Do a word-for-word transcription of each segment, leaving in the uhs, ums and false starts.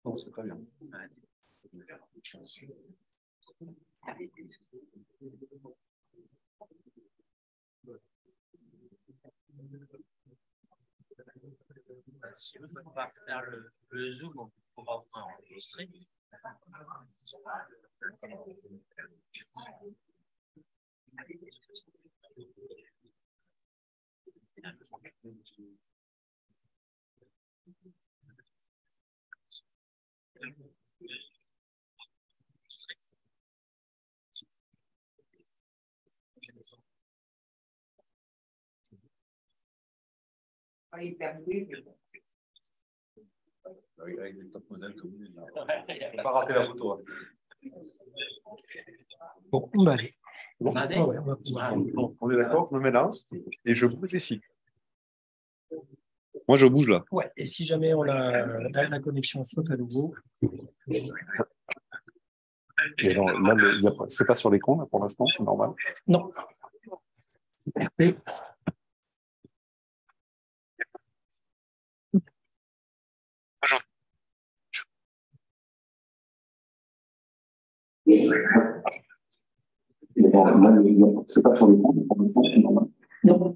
Non, c'est très bien. Si on va faire le, le zoom, on pourra enregistrer. Avec les top modèles comme lui, on n'a pas raté la photo. Bon, on va aller. Bon, Ah ouais, on va pouvoir. bon, on est d'accord, je me mets là et je bouge ici. Moi, je bouge là. Ouais, et si jamais on a la, la connexion saute à nouveau. Et alors, là, le, c'est pas sur l'écran là, pour l'instant, c'est normal. Non. R P. C'est pas sur l'écran, pour l'instant, c'est normal. Non.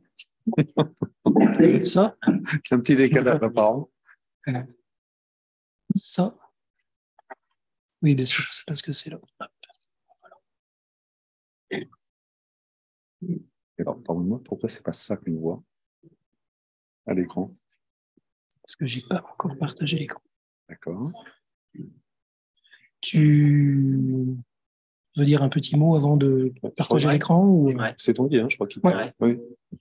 Ça. Un petit décalage apparent. Voilà. Ça. Oui, bien sûr, c'est parce que c'est là. Voilà. Et alors, pardonne-moi, pourquoi c'est pas ça qu'on voit à l'écran? Parce que j'ai pas encore partagé l'écran. D'accord. Tu veux dire un petit mot avant de partager ouais. l'écran ou... Ouais. C'est ton guide, hein, je crois qu'il ouais. Oui.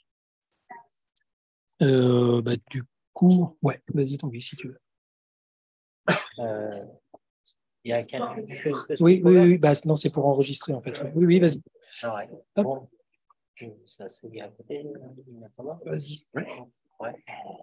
Euh, bah, du coup, ouais, vas-y, Tanguy, si tu veux. Euh, il y a quelqu'un Oui, oui, oui, bah, non, c'est pour enregistrer en fait. Oui, oui, vas-y. Ah ouais. Bon. Ça, c'est bien à côté, maintenant. Vas-y. Ouais. Ouais.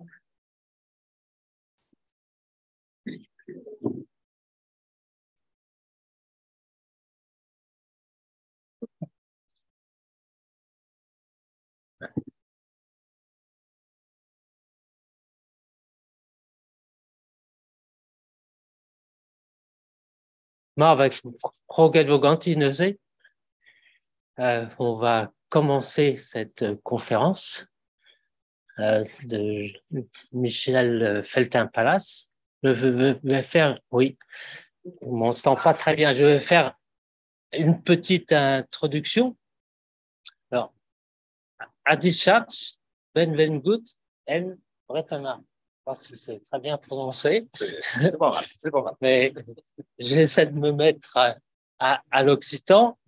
Maar avec Roger Voganti, euh, on va commencer cette conférence euh, de Michel Feltin-Palace. Je vais faire, oui, on ne m'entend pas très bien, je vais faire une petite introduction. Alors, Adishat Ben Vengut en Bretana. Je pense que c'est très bien prononcé. C'est pas mal, c'est pas mal. Mais j'essaie de me mettre à, à, à l'occitan.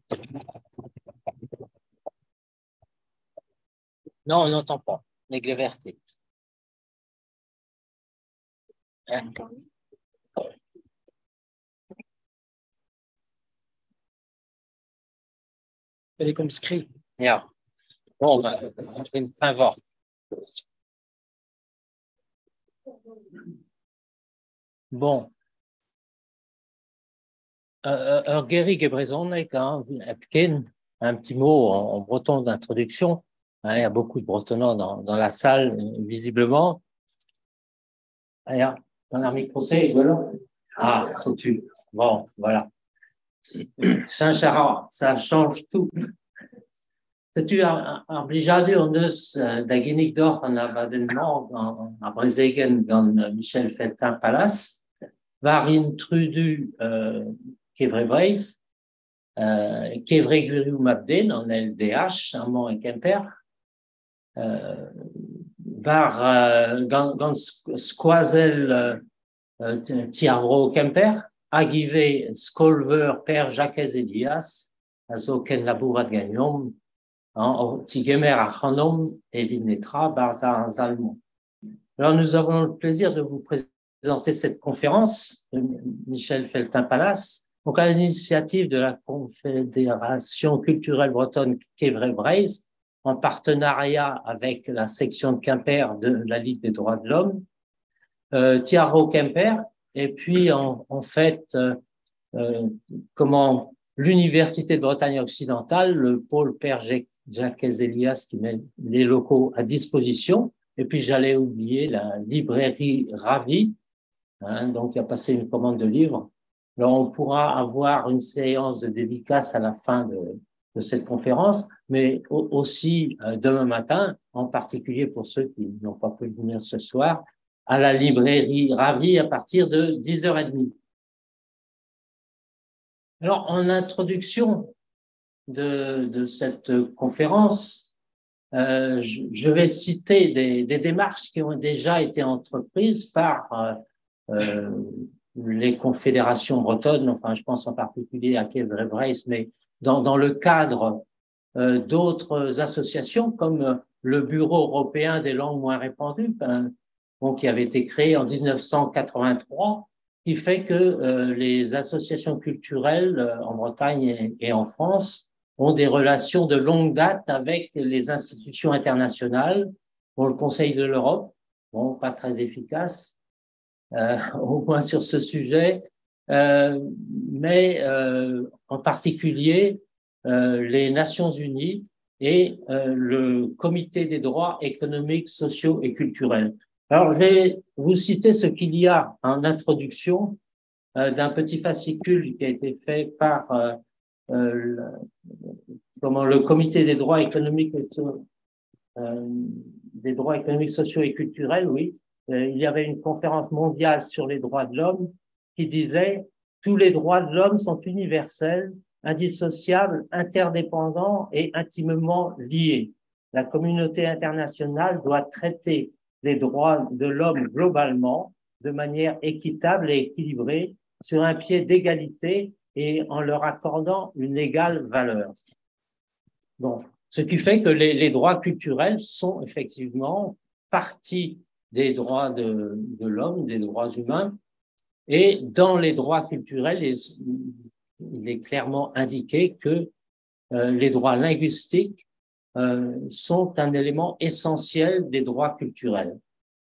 Non, on n'entend pas. Neglevertit. Elle est comme script. Ja. Bon, ben, je vais pas voir. Bon. Euh, Gary Gebrezonek, hein, un petit mot en, en breton d'introduction. Hein, il y a beaucoup de bretonnants dans, dans la salle, visiblement. Ah, on a un micro, c'est rigolo. Ah, c'est tu. Bon, voilà. Saint-Charles, ça change tout. C'est-tu un blijade on eus da genig d'or an avadennement à Brezegen dans Michel Feltin-Palace, var intrudu euh, kevre breiz, euh, kevre guru mabden en L D H, Armand et Kemper, euh, var euh, gant, gant squazel euh, tiarro Kemper, agive skolver per Jacques Elias, azo ken labourat gagnon, en Tigemer à Hanom et Vinetra Barzar Zalmon. Alors, nous avons le plaisir de vous présenter cette conférence de Michel Feltin-Palace, donc à l'initiative de la Confédération culturelle bretonne Quévre-Breiz, en partenariat avec la section de Quimper de la Ligue des droits de l'homme, euh, Thiaro Quimper, et puis en, en fait, euh, euh, comment l'Université de Bretagne occidentale, le pôle Père Jacques Elias qui met les locaux à disposition, et puis j'allais oublier la librairie Ravi, hein, donc il a passé une commande de livres. Alors, on pourra avoir une séance de dédicace à la fin de, de cette conférence, mais aussi euh, demain matin, en particulier pour ceux qui n'ont pas pu venir ce soir, à la librairie Ravi à partir de dix heures trente. Alors, en introduction de, de cette conférence, euh, je, je vais citer des, des démarches qui ont déjà été entreprises par euh, euh, les confédérations bretonnes, enfin, je pense en particulier à Kevrebreis, mais dans, dans le cadre euh, d'autres associations comme le Bureau européen des langues moins répandues, ben, bon, qui avait été créé en mille neuf cent quatre-vingt-trois, qui fait que euh, les associations culturelles euh, en Bretagne et, et en France ont des relations de longue date avec les institutions internationales, dont le Conseil de l'Europe, bon, pas très efficace, euh, au moins sur ce sujet, euh, mais euh, en particulier euh, les Nations Unies et euh, le Comité des droits économiques, sociaux et culturels. Alors, je vais vous citer ce qu'il y a en introduction euh, d'un petit fascicule qui a été fait par euh, euh, le, comment, le Comité des droits économiques et euh, des droits économiques, sociaux et culturels, oui. Euh, il y avait une conférence mondiale sur les droits de l'homme qui disait « Tous les droits de l'homme sont universels, indissociables, interdépendants et intimement liés. La communauté internationale doit traiter les droits de l'homme globalement, de manière équitable et équilibrée, sur un pied d'égalité et en leur accordant une égale valeur. » Bon, ce qui fait que les, les droits culturels sont effectivement partie des droits de, de l'homme, des droits humains. Et dans les droits culturels, il, il est clairement indiqué que euh, les droits linguistiques euh, sont un élément essentiel des droits culturels.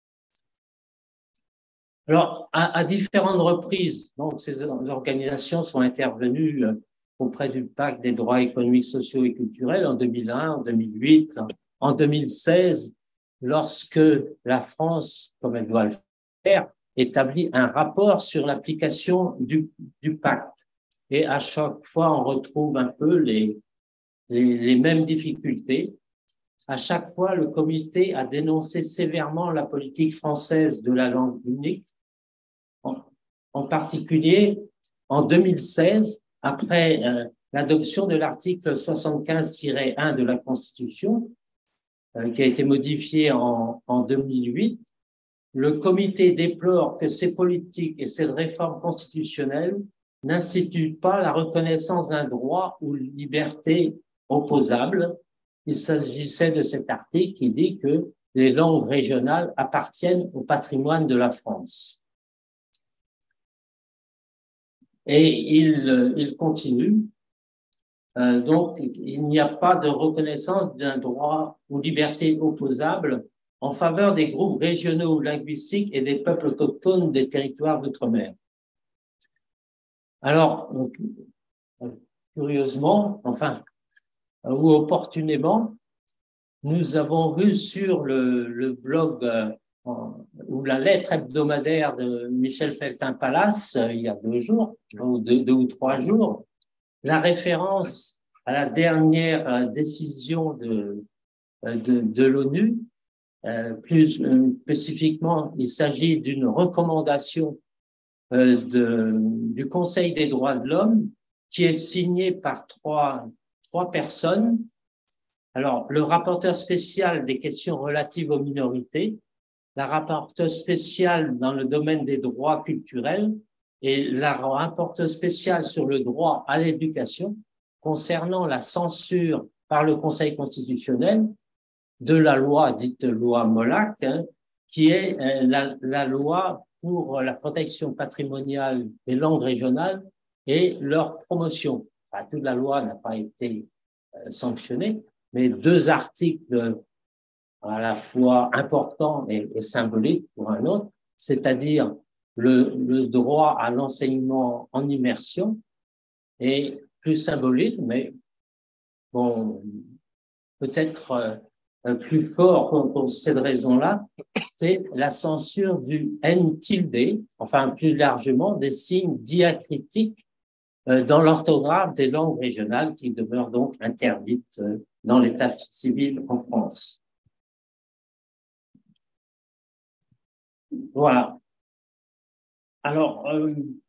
Alors, à, à différentes reprises, donc, ces organisations sont intervenues euh, auprès du Pacte des droits économiques, sociaux et culturels en deux mille un, en deux mille huit, en deux mille seize, lorsque la France, comme elle doit le faire, établit un rapport sur l'application du, du pacte. Et à chaque fois, on retrouve un peu les, les, les mêmes difficultés. À chaque fois, le comité a dénoncé sévèrement la politique française de la langue unique. En, en particulier, en deux mille seize, après euh, l'adoption de l'article soixante-quinze tiret un de la Constitution, euh, qui a été modifié en, en deux mille huit, le comité déplore que ces politiques et cette réforme constitutionnelle n'instituent pas la reconnaissance d'un droit ou liberté opposable. Il s'agissait de cet article qui dit que les langues régionales appartiennent au patrimoine de la France. Et il, il continue. Euh, donc, il n'y a pas de reconnaissance d'un droit ou liberté opposable en faveur des groupes régionaux ou linguistiques et des peuples autochtones des territoires d'outre-mer. Alors, donc, curieusement, enfin, ou opportunément, nous avons vu sur le, le blog euh, ou la lettre hebdomadaire de Michel Feltin-Palace, euh, il y a deux jours, ou deux, deux ou trois jours, la référence à la dernière euh, décision de, de, de l'ONU. Euh, plus euh, spécifiquement, il s'agit d'une recommandation euh, de, du Conseil des droits de l'homme qui est signée par trois, trois personnes. Alors, le rapporteur spécial des questions relatives aux minorités, la rapporteure spéciale dans le domaine des droits culturels et la rapporteure spéciale sur le droit à l'éducation concernant la censure par le Conseil constitutionnel de la loi dite loi Molac, hein, qui est euh, la, la loi pour la protection patrimoniale des langues régionales et leur promotion. Enfin, toute la loi n'a pas été euh, sanctionnée, mais deux articles à la fois importants et, et symboliques pour un autre, c'est-à-dire le, le droit à l'enseignement en immersion est plus symbolique, mais bon, peut-être euh, euh, plus fort pour, pour cette raison-là, c'est la censure du N tilde, enfin plus largement des signes diacritiques euh, dans l'orthographe des langues régionales qui demeurent donc interdites euh, dans l'état civil en France. Voilà. Alors, euh,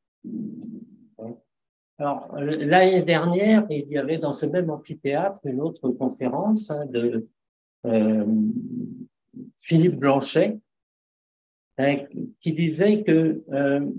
alors l'année dernière, il y avait dans ce même amphithéâtre une autre conférence hein, de euh, Philippe Blanchet hein, qui disait que euh,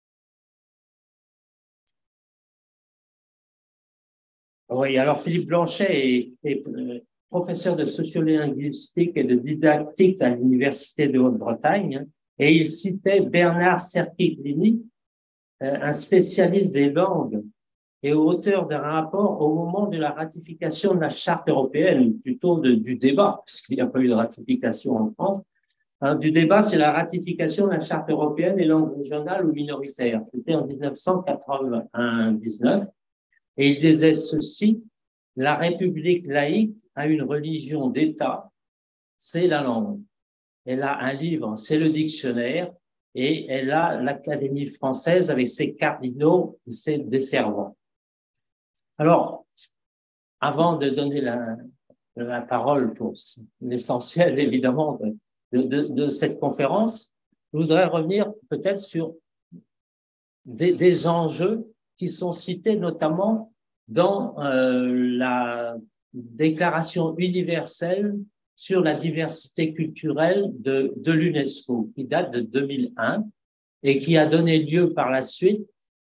oui, alors Philippe Blanchet est, est euh, professeur de sociologie linguistique et de didactique à l'Université de Haute-Bretagne hein, et il citait Bernard Cerchi-Glini, euh, un spécialiste des langues et auteur d'un rapport au moment de la ratification de la Charte européenne, ou plutôt de, du débat, puisqu'il n'y a pas eu de ratification en France, hein, du débat sur la ratification de la Charte européenne des langues régionales ou minoritaires. C'était en mille neuf cent quatre-vingt-dix-neuf, et il disait ceci, la République laïque a une religion d'État, c'est la langue. Elle a un livre, c'est le dictionnaire, et elle a l'Académie française avec ses cardinaux et ses desservants. Alors, avant de donner la, la parole pour l'essentiel, évidemment, de, de, de cette conférence, je voudrais revenir peut-être sur des, des enjeux qui sont cités notamment dans euh, la Déclaration universelle sur la diversité culturelle de, de l'UNESCO, qui date de deux mille un et qui a donné lieu par la suite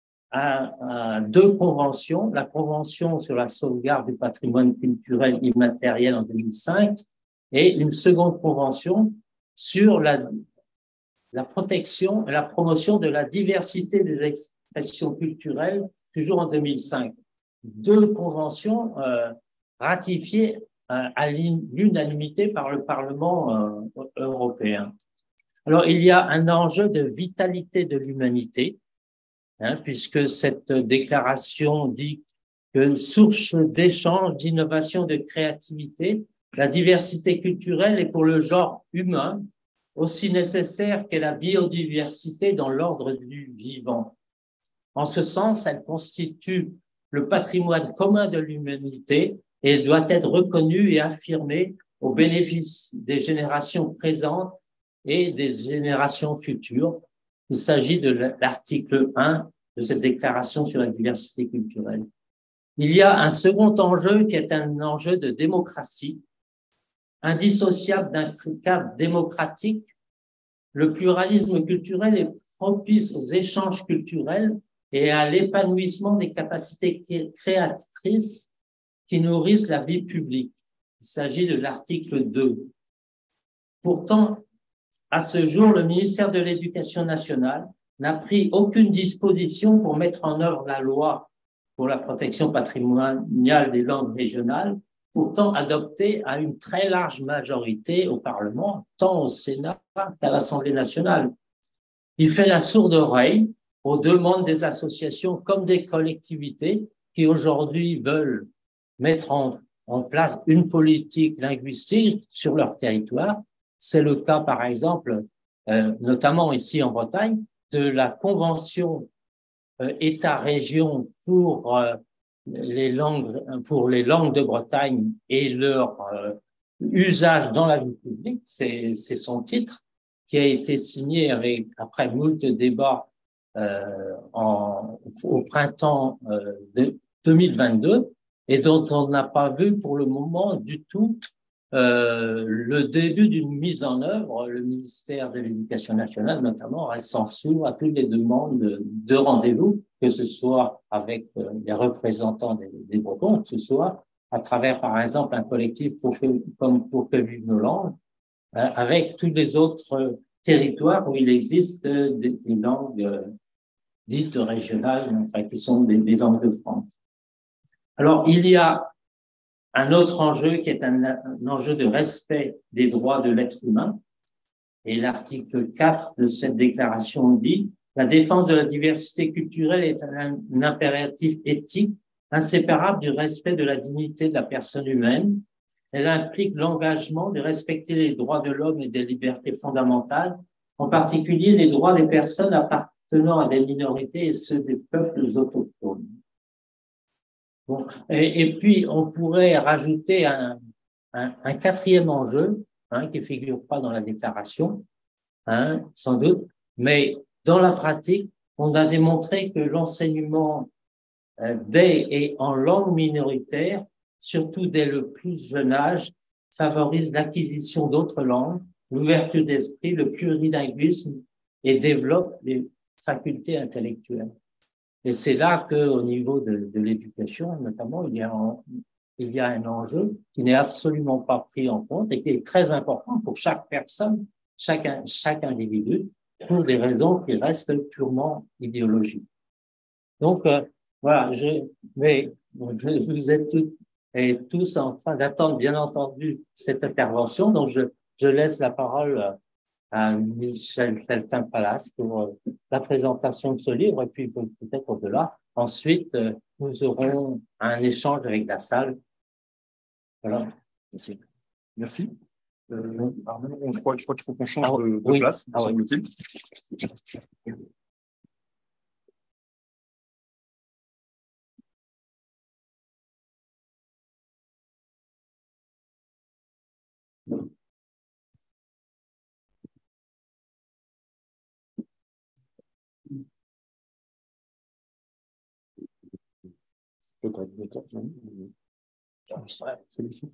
à, à deux conventions, la Convention sur la sauvegarde du patrimoine culturel immatériel en deux mille cinq et une seconde convention sur la, la protection et la promotion de la diversité des expressions culturelles, toujours en deux mille cinq. Deux conventions euh, ratifiées euh, à l'unanimité par le Parlement euh, européen. Alors, il y a un enjeu de vitalité de l'humanité, Hein, puisque cette déclaration dit que source d'échange, d'innovation, de créativité, la diversité culturelle est pour le genre humain aussi nécessaire que la biodiversité dans l'ordre du vivant. En ce sens, elle constitue le patrimoine commun de l'humanité et doit être reconnue et affirmée au bénéfice des générations présentes et des générations futures. Il s'agit de l'article un de cette déclaration sur la diversité culturelle. Il y a un second enjeu qui est un enjeu de démocratie, indissociable d'un cadre démocratique. Le pluralisme culturel est propice aux échanges culturels et à l'épanouissement des capacités créatrices qui nourrissent la vie publique. Il s'agit de l'article deux. Pourtant, à ce jour, le ministère de l'Éducation nationale n'a pris aucune disposition pour mettre en œuvre la loi pour la protection patrimoniale des langues régionales, pourtant adoptée à une très large majorité au Parlement, tant au Sénat qu'à l'Assemblée nationale. Il fait la sourde oreille aux demandes des associations comme des collectivités qui aujourd'hui veulent mettre en, en place une politique linguistique sur leur territoire. C'est le cas, par exemple, euh, notamment ici en Bretagne, de la Convention euh, État-région pour euh, les langues pour les langues de Bretagne et leur euh, usage dans la vie publique. C'est c'est son titre qui a été signé avec après moult débats euh, en, au printemps euh, de deux mille vingt-deux et dont on n'a pas vu pour le moment du tout Euh, le début d'une mise en œuvre. Le ministère de l'Éducation nationale, notamment, restant sourd à toutes les demandes de, de rendez-vous, que ce soit avec euh, les représentants des, des Bretons, que ce soit à travers, par exemple, un collectif pour que, comme Pour que vivent nos langues, euh, avec tous les autres territoires où il existe des, des langues euh, dites régionales, enfin, qui sont des, des langues de France. Alors, il y a un autre enjeu qui est un, un enjeu de respect des droits de l'être humain. Et l'article quatre de cette déclaration dit « La défense de la diversité culturelle est un, un impératif éthique inséparable du respect de la dignité de la personne humaine. elle implique l'engagement de respecter les droits de l'homme et des libertés fondamentales, en particulier les droits des personnes appartenant à des minorités et ceux des peuples autochtones. Bon, et, et puis, on pourrait rajouter un, un, un quatrième enjeu, hein, qui ne figure pas dans la déclaration, hein, sans doute, mais dans la pratique, on a démontré que l'enseignement euh, des et en langue minoritaire, surtout dès le plus jeune âge, favorise l'acquisition d'autres langues, l'ouverture d'esprit, le plurilinguisme et développe les facultés intellectuelles. Et c'est là qu'au niveau de, de l'éducation, notamment, il y, a un, il y a un enjeu qui n'est absolument pas pris en compte et qui est très important pour chaque personne, chaque, chaque individu, pour des raisons qui restent purement idéologiques. Donc, euh, voilà, je, mais je, vous êtes toutes et tous en train d'attendre, bien entendu, cette intervention. Donc, je, je laisse la parole à Michel Feltin-Palace pour euh, la présentation de ce livre et puis peut-être au-delà. Ensuite, euh, nous aurons un échange avec la salle. Voilà. Merci. Merci. Euh, Arnaud, je crois, je crois qu'il faut qu'on change ah, de, de oui. place, me ah, semble-t-il. Oui. C'est ici.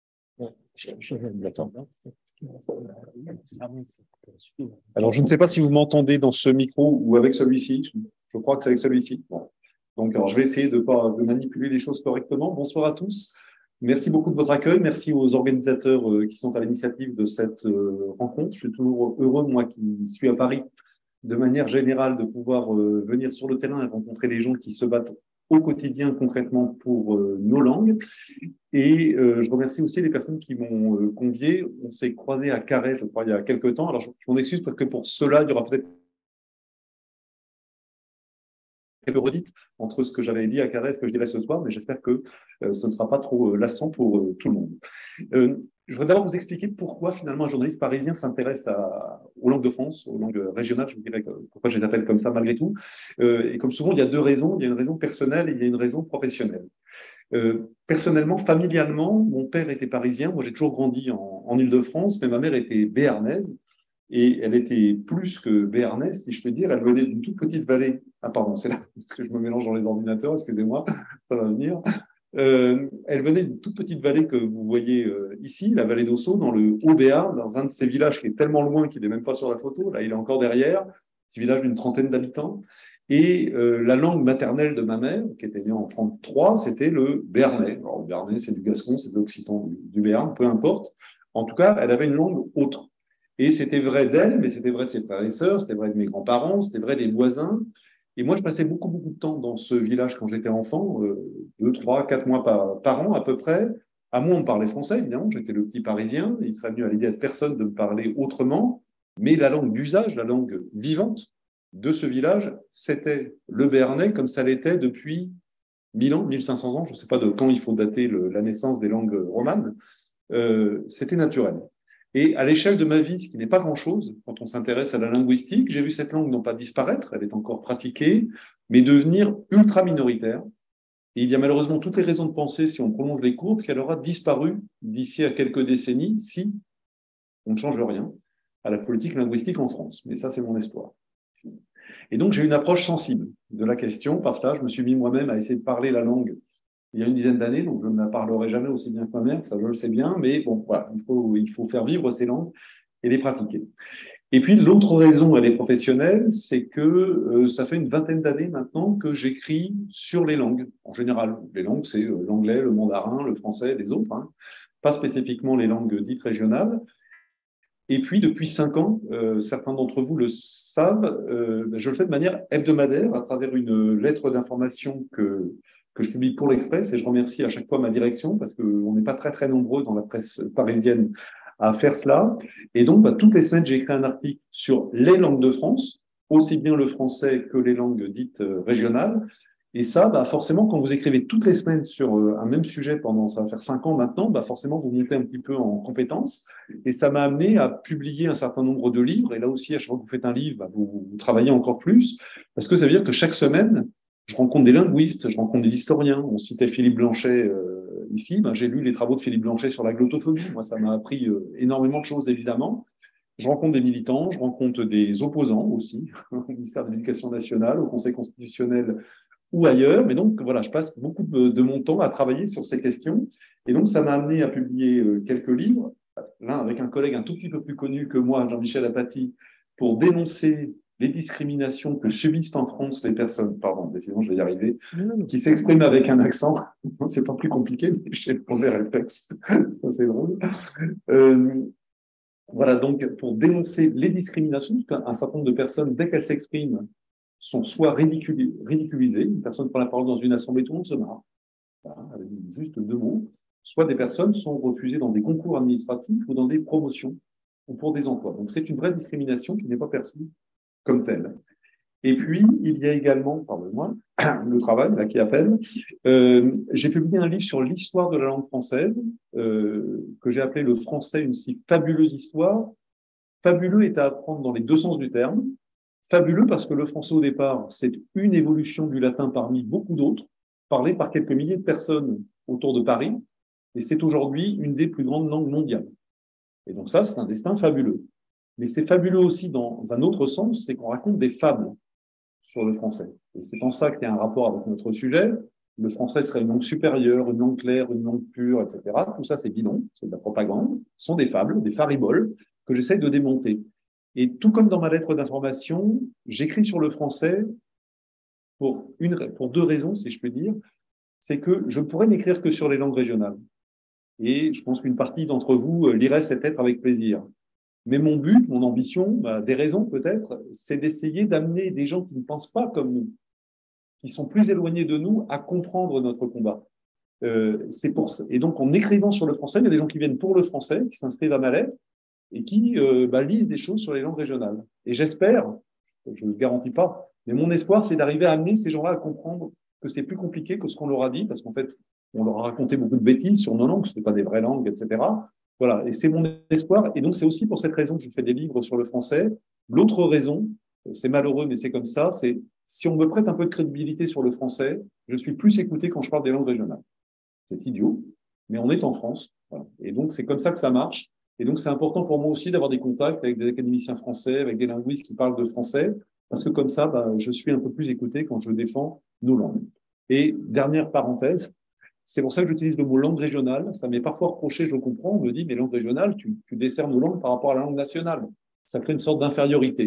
Alors, je ne sais pas si vous m'entendez dans ce micro ou avec celui-ci. Je crois que c'est avec celui-ci. Bon. Donc, alors, je vais essayer de, pas, de manipuler les choses correctement. Bonsoir à tous. Merci beaucoup de votre accueil. Merci aux organisateurs euh, qui sont à l'initiative de cette euh, rencontre. Je suis toujours heureux, moi qui suis à Paris, de manière générale, de pouvoir euh, venir sur le terrain et rencontrer les gens qui se battent au quotidien concrètement pour euh, nos langues. Et euh, je remercie aussi les personnes qui m'ont euh, convié. On s'est croisés à Carhaix, je crois, il y a quelques temps. Alors, je, je m'en excuse parce que pour cela, il y aura peut-être quelques redites entre ce que j'avais dit à Carhaix et ce que je dirai ce soir, mais j'espère que euh, ce ne sera pas trop euh, lassant pour euh, tout le monde. Euh, je voudrais d'abord vous expliquer pourquoi finalement un journaliste parisien s'intéresse aux langues de France, aux langues régionales, je vous dirais que, pourquoi je les appelle comme ça malgré tout. Euh, et comme souvent, il y a deux raisons. Il y a une raison personnelle et il y a une raison professionnelle. Euh, personnellement, familialement, mon père était parisien. Moi, j'ai toujours grandi en, en Île-de-France, mais ma mère était béarnaise. Et elle était plus que béarnaise, si je peux dire. Elle venait d'une toute petite vallée. Ah, pardon, c'est là parce que je me mélange dans les ordinateurs, excusez-moi, ça va venir. Euh, elle venait d'une toute petite vallée que vous voyez euh, ici, la vallée d'Ossau, dans le Haut-Béarn, dans un de ces villages qui est tellement loin qu'il n'est même pas sur la photo. Là, il est encore derrière. Petit village d'une trentaine d'habitants. Et euh, la langue maternelle de ma mère, qui était née en trente-trois, c'était le béarnais. Alors, le béarnais, c'est du gascon, c'est de l'occitan du, du Béarn, peu importe. En tout cas, elle avait une langue autre. Et c'était vrai d'elle, mais c'était vrai de ses frères et sœurs, c'était vrai de mes grands-parents, c'était vrai des voisins. Et moi, je passais beaucoup, beaucoup de temps dans ce village quand j'étais enfant, euh, deux, trois, quatre mois par, par an à peu près. À moi, on me parlait français, évidemment, j'étais le petit parisien. Il serait venu à l'idée de personne de me parler autrement. Mais la langue d'usage, la langue vivante de ce village, c'était le béarnais, comme ça l'était depuis mille ans, mille cinq cents ans. Je ne sais pas de quand il faut dater le, la naissance des langues romanes. Euh, c'était naturel. Et à l'échelle de ma vie, ce qui n'est pas grand-chose, quand on s'intéresse à la linguistique, j'ai vu cette langue non pas disparaître, elle est encore pratiquée, mais devenir ultra minoritaire. Et il y a malheureusement toutes les raisons de penser, si on prolonge les courbes, qu'elle aura disparu d'ici à quelques décennies, si on ne change rien à la politique linguistique en France. Mais ça, c'est mon espoir. Et donc, j'ai une approche sensible de la question. Par cela, je me suis mis moi-même à essayer de parler la langue il y a une dizaine d'années, donc je ne la parlerai jamais aussi bien que ma mère, ça je le sais bien, mais bon, voilà, il faut, il faut faire vivre ces langues et les pratiquer. Et puis, l'autre raison, elle est professionnelle, c'est que euh, ça fait une vingtaine d'années maintenant que j'écris sur les langues, en général. Les langues, c'est euh, l'anglais, le mandarin, le français, les autres, hein, pas spécifiquement les langues dites régionales. Et puis, depuis cinq ans, euh, certains d'entre vous le savent, euh, je le fais de manière hebdomadaire à travers une lettre d'information que, que je publie pour l'Express, et je remercie à chaque fois ma direction parce qu'on n'est pas très, très nombreux dans la presse parisienne à faire cela. Et donc, bah, toutes les semaines, j'ai écrit un article sur les langues de France, aussi bien le français que les langues dites régionales. Et ça, bah, forcément, quand vous écrivez toutes les semaines sur euh, un même sujet pendant, ça va faire cinq ans maintenant, bah, forcément, vous montez un petit peu en compétences. Et ça m'a amené à publier un certain nombre de livres. Et là aussi, à chaque fois que vous faites un livre, bah, vous, vous travaillez encore plus. Parce que ça veut dire que chaque semaine, je rencontre des linguistes, je rencontre des historiens. On citait Philippe Blanchet euh, ici. Bah, j'ai lu les travaux de Philippe Blanchet sur la glottophobie. Moi, ça m'a appris euh, énormément de choses, évidemment. Je rencontre des militants, je rencontre des opposants aussi, au ministère de l'Éducation nationale, au Conseil constitutionnel ou ailleurs. Mais donc, voilà, je passe beaucoup de, de mon temps à travailler sur ces questions. Et donc, ça m'a amené à publier euh, quelques livres, l'un avec un collègue un tout petit peu plus connu que moi, Jean-Michel Apathy, pour dénoncer les discriminations que subissent en France les personnes, pardon, décidément, je vais y arriver, qui s'expriment avec un accent. C'est pas plus compliqué, mais j'ai le mauvais réflexe. C'est assez drôle. Euh, voilà, donc, pour dénoncer les discriminations, parce qu'un certain nombre de personnes, dès qu'elles s'expriment, sont soit ridiculis ridiculisées, une personne prend la parole dans une assemblée, tout le monde se marre, voilà, avec juste deux mots, soit des personnes sont refusées dans des concours administratifs ou dans des promotions ou pour des emplois. Donc c'est une vraie discrimination qui n'est pas perçue comme telle. Et puis, il y a également, pardonnez-moi, le travail, là, qui appelle. Euh, j'ai publié un livre sur l'histoire de la langue française, euh, que j'ai appelé Le français, une si fabuleuse histoire. Fabuleux est à apprendre dans les deux sens du terme. Fabuleux parce que le français au départ, c'est une évolution du latin parmi beaucoup d'autres, parlé par quelques milliers de personnes autour de Paris, et c'est aujourd'hui une des plus grandes langues mondiales. Et donc ça, c'est un destin fabuleux. Mais c'est fabuleux aussi dans un autre sens, c'est qu'on raconte des fables sur le français. Et c'est en ça qu'il y a un rapport avec notre sujet. Le français serait une langue supérieure, une langue claire, une langue pure, et cetera. Tout ça, c'est bidon, c'est de la propagande. Ce sont des fables, des fariboles que j'essaie de démonter. Et tout comme dans ma lettre d'information, j'écris sur le français pour, une, pour deux raisons, si je peux dire. C'est que je pourrais n'écrire que sur les langues régionales. Et je pense qu'une partie d'entre vous lirait cette lettre avec plaisir. Mais mon but, mon ambition, bah, des raisons peut-être, c'est d'essayer d'amener des gens qui ne pensent pas comme nous, qui sont plus éloignés de nous, à comprendre notre combat. Euh, c'est pour ça. Et donc, en écrivant sur le français, il y a des gens qui viennent pour le français, qui s'inscrivent à ma lettre, et qui euh, bah, lisent des choses sur les langues régionales. Et j'espère, je ne le garantis pas, mais mon espoir, c'est d'arriver à amener ces gens-là à comprendre que c'est plus compliqué que ce qu'on leur a dit, parce qu'en fait, on leur a raconté beaucoup de bêtises sur nos langues, ce n'est pas des vraies langues, et cetera. Voilà, et c'est mon espoir. Et donc, c'est aussi pour cette raison que je fais des livres sur le français. L'autre raison, c'est malheureux, mais c'est comme ça, c'est si on me prête un peu de crédibilité sur le français, je suis plus écouté quand je parle des langues régionales. C'est idiot, mais on est en France. Voilà. Et donc, c'est comme ça que ça marche. Et donc, c'est important pour moi aussi d'avoir des contacts avec des académiciens français, avec des linguistes qui parlent de français, parce que comme ça, bah, je suis un peu plus écouté quand je défends nos langues. Et dernière parenthèse, c'est pour ça que j'utilise le mot langue régionale. Ça m'est parfois reproché, je comprends, on me dit, mais langue régionale, tu, tu desserres nos langues par rapport à la langue nationale. Ça crée une sorte d'infériorité.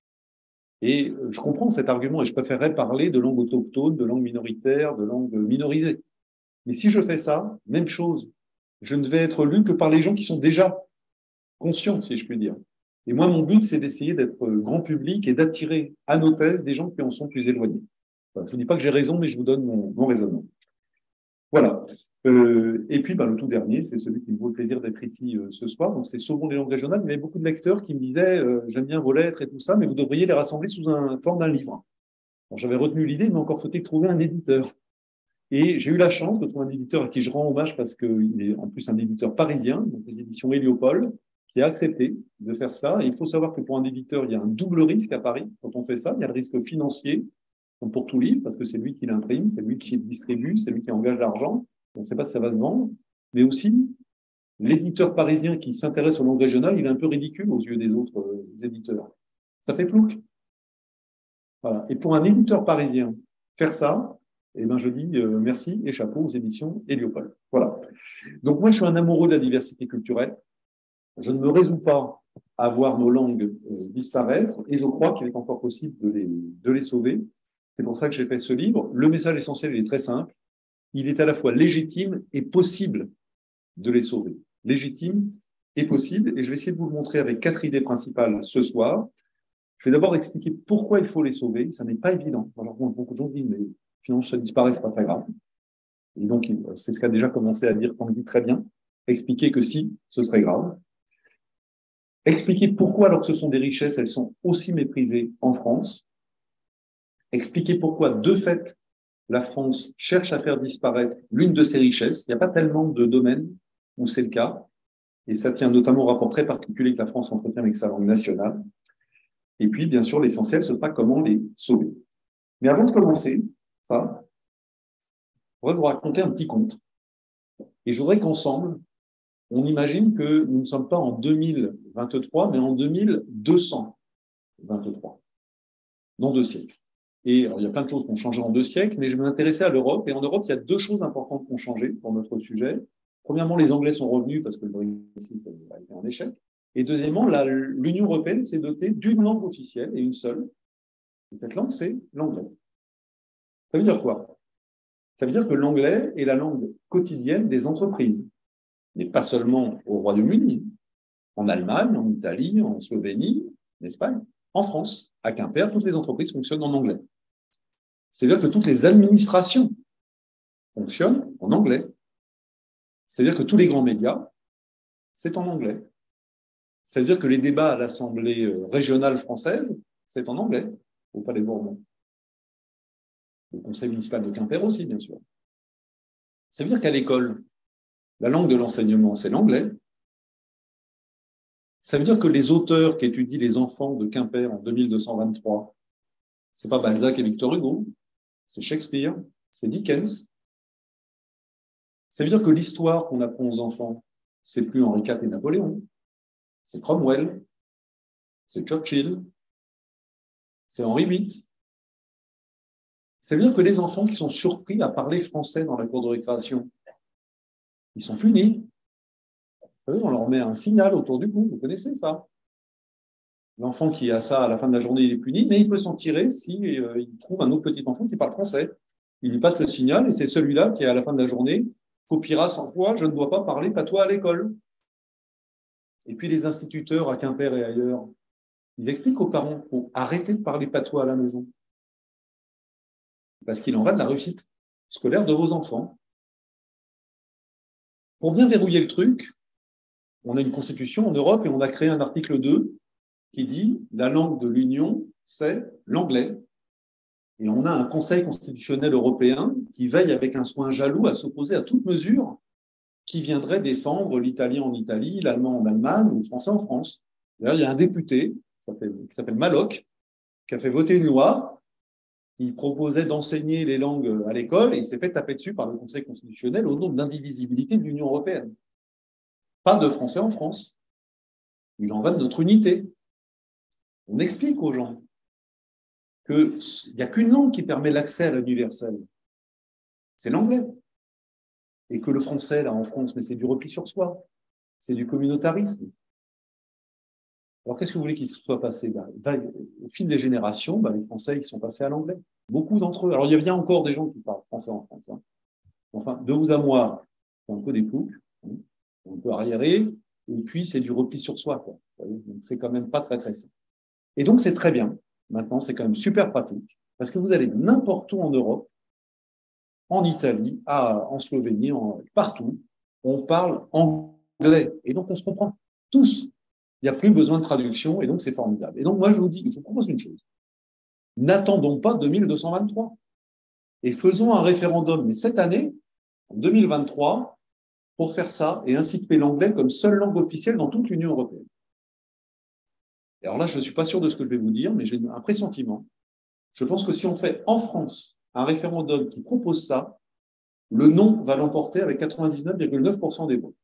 Et je comprends cet argument et je préférerais parler de langue autochtone, de langue minoritaire, de langue minorisée. Mais si je fais ça, même chose, je ne vais être lu que par les gens qui sont déjà conscients, si je puis dire. Et moi, mon but, c'est d'essayer d'être grand public et d'attirer à nos thèses des gens qui en sont plus éloignés. Enfin, je ne vous dis pas que j'ai raison, mais je vous donne mon, mon raisonnement. Voilà. Euh, et puis, ben, le tout dernier, c'est celui qui me vaut le plaisir d'être ici euh, ce soir. Donc, c'est Sauvons les langues régionales. Il y avait beaucoup de lecteurs qui me disaient euh, j'aime bien vos lettres et tout ça, mais vous devriez les rassembler sous un forme d'un livre. J'avais retenu l'idée, mais encore faut-il trouver un éditeur. Et j'ai eu la chance de trouver un éditeur à qui je rends hommage parce qu'il est en plus un éditeur parisien, donc les éditions Héliopole, qui a accepté de faire ça. Et il faut savoir que pour un éditeur, il y a un double risque à Paris quand on fait ça. Il y a le risque financier, comme pour tout livre, parce que c'est lui qui l'imprime, c'est lui qui le distribue, c'est lui qui engage l'argent. On ne sait pas si ça va se vendre. Mais aussi, l'éditeur parisien qui s'intéresse aux langues régionales, il est un peu ridicule aux yeux des autres euh, éditeurs. Ça fait plouc. Voilà. Et pour un éditeur parisien, faire ça, eh ben, je dis euh, merci et chapeau aux éditions Héliopole. Voilà. Donc, moi, je suis un amoureux de la diversité culturelle. Je ne me résous pas à voir nos langues euh, disparaître et je crois qu'il est encore possible de les, de les sauver. C'est pour ça que j'ai fait ce livre. Le message essentiel, il est très simple. Il est à la fois légitime et possible de les sauver. Légitime et possible. Et je vais essayer de vous le montrer avec quatre idées principales ce soir. Je vais d'abord expliquer pourquoi il faut les sauver. Ça n'est pas évident. Alors, beaucoup de gens disent, mais finalement, ça disparaît, ce n'est pas très grave. Et donc, c'est ce qu'a déjà commencé à dire Tanguy très bien. Expliquer que si, ce serait grave. Expliquer pourquoi, alors que ce sont des richesses, elles sont aussi méprisées en France. Expliquer pourquoi, de fait, la France cherche à faire disparaître l'une de ses richesses. Il n'y a pas tellement de domaines où c'est le cas. Et ça tient notamment au rapport très particulier que la France entretient avec sa langue nationale. Et puis, bien sûr, l'essentiel, ce n'est pas comment les sauver. Mais avant de commencer, ça, je voudrais vous raconter un petit conte. Et je voudrais qu'ensemble, on imagine que nous ne sommes pas en deux mille vingt-trois, mais en deux mille deux cent vingt-trois, dans deux siècles. Et alors, il y a plein de choses qui ont changé en deux siècles, mais je vais m'intéresser à l'Europe. Et en Europe, il y a deux choses importantes qui ont changé pour notre sujet. Premièrement, les Anglais sont revenus parce que le Brexit a été un échec. Et deuxièmement, l'Union européenne s'est dotée d'une langue officielle et une seule. Et cette langue, c'est l'anglais. Ça veut dire quoi? Ça veut dire que l'anglais est la langue quotidienne des entreprises, mais pas seulement au Royaume-Uni, en Allemagne, en Italie, en Slovénie, en Espagne, en France, à Quimper, toutes les entreprises fonctionnent en anglais. C'est-à-dire que toutes les administrations fonctionnent en anglais. C'est-à-dire que tous les grands médias, c'est en anglais. Ça veut dire que les débats à l'Assemblée régionale française, c'est en anglais, au Palais Bourbon. Le conseil municipal de Quimper aussi, bien sûr. Ça veut dire qu'à l'école, la langue de l'enseignement, c'est l'anglais. Ça veut dire que les auteurs qui étudient les enfants de Quimper en deux mille deux cent vingt-trois, c'est pas Balzac et Victor Hugo, c'est Shakespeare, c'est Dickens. Ça veut dire que l'histoire qu'on apprend aux enfants, c'est plus Henri quatre et Napoléon, c'est Cromwell, c'est Churchill, c'est Henri huit. Ça veut dire que les enfants qui sont surpris à parler français dans la cour de récréation, ils sont punis. Vous savez, on leur met un signal autour du cou, vous connaissez ça. L'enfant qui a ça à la fin de la journée, il est puni, mais il peut s'en tirer s'il si, euh, trouve un autre petit enfant qui parle français. Il lui passe le signal et c'est celui-là qui, à la fin de la journée, copiera cent fois « Je ne dois pas parler patois à l'école ». Et puis les instituteurs à Quimper et ailleurs, ils expliquent aux parents qu'il faut arrêter de parler patois à la maison. Parce qu'il en va de la réussite scolaire de vos enfants. Pour bien verrouiller le truc, on a une constitution en Europe et on a créé un article deux qui dit « La langue de l'Union, c'est l'anglais ». Et on a un Conseil constitutionnel européen qui veille avec un soin jaloux à s'opposer à toute mesure qui viendrait défendre l'italien en Italie, l'allemand en Allemagne ou le français en France. D'ailleurs, il y a un député qui s'appelle Malloc qui a fait voter une loi qui proposait d'enseigner les langues à l'école et il s'est fait taper dessus par le Conseil constitutionnel au nom de l'indivisibilité de l'Union européenne. Pas de français en France. Il en va de notre unité. On explique aux gens qu'il n'y a qu'une langue qui permet l'accès à l'universel. C'est l'anglais. Et que le français, là, en France, mais c'est du repli sur soi. C'est du communautarisme. Alors, qu'est-ce que vous voulez qu'il se soit passé? Bah, au fil des générations, bah, les Français, ils sont passés à l'anglais. Beaucoup d'entre eux. Alors, il y a bien encore des gens qui parlent français en France. Hein. Enfin, de vous à moi, c'est un peu des ploucs, hein, un peu arriérés, et puis c'est du repli sur soi. Quoi. Donc, c'est quand même pas très, très simple. Et donc, c'est très bien. Maintenant, c'est quand même super pratique, parce que vous allez n'importe où en Europe, en Italie, à, en Slovénie, en, partout, on parle anglais. Et donc, on se comprend tous. Il n'y a plus besoin de traduction, et donc c'est formidable. Et donc, moi, je vous dis, je vous propose une chose. N'attendons pas deux mille deux cent vingt-trois. Et faisons un référendum, mais cette année, en deux mille vingt-trois, pour faire ça et instituer l'anglais comme seule langue officielle dans toute l'Union européenne. Et alors là, je ne suis pas sûr de ce que je vais vous dire, mais j'ai un pressentiment. Je pense que si on fait en France un référendum qui propose ça, le non va l'emporter avec quatre-vingt-dix-neuf virgule neuf pour cent des voix.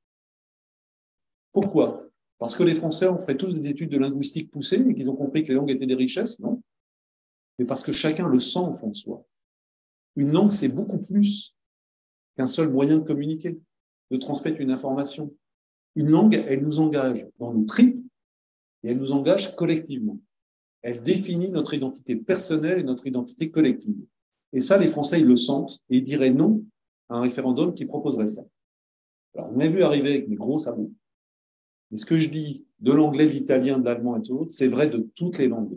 Pourquoi? Parce que les Français ont fait tous des études de linguistique poussées et qu'ils ont compris que les langues étaient des richesses, non? Mais parce que chacun le sent au fond de soi. Une langue, c'est beaucoup plus qu'un seul moyen de communiquer, de transmettre une information. Une langue, elle nous engage dans nos tripes et elle nous engage collectivement. Elle définit notre identité personnelle et notre identité collective. Et ça, les Français, ils le sentent et ils diraient non à un référendum qui proposerait ça. Alors, on m'a vu arriver avec mes gros sabots. Mais ce que je dis de l'anglais, de l'italien, de l'allemand et tout autre, c'est vrai de toutes les langues.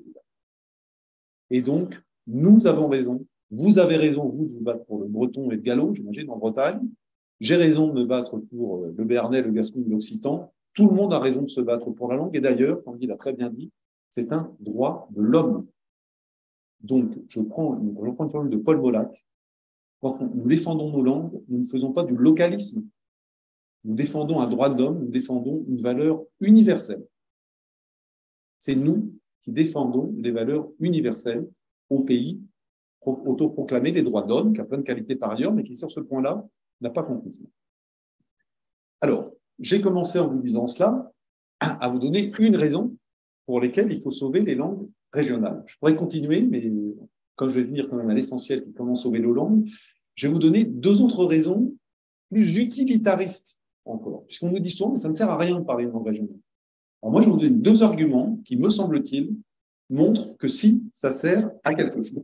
Et donc, nous avons raison. Vous avez raison, vous, de vous battre pour le breton et le gallo, j'imagine, en Bretagne. J'ai raison de me battre pour le béarnais, le gascon et l'occitan. Tout le monde a raison de se battre pour la langue. Et d'ailleurs, comme il a très bien dit, c'est un droit de l'homme. Donc, je prends, je prends une formule de Paul Molac, Quand nous défendons nos langues, nous ne faisons pas du localisme. Nous défendons un droit de l'homme, nous défendons une valeur universelle. C'est nous qui défendons les valeurs universelles au pays autoproclamé des droits de l'homme, qui a plein de qualités par ailleurs, mais qui, sur ce point-là, n'a pas compris cela. Alors, j'ai commencé en vous disant cela, à vous donner une raison pour laquelle il faut sauver les langues régionales. Je pourrais continuer, mais comme je vais venir quand même à l'essentiel, qui comment sauver nos langues, je vais vous donner deux autres raisons plus utilitaristes encore, puisqu'on nous dit souvent que ça ne sert à rien de parler une langue régionale. Alors moi, je vais vous donner deux arguments qui, me semble-t-il, montrent que si, ça sert à quelque chose.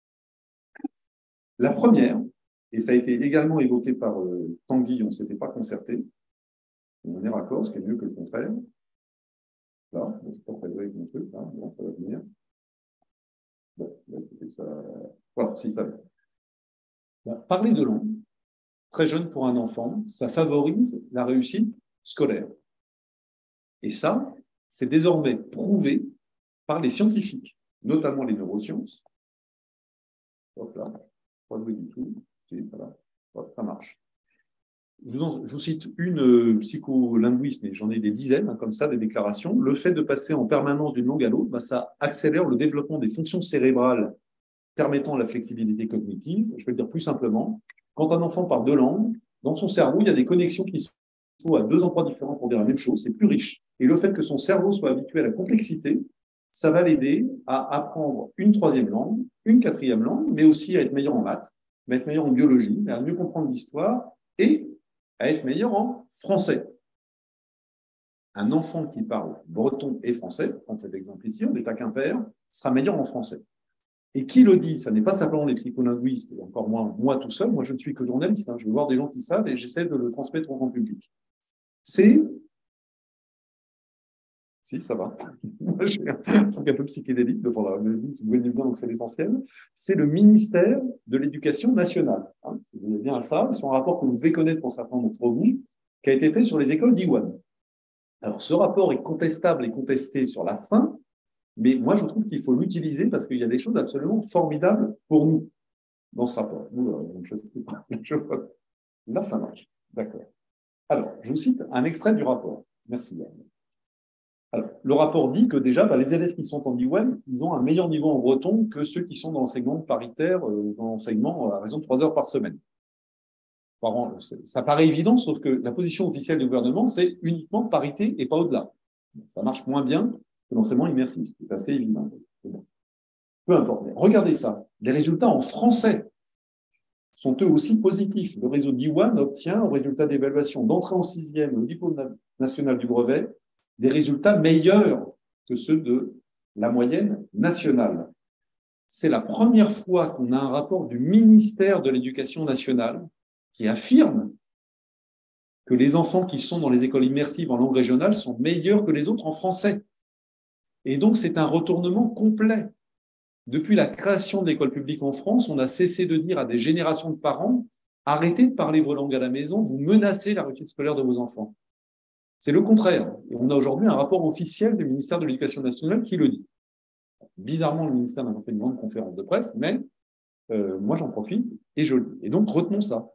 La première, et ça a été également évoqué par euh, Tanguy, on ne s'était pas concerté, on est raccord, ce qui est mieux que le contraire. Là, je ne sais pas très bien avec mon truc, là, bon, ça va venir. Bon, ça... Voilà, si ça va. Parler de langue, très jeune pour un enfant, ça favorise la réussite scolaire. Et ça, c'est désormais prouvé par les scientifiques, notamment les neurosciences. Hop là. Pas doué du tout. Si, voilà. Hop, ça marche. Je vous, en, je vous cite une euh, psycholinguiste, mais j'en ai des dizaines, hein, comme ça, des déclarations. Le fait de passer en permanence d'une langue à l'autre, bah, ça accélère le développement des fonctions cérébrales permettant la flexibilité cognitive. Je vais le dire plus simplement. Quand un enfant parle deux langues, dans son cerveau, il y a des connexions qui sont à deux endroits différents pour dire la même chose. C'est plus riche. Et le fait que son cerveau soit habitué à la complexité, ça va l'aider à apprendre une troisième langue, une quatrième langue, mais aussi à être meilleur en maths, à être meilleur en biologie, à mieux comprendre l'histoire et à être meilleur en français. Un enfant qui parle breton et français, prends cet exemple ici, on est à Quimper, sera meilleur en français. Et qui le dit? Ça n'est pas simplement les psycholinguistes, et encore moins moi tout seul, moi je ne suis que journaliste, hein, je veux voir des gens qui savent et j'essaie de le transmettre au grand public. C'est... Si, ça va. J'ai un truc un peu psychédélique devant la vie, si vous voyez bien, donc c'est l'essentiel. C'est le ministère de l'Éducation nationale. Hein, vous voyez bien ça, c'est un rapport que vous devez connaître pour certains d'entre vous, qui a été fait sur les écoles d'Iwan. Alors, ce rapport est contestable et contesté sur la fin, mais moi, je trouve qu'il faut l'utiliser parce qu'il y a des choses absolument formidables pour nous dans ce rapport. Nous, je sais pas. Là, ça marche. D'accord. Alors, je vous cite un extrait du rapport. Merci, Yann. Alors, le rapport dit que déjà, bah, les élèves qui sont en Diwan, ils ont un meilleur niveau en breton que ceux qui sont dans l'enseignement paritaire, euh, dans l'enseignement à raison de trois heures par semaine. Par an, ça paraît évident, sauf que la position officielle du gouvernement, c'est uniquement parité et pas au-delà. Ça marche moins bien que l'enseignement immersif, c'est assez évident. Bon. Peu importe. Mais regardez ça. Les résultats en français sont eux aussi positifs. Le réseau Diwan obtient, au résultat d'évaluation d'entrée en sixième au diplôme national du brevet, des résultats meilleurs que ceux de la moyenne nationale. C'est la première fois qu'on a un rapport du ministère de l'Éducation nationale qui affirme que les enfants qui sont dans les écoles immersives en langue régionale sont meilleurs que les autres en français. Et donc, c'est un retournement complet. Depuis la création de l'école publique en France, on a cessé de dire à des générations de parents « Arrêtez de parler vos langues à la maison, vous menacez la réussite scolaire de vos enfants ». C'est le contraire. Et on a aujourd'hui un rapport officiel du ministère de l'Éducation nationale qui le dit. Bizarrement, le ministère n'a pas fait une grande conférence de presse, mais euh, moi, j'en profite et je le dis. Et donc, retenons ça.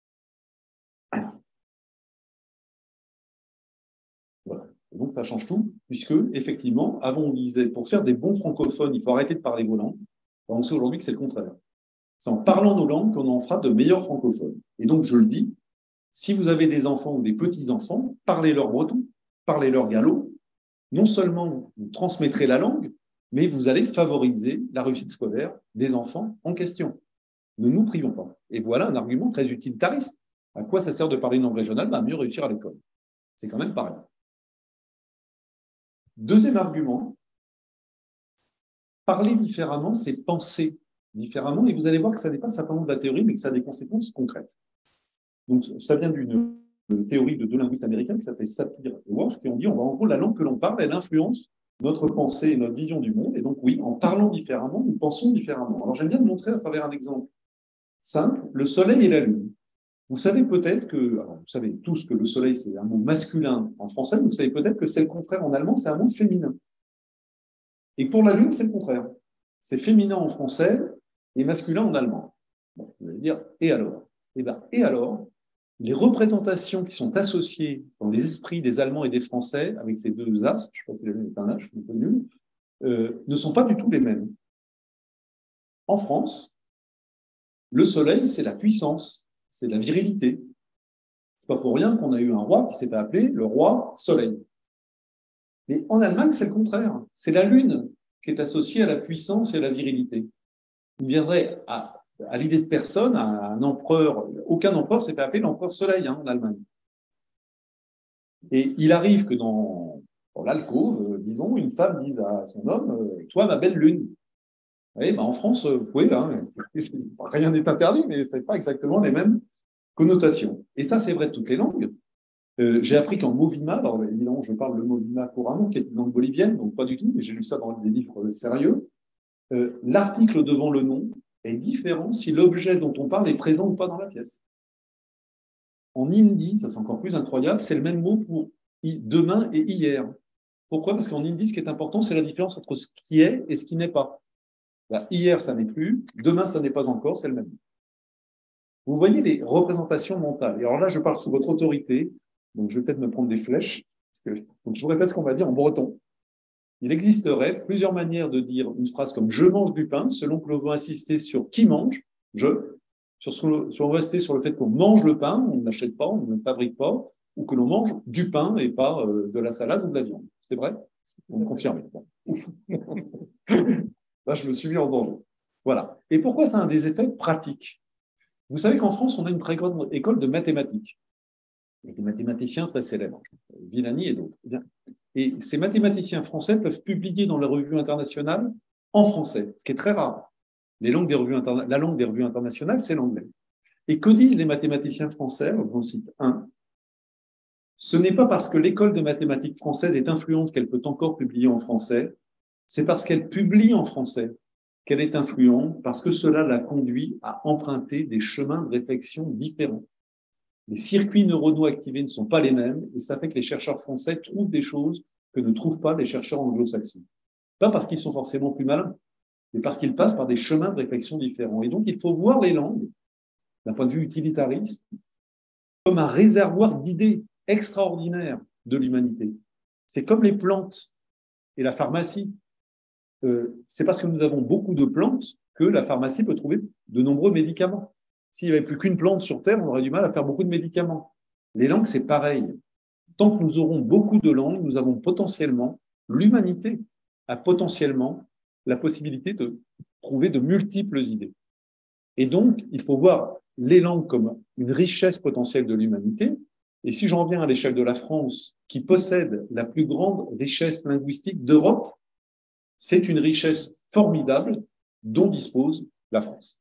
Voilà. Et donc, ça change tout, puisque, effectivement, avant, on disait, pour faire des bons francophones, il faut arrêter de parler vos langues. Alors, on sait aujourd'hui que c'est le contraire. C'est en parlant nos langues qu'on en fera de meilleurs francophones. Et donc, je le dis, si vous avez des enfants ou des petits-enfants, parlez-leur breton, parlez-leur gallo. Non seulement vous transmettrez la langue, mais vous allez favoriser la réussite scolaire des enfants en question. Ne nous privons pas. Et voilà un argument très utilitariste. À quoi ça sert de parler une langue régionale? Bah, mieux réussir à l'école. C'est quand même pareil. Deuxième argument, parler différemment, c'est penser différemment. Et vous allez voir que ça n'est pas simplement de la théorie, mais que ça a des conséquences concrètes. Donc, ça vient d'une théorie de deux linguistes américains qui s'appelle Sapir et Whorf, qui ont dit, on va en gros, la langue que l'on parle, elle influence notre pensée et notre vision du monde. Et donc, oui, en parlant différemment, nous pensons différemment. Alors, j'aime bien le montrer à travers un exemple simple, le soleil et la lune. Vous savez peut-être que, alors vous savez tous que le soleil, c'est un mot masculin en français, vous savez peut-être que c'est le contraire en allemand, c'est un mot féminin. Et pour la lune, c'est le contraire. C'est féminin en français et masculin en allemand. Bon, vous dire et alors? Eh bien, et alors, les représentations qui sont associées dans les esprits des Allemands et des Français, avec ces deux as, je crois que c'est un H, un peu nul, euh, ne sont pas du tout les mêmes. En France, le soleil, c'est la puissance, c'est la virilité. C'est pas pour rien qu'on a eu un roi qui s'est appelé le roi soleil. Mais en Allemagne, c'est le contraire. C'est la lune qui est associée à la puissance et à la virilité. Il viendrait à, à l'idée de personne, à un empereur, aucun empereur s'est fait appeler l'empereur soleil hein, en Allemagne. Et il arrive que dans, dans l'alcôve, euh, disons, une femme dise à son homme euh, « Toi, ma belle lune ». Oui, ben en France, vous pouvez, hein, rien n'est interdit, mais ce n'est pas exactement les mêmes connotations. Et ça, c'est vrai de toutes les langues. Euh, j'ai appris qu'en Movima, alors évidemment, je parle le Movima couramment, qui est une langue bolivienne, donc pas du tout, mais j'ai lu ça dans des livres sérieux. Euh, l'article devant le nom est différent si l'objet dont on parle est présent ou pas dans la pièce. En hindi, ça c'est encore plus incroyable, c'est le même mot pour demain et hier. Pourquoi? Parce qu'en hindi, ce qui est important, c'est la différence entre ce qui est et ce qui n'est pas. Là, hier, ça n'est plus, demain, ça n'est pas encore, c'est le même. Vous voyez les représentations mentales. Et alors là, je parle sous votre autorité, donc je vais peut-être me prendre des flèches. Parce que, donc je vous répète ce qu'on va dire en breton. Il existerait plusieurs manières de dire une phrase comme « je mange du pain », selon que l'on veut insister sur qui mange, je, sur ce qu'on si on veut rester sur le fait qu'on mange le pain, on n'achète pas, on ne le fabrique pas, ou que l'on mange du pain et pas euh, de la salade ou de la viande. C'est vrai? On me confirme. Ouf. Là, je me suis mis en danger. Voilà. Et pourquoi ça a des effets pratiques? Vous savez qu'en France, on a une très grande école de mathématiques. Il y a des mathématiciens très célèbres, Villani et d'autres. Et ces mathématiciens français peuvent publier dans les revues internationales en français, ce qui est très rare. Les langues des revues interna... La langue des revues internationales, c'est l'anglais. Et que disent les mathématiciens français? Je vous cite un. Ce n'est pas parce que l'école de mathématiques française est influente qu'elle peut encore publier en français, c'est parce qu'elle publie en français qu'elle est influente, parce que cela la conduit à emprunter des chemins de réflexion différents. Les circuits neuronaux activés ne sont pas les mêmes, et ça fait que les chercheurs français trouvent des choses que ne trouvent pas les chercheurs anglo-saxons. Pas parce qu'ils sont forcément plus malins, mais parce qu'ils passent par des chemins de réflexion différents. Et donc, il faut voir les langues, d'un point de vue utilitariste, comme un réservoir d'idées extraordinaires de l'humanité. C'est comme les plantes et la pharmacie. Euh, c'est parce que nous avons beaucoup de plantes que la pharmacie peut trouver de nombreux médicaments. S'il n'y avait plus qu'une plante sur Terre, on aurait du mal à faire beaucoup de médicaments. Les langues, c'est pareil. Tant que nous aurons beaucoup de langues, nous avons potentiellement, l'humanité a potentiellement la possibilité de trouver de multiples idées. Et donc, il faut voir les langues comme une richesse potentielle de l'humanité. Et si j'en reviens à l'échelle de la France, qui possède la plus grande richesse linguistique d'Europe, c'est une richesse formidable dont dispose la France.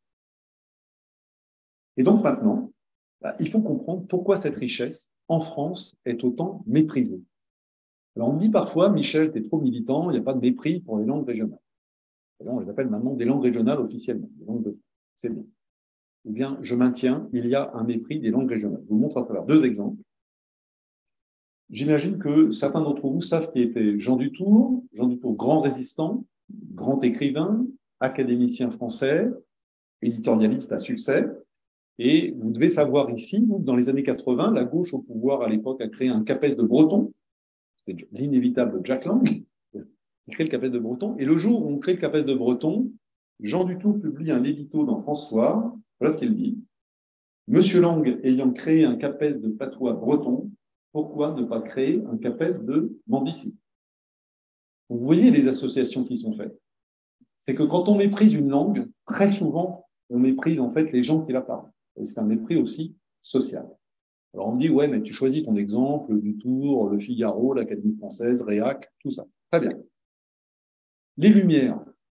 Et donc maintenant, bah, il faut comprendre pourquoi cette richesse, en France, est autant méprisée. Alors on me dit parfois, Michel, tu es trop militant, il n'y a pas de mépris pour les langues régionales. Alors, on les appelle maintenant des langues régionales officiellement, des langues de... C'est bien. Eh bien, je maintiens, il y a un mépris des langues régionales. Je vous montre à travers deux exemples. J'imagine que certains d'entre vous savent qui était Jean Dutour. Jean Dutour, grand résistant, grand écrivain, académicien français, éditorialiste à succès. Et vous devez savoir ici, dans les années quatre-vingts, la gauche au pouvoir à l'époque a créé un CAPES de Breton. C'était l'inévitable Jack Lang, qui crée le CAPES de Breton. Et le jour où on crée le CAPES de Breton, Jean Dutour publie un édito dans France Soir. Voilà ce qu'il dit. Monsieur Lang ayant créé un CAPES de patois breton, pourquoi ne pas créer un CAPES de Mendici? Vous voyez les associations qui sont faites. C'est que quand on méprise une langue, très souvent, on méprise en fait les gens qui la parlent. Et c'est un mépris aussi social. Alors on me dit, ouais, mais tu choisis ton exemple, Dutour, Le Figaro, l'Académie française, Réac, tout ça. Très bien. Les Lumières.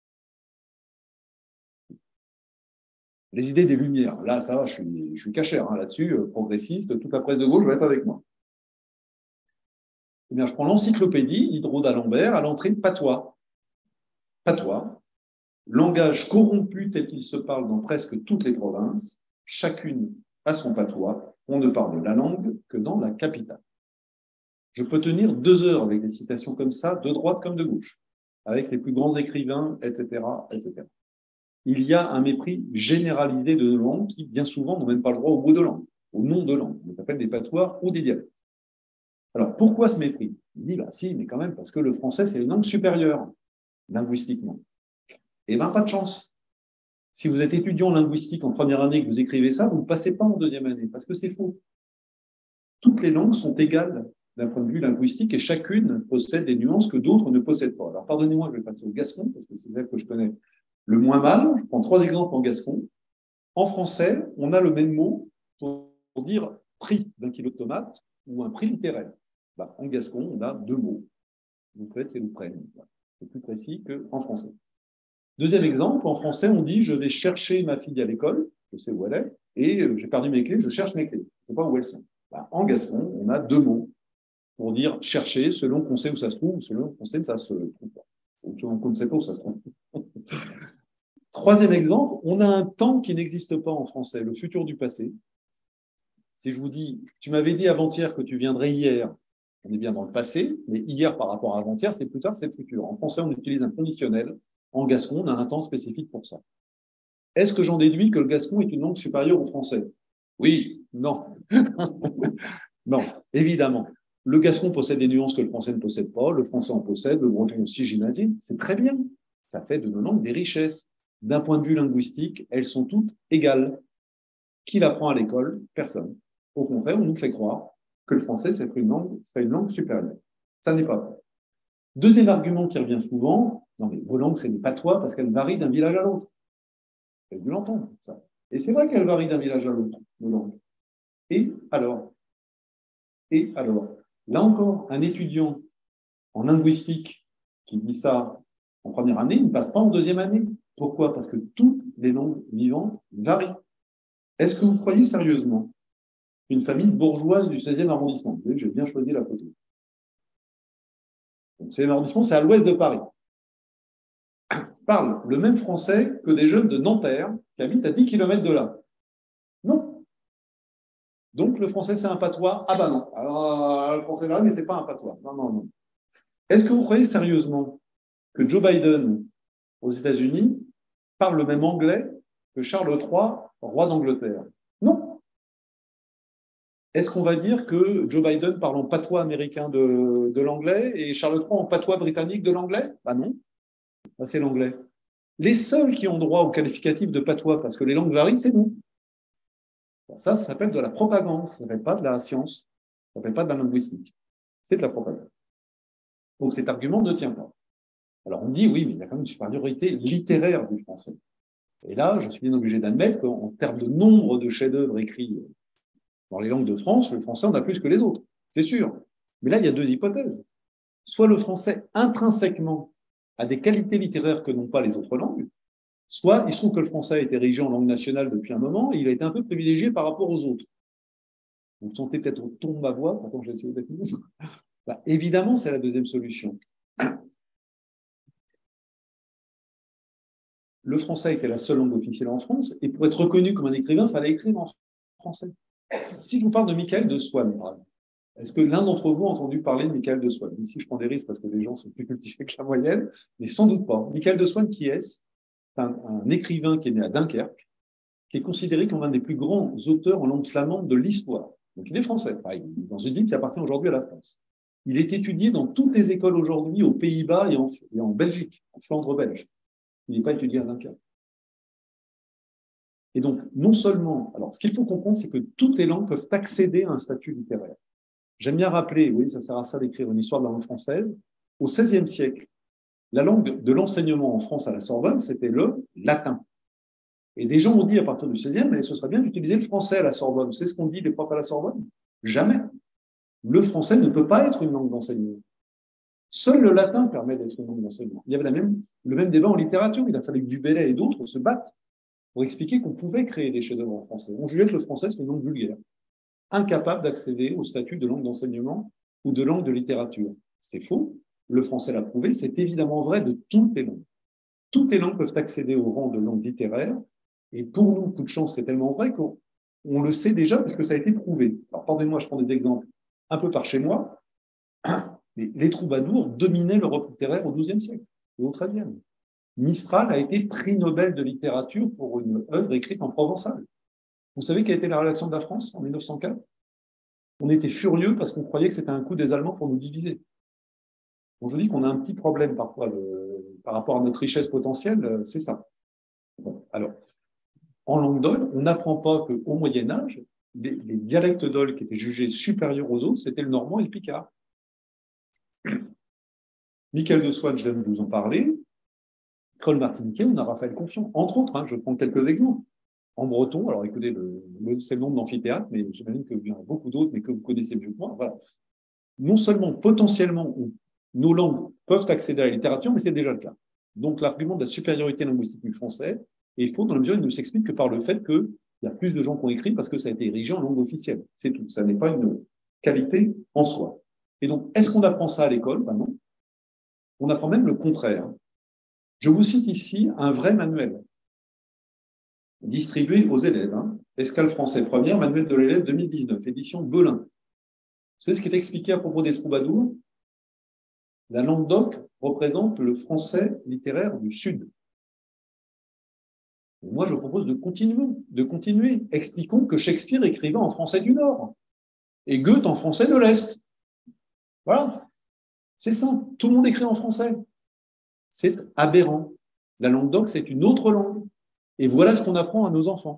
Les idées des Lumières. Là, ça va, je suis, je suis cachère hein, là-dessus, euh, progressiste, toute la presse de gauche va être avec moi. Eh bien, je prends l'encyclopédie, Diderot d'Alembert, à l'entrée de patois. Patois, langage corrompu tel qu'il se parle dans presque toutes les provinces, chacune a son patois, on ne parle de la langue que dans la capitale. Je peux tenir deux heures avec des citations comme ça, de droite comme de gauche, avec les plus grands écrivains, et cetera, et cetera. il y a un mépris généralisé de nos langues qui, bien souvent, n'ont même pas le droit au mot de langue, au nom de langue. On appelle des patois ou des dialectes. Alors, pourquoi ce mépris? Il dit, bah, si, mais quand même, parce que le français, c'est une langue supérieure, linguistiquement. Eh bien, pas de chance. Si vous êtes étudiant en linguistique en première année et que vous écrivez ça, vous ne passez pas en deuxième année, parce que c'est faux. Toutes les langues sont égales d'un point de vue linguistique et chacune possède des nuances que d'autres ne possèdent pas. Alors, pardonnez-moi, je vais passer au gascon, parce que c'est celle que je connais le moins mal. Je prends trois exemples en gascon. En français, on a le même mot pour dire prix d'un kilo de tomates ou un prix littéraire. Bah, en gascon, on a deux mots. Vous faites, c'est vous prenne. C'est plus précis qu'en français. Deuxième exemple, en français, on dit je vais chercher ma fille à l'école, je sais où elle est, et euh, j'ai perdu mes clés, je cherche mes clés. Je ne sais pas où elles sont. Bah, en gascon, on a deux mots pour dire chercher, selon qu'on sait où ça se trouve, ou selon qu'on sait que ça ne se trouve pas. Ou selon qu'on ne sait pas où ça se trouve. Troisième exemple, on a un temps qui n'existe pas en français, le futur du passé. Si je vous dis, tu m'avais dit avant-hier que tu viendrais hier, on est bien dans le passé, mais hier par rapport à avant-hier, c'est plus tard, c'est le futur. En français, on utilise un conditionnel. En gascon, on a un temps spécifique pour ça. Est-ce que j'en déduis que le gascon est une langue supérieure au français? Oui, non. Non, évidemment. Le gascon possède des nuances que le français ne possède pas, le français en possède, le breton aussi, j'imagine. C'est très bien. Ça fait de nos langues des richesses. D'un point de vue linguistique, elles sont toutes égales. Qui l'apprend à l'école? Personne. Au contraire, on nous fait croire que le français, c'est une langue, c'est une langue supérieure. Ça n'est pas vrai. Deuxième argument qui revient souvent, non mais vos langues, c'est des patois parce qu'elles varient d'un village à l'autre. Vous avez dû l'entendre, ça. Et c'est vrai qu'elles varient d'un village à l'autre, nos langues. Et alors? Et alors? Là encore, un étudiant en linguistique qui dit ça en première année, il ne passe pas en deuxième année. Pourquoi? Parce que toutes les langues vivantes varient. Est-ce que vous croyez sérieusement qu'une famille bourgeoise du seizième arrondissement, vous voyez, j'ai bien choisi la photo. Le seizième arrondissement, c'est à l'ouest de Paris. Parle le même français que des jeunes de Nanterre qui habitent à dix kilomètres de là. Non. Donc, le français, c'est un patois? Ah ben non. Alors, le français varie, mais ce n'est pas un patois. Non, non, non. Est-ce que vous croyez sérieusement que Joe Biden, aux États-Unis, parle le même anglais que Charles trois, roi d'Angleterre? Non. Est-ce qu'on va dire que Joe Biden parle en patois américain de, de l'anglais et Charles trois en patois britannique de l'anglais? Ben non. Ben, c'est l'anglais. Les seuls qui ont droit au qualificatif de patois, parce que les langues varient, c'est nous. Ça, ça s'appelle de la propagande, ça ne s'appelle pas de la science, ça ne s'appelle pas de la linguistique. C'est de la propagande. Donc cet argument ne tient pas. Alors on dit, oui, mais il y a quand même une supériorité littéraire du français. Et là, je suis bien obligé d'admettre qu'en termes de nombre de chefs-d'œuvre écrits dans les langues de France, le français en a plus que les autres, c'est sûr. Mais là, il y a deux hypothèses. Soit le français, intrinsèquement, a des qualités littéraires que n'ont pas les autres langues, soit il se trouve que le français a été érigé en langue nationale depuis un moment et il a été un peu privilégié par rapport aux autres. Vous sentez peut-être au ton de ma voix, pourtant j'ai essayé d'être mince. Bah, évidemment, c'est la deuxième solution. Le français était la seule langue officielle en France et pour être reconnu comme un écrivain, il fallait écrire en français. Si je vous parle de Michael de Swann, est-ce que l'un d'entre vous a entendu parler de Michael de Swann? Ici, je prends des risques parce que les gens sont plus cultivés que la moyenne, mais sans doute pas. Michael de Swann, qui est-ce? C'est un, un écrivain qui est né à Dunkerque, qui est considéré comme un des plus grands auteurs en langue flamande de l'histoire. Donc, il est français, pareil, dans une ville qui appartient aujourd'hui à la France. Il est étudié dans toutes les écoles aujourd'hui aux Pays-Bas et en, et en Belgique, en Flandre belge. Il n'est pas étudié à Dunkerque. Et donc, non seulement, alors ce qu'il faut comprendre, c'est que toutes les langues peuvent accéder à un statut littéraire. J'aime bien rappeler, oui, ça sert à ça d'écrire une histoire de la langue française, au seizième siècle, la langue de l'enseignement en France à la Sorbonne, c'était le latin. Et des gens ont dit à partir du seizième, mais ce serait bien d'utiliser le français à la Sorbonne. C'est ce qu'ont dit les profs à la Sorbonne? Jamais. Le français ne peut pas être une langue d'enseignement. Seul le latin permet d'être une langue d'enseignement. Il y avait la même, le même débat en littérature. Il a fallu que Dubélé et d'autres se battent pour expliquer qu'on pouvait créer des chefs-d'œuvre en français. On jugeait que le français, c'est une langue vulgaire, incapable d'accéder au statut de langue d'enseignement ou de langue de littérature. C'est faux. Le français l'a prouvé. C'est évidemment vrai de toutes les langues. Toutes les langues peuvent accéder au rang de langue littéraire. Et pour nous, coup de chance, c'est tellement vrai qu'on on le sait déjà puisque ça a été prouvé. Alors, pardonnez-moi, je prends des exemples un peu par chez moi. Les, les troubadours dominaient l'Europe littéraire au douzième siècle et au treizième. Mistral a été prix Nobel de littérature pour une œuvre écrite en provençal. Vous savez quelle était la réaction de la France en mille neuf cent quatre? On était furieux parce qu'on croyait que c'était un coup des Allemands pour nous diviser. Donc je dis qu'on a un petit problème parfois le, par rapport à notre richesse potentielle, c'est ça. Bon, alors, en langue d'Oll, on n'apprend pas qu'au Moyen-Âge, les, les dialectes d'Oll qui étaient jugés supérieurs aux autres, c'était le normand et le picard. Michael de Swann, je viens de vous en parler. Kroll Martiniquais, on a Raphaël Confiant, entre autres, hein, je prends quelques exemples. En breton, alors écoutez, le, le, c'est le nom de l'amphithéâtre, mais j'imagine qu'il y en a beaucoup d'autres, mais que vous connaissez mieux que moi. Voilà. Non seulement potentiellement, on, nos langues peuvent accéder à la littérature, mais c'est déjà le cas. Donc l'argument de la supériorité linguistique du français est faux dans la mesure où il ne s'explique que par le fait qu'il y a plus de gens qui ont écrit parce que ça a été érigé en langue officielle. C'est tout. Ça n'est pas une qualité en soi. Et donc, est-ce qu'on apprend ça à l'école? Ben non. On apprend même le contraire. Je vous cite ici un vrai manuel distribué aux élèves. Hein. Escale français première, manuel de l'élève deux mille dix-neuf, édition Belin. Vous savez ce qui est expliqué à propos des troubadours? La langue d'oc représente le français littéraire du Sud. Et moi, je propose de continuer, de continuer. Expliquons que Shakespeare écrivait en français du Nord et Goethe en français de l'Est. Voilà. C'est simple. Tout le monde écrit en français. C'est aberrant. La langue d'oc, c'est une autre langue. Et voilà ce qu'on apprend à nos enfants.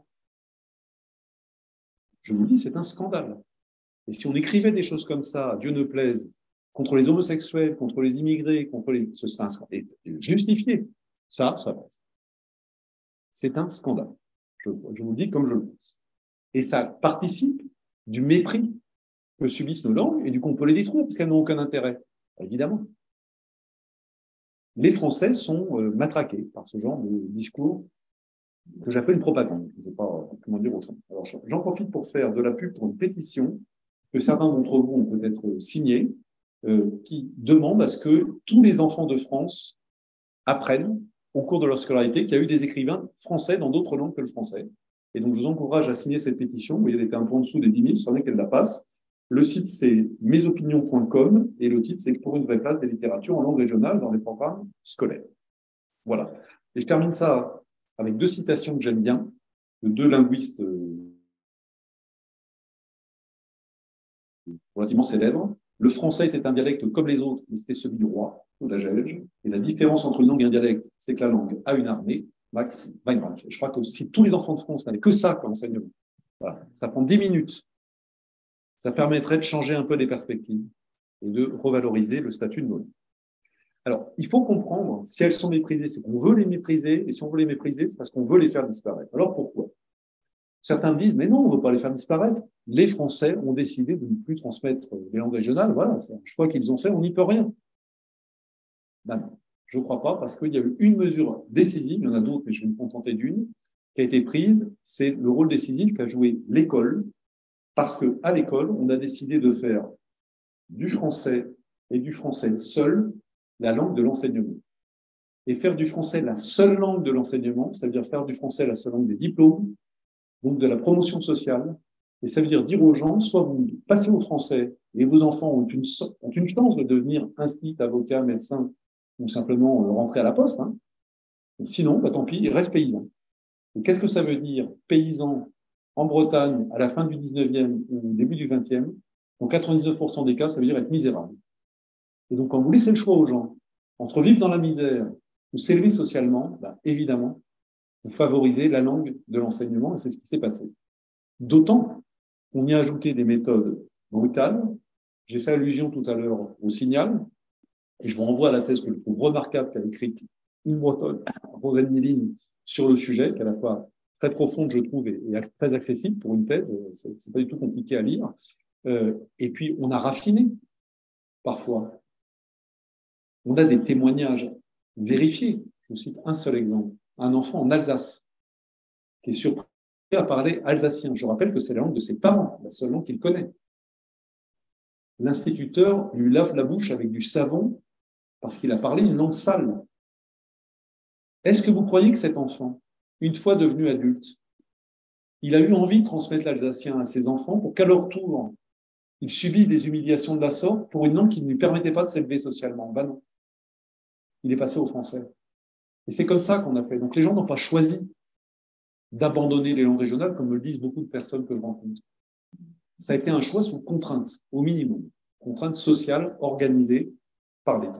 Je vous dis, c'est un scandale. Et si on écrivait des choses comme ça, Dieu ne plaise, contre les homosexuels, contre les immigrés, contre les... ce serait un scandale. Et justifié. Ça, ça passe. C'est un scandale. Je, je vous le dis comme je le pense. Et ça participe du mépris que subissent nos langues, et du coup, on peut les détruire parce qu'elles n'ont aucun intérêt. Évidemment. Les Français sont euh, matraqués par ce genre de discours que j'appelle une propagande. Je ne sais pas comment dire autrement. Alors, j'en profite pour faire de la pub pour une pétition que certains d'entre vous ont peut-être signée, euh, qui demande à ce que tous les enfants de France apprennent au cours de leur scolarité qu'il y a eu des écrivains français dans d'autres langues que le français. Et donc, je vous encourage à signer cette pétition. Vous voyez, elle était un peu en dessous des dix mille, sur laquelle elle la passe. Le site, c'est mesopinions point com et le titre, c'est « Pour une vraie place des littératures en langue régionale dans les programmes scolaires ». Voilà. Et je termine ça avec deux citations que j'aime bien, de deux linguistes relativement célèbres. Le français était un dialecte comme les autres, mais c'était celui du roi, ou la Gelge. Et la différence entre une langue et un dialecte, c'est que la langue a une armée. Max Weinreich. Je crois que si tous les enfants de France n'avaient que ça comme enseignement, voilà, ça prend dix minutes. Ça permettrait de changer un peu les perspectives et de revaloriser le statut de nos langues. Alors, il faut comprendre, si elles sont méprisées, c'est qu'on veut les mépriser, et si on veut les mépriser, c'est parce qu'on veut les faire disparaître. Alors, pourquoi? Certains me disent, mais non, on ne veut pas les faire disparaître. Les Français ont décidé de ne plus transmettre les langues régionales. Voilà, c'est un choix qu'ils ont fait, on n'y peut rien. Ben non, je ne crois pas, parce qu'il y a eu une mesure décisive, il y en a d'autres, mais je vais me contenter d'une, qui a été prise, c'est le rôle décisif qu'a joué l'école, parce qu'à l'école, on a décidé de faire du français et du français seul la langue de l'enseignement. Et faire du français la seule langue de l'enseignement, ça veut dire faire du français la seule langue des diplômes, donc de la promotion sociale, et ça veut dire dire aux gens, soit vous passez au français et vos enfants ont une, ont une chance de devenir institut, avocat, médecin, ou simplement rentrer à la poste, hein. Sinon, bah, tant pis, ils restent paysans. Et qu'est-ce que ça veut dire, paysan en Bretagne à la fin du dix-neuvième ou au début du vingtième? Dans quatre-vingt-dix-neuf pour cent des cas, ça veut dire être misérable. Et donc, quand vous laissez le choix aux gens entre vivre dans la misère ou s'élever socialement, bah, évidemment, vous favorisez la langue de l'enseignement, et c'est ce qui s'est passé. D'autant qu'on y a ajouté des méthodes brutales. J'ai fait allusion tout à l'heure au Signal, et je vous renvoie à la thèse que je trouve remarquable qu'a écrite une Bretonne, Roselyne Méline, sur le sujet, qui est à la fois très profonde, je trouve, et, et très accessible pour une thèse. C'est, c'est pas du tout compliqué à lire. Euh, et puis, on a raffiné, parfois. On a des témoignages vérifiés. Je vous cite un seul exemple. Un enfant en Alsace qui est surpris à parler alsacien. Je rappelle que c'est la langue de ses parents, la seule langue qu'il connaît. L'instituteur lui lave la bouche avec du savon parce qu'il a parlé une langue sale. Est-ce que vous croyez que cet enfant, une fois devenu adulte, il a eu envie de transmettre l'alsacien à ses enfants pour qu'à leur tour, il subisse des humiliations de la sorte pour une langue qui ne lui permettait pas de s'élever socialement? Ben non. Il est passé au français. Et c'est comme ça qu'on a fait. Donc les gens n'ont pas choisi d'abandonner les langues régionales, comme me le disent beaucoup de personnes que je rencontre. Ça a été un choix sous contrainte, au minimum. Contrainte sociale organisée par l'État.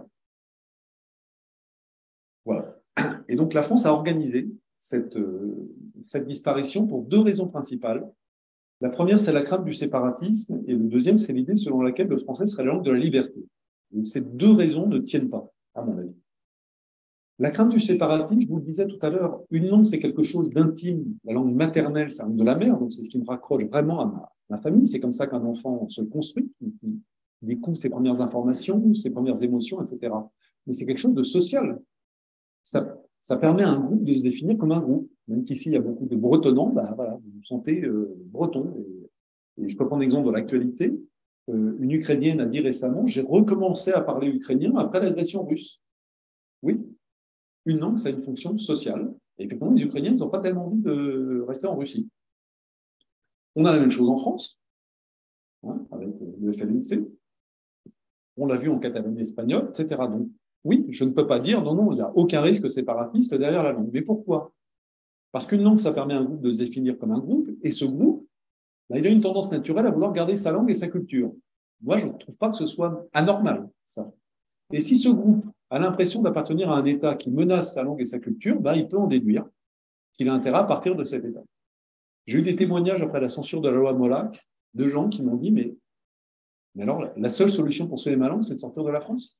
Voilà. Et donc la France a organisé cette, euh, cette disparition pour deux raisons principales. La première, c'est la crainte du séparatisme, et le deuxième, c'est l'idée selon laquelle le français serait la langue de la liberté. Et ces deux raisons ne tiennent pas, à mon avis. La crainte du séparatisme, je vous le disais tout à l'heure, une langue, c'est quelque chose d'intime. La langue maternelle, c'est la langue de la mère, donc c'est ce qui me raccroche vraiment à ma, ma famille. C'est comme ça qu'un enfant se construit, il découvre ses premières informations, ses premières émotions, et cetera. Mais c'est quelque chose de social. Ça, ça permet à un groupe de se définir comme un groupe. Même qu'ici, il y a beaucoup de bretonnants, bah, voilà, vous vous sentez euh, breton. Et, et je peux prendre l'exemple de l'actualité. Euh, une Ukrainienne a dit récemment, j'ai recommencé à parler ukrainien après l'agression russe. Oui, une langue, ça a une fonction sociale. Et effectivement, les Ukrainiens n'ont pas tellement envie de rester en Russie. On a la même chose en France, hein, avec le F L N C. On l'a vu en Catalogne espagnole, et cetera. Donc, oui, je ne peux pas dire, non, non, il n'y a aucun risque séparatiste derrière la langue. Mais pourquoi? Parce qu'une langue, ça permet à un groupe de se définir comme un groupe, et ce groupe, là, il a une tendance naturelle à vouloir garder sa langue et sa culture. Moi, je ne trouve pas que ce soit anormal, ça. Et si ce groupe a l'impression d'appartenir à un État qui menace sa langue et sa culture, ben, il peut en déduire qu'il a intérêt à partir de cet État. J'ai eu des témoignages après la censure de la loi Molac de gens qui m'ont dit, mais, mais alors, la seule solution pour sauver ma langue, c'est de sortir de la France.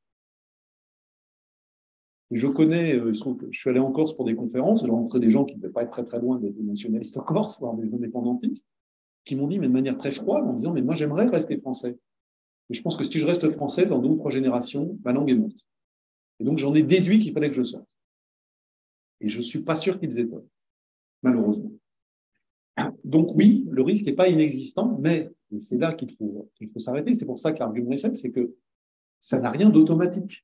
Et je connais, euh, je suis allé en Corse pour des conférences, j'ai rencontré des gens qui ne devaient pas être très très loin des nationalistes corses, voire des indépendantistes, qui m'ont dit, mais de manière très froide, en disant, mais moi j'aimerais rester français. Et je pense que si je reste français, dans deux ou trois générations, ma langue est morte. Et donc j'en ai déduit qu'il fallait que je sorte. Et je ne suis pas sûr qu'ils aient tort, malheureusement. Donc oui, le risque n'est pas inexistant, mais et c'est là qu'il faut, qu'il faut s'arrêter. C'est pour ça que l'argument est faible, c'est que ça n'a rien d'automatique.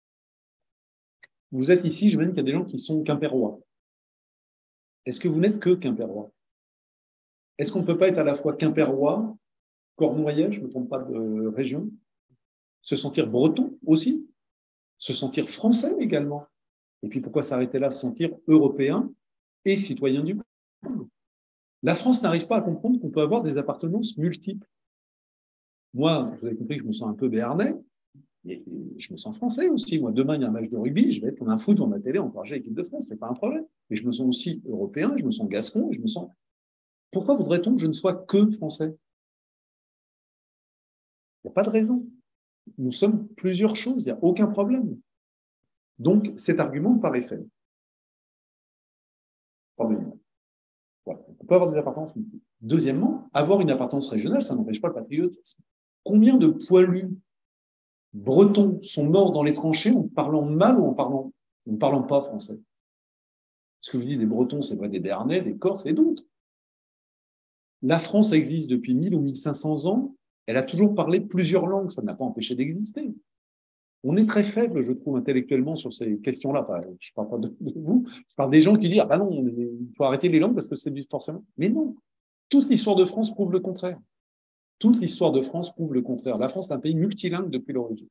Vous êtes ici, je me dis qu'il y a des gens qui sont quimpérois. Est-ce que vous n'êtes que quimpérois? Est-ce qu'on ne peut pas être à la fois quimpérois, cornouaillais, je ne me trompe pas de région, se sentir breton aussi, se sentir français également? Et puis pourquoi s'arrêter là, se sentir européen et citoyen du monde? La France n'arrive pas à comprendre qu'on peut avoir des appartenances multiples. Moi, vous avez compris que je me sens un peu béarnais, et je me sens français aussi. Moi, demain, il y a un match de rugby, je vais être comme un foot dans ma télé, encourager l'équipe de France, ce n'est pas un problème. Mais je me sens aussi européen, je me sens gascon, je me sens... Pourquoi voudrait-on que je ne sois que français? Il n'y a pas de raison. Nous sommes plusieurs choses, il n'y a aucun problème. Donc, cet argument me paraît faible. Pardonnez-moi. Voilà. On peut avoir des appartenances multiples. Deuxièmement, avoir une appartenance régionale, ça n'empêche pas le patriotisme. Combien de poilus bretons sont morts dans les tranchées en parlant mal ou en parlant, en parlant pas français? Ce que je dis des Bretons, c'est vrai des Béarnais, des Corses et d'autres. La France existe depuis mille ou mille cinq cents ans. Elle a toujours parlé plusieurs langues. Ça n'a pas empêché d'exister. On est très faible, je trouve, intellectuellement sur ces questions-là. Enfin, je ne parle pas de, de vous. Je parle des gens qui disent « Ah ben non, il faut arrêter les langues parce que c'est forcément… » Mais non. Toute l'histoire de France prouve le contraire. Toute l'histoire de France prouve le contraire. La France est un pays multilingue depuis l'origine.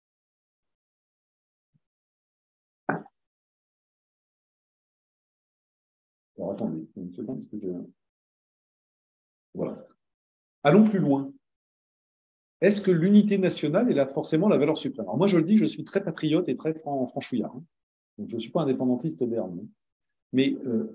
Alors, attendez, une seconde, parce que je… Voilà. Allons plus loin. Est-ce que l'unité nationale est là forcément la valeur suprême? Alors moi, je le dis, je suis très patriote et très franchouillard. Hein. Donc, je ne suis pas indépendantiste béarnais. Mais euh,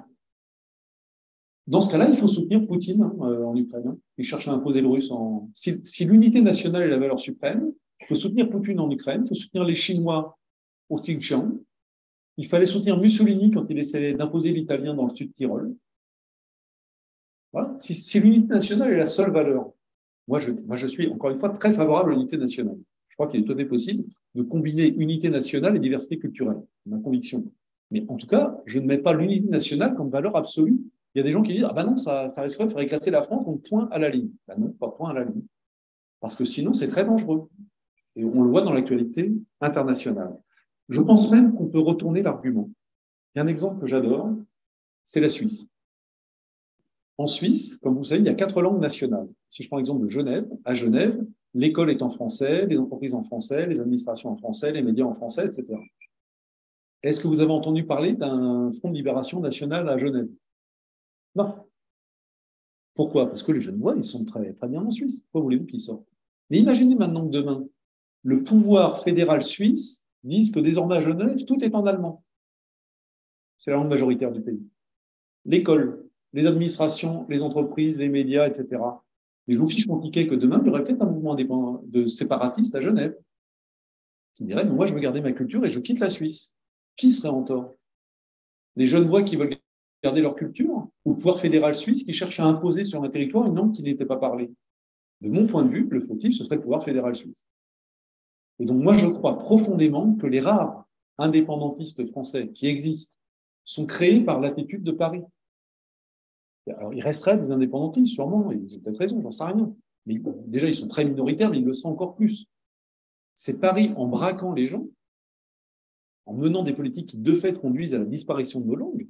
dans ce cas-là, il faut soutenir Poutine hein, en Ukraine. Hein. Il cherche à imposer le russe en… Si, si l'unité nationale est la valeur suprême, il faut soutenir Poutine en Ukraine, il faut soutenir les Chinois au Xinjiang. Il fallait soutenir Mussolini quand il essayait d'imposer l'italien dans le sud Tyrol. Voilà. Si, si l'unité nationale est la seule valeur, moi je, moi je suis encore une fois très favorable à l'unité nationale. Je crois qu'il est tout à fait possible de combiner unité nationale et diversité culturelle. C'est ma conviction. Mais en tout cas, je ne mets pas l'unité nationale comme valeur absolue. Il y a des gens qui disent « Ah ben non, ça, ça risquerait de faire éclater la France, donc point à la ligne. » Ben non, pas point à la ligne. Parce que sinon, c'est très dangereux. Et on le voit dans l'actualité internationale. Je pense même qu'on peut retourner l'argument. Il y a un exemple que j'adore, c'est la Suisse. En Suisse, comme vous savez, il y a quatre langues nationales. Si je prends l'exemple de Genève, à Genève, l'école est en français, les entreprises en français, les administrations en français, les médias en français, et cetera. Est-ce que vous avez entendu parler d'un front de libération nationale à Genève? Non. Pourquoi? Parce que les Genevois, ils sont très, très bien en Suisse. Pourquoi voulez-vous qu'ils sortent? Mais imaginez maintenant que demain, le pouvoir fédéral suisse dise que désormais à Genève, tout est en allemand. C'est la langue majoritaire du pays. L'école, les administrations, les entreprises, les médias, et cetera. Et je vous fiche mon ticket que demain, il y aurait peut-être un mouvement indépendant de séparatistes à Genève qui dirait, mais moi, je veux garder ma culture et je quitte la Suisse. Qui serait en tort? Les Genevois qui veulent garder leur culture ou le pouvoir fédéral suisse qui cherche à imposer sur un territoire une langue qui n'était pas parlée? De mon point de vue, le fautif, ce serait le pouvoir fédéral suisse. Et donc, moi, je crois profondément que les rares indépendantistes français qui existent sont créés par l'attitude de Paris. Alors, il resterait des indépendantistes, sûrement, et ils ont peut-être raison, j'en sais rien. Mais déjà, ils sont très minoritaires, mais ils le seront encore plus. C'est Paris, en braquant les gens, en menant des politiques qui, de fait, conduisent à la disparition de nos langues,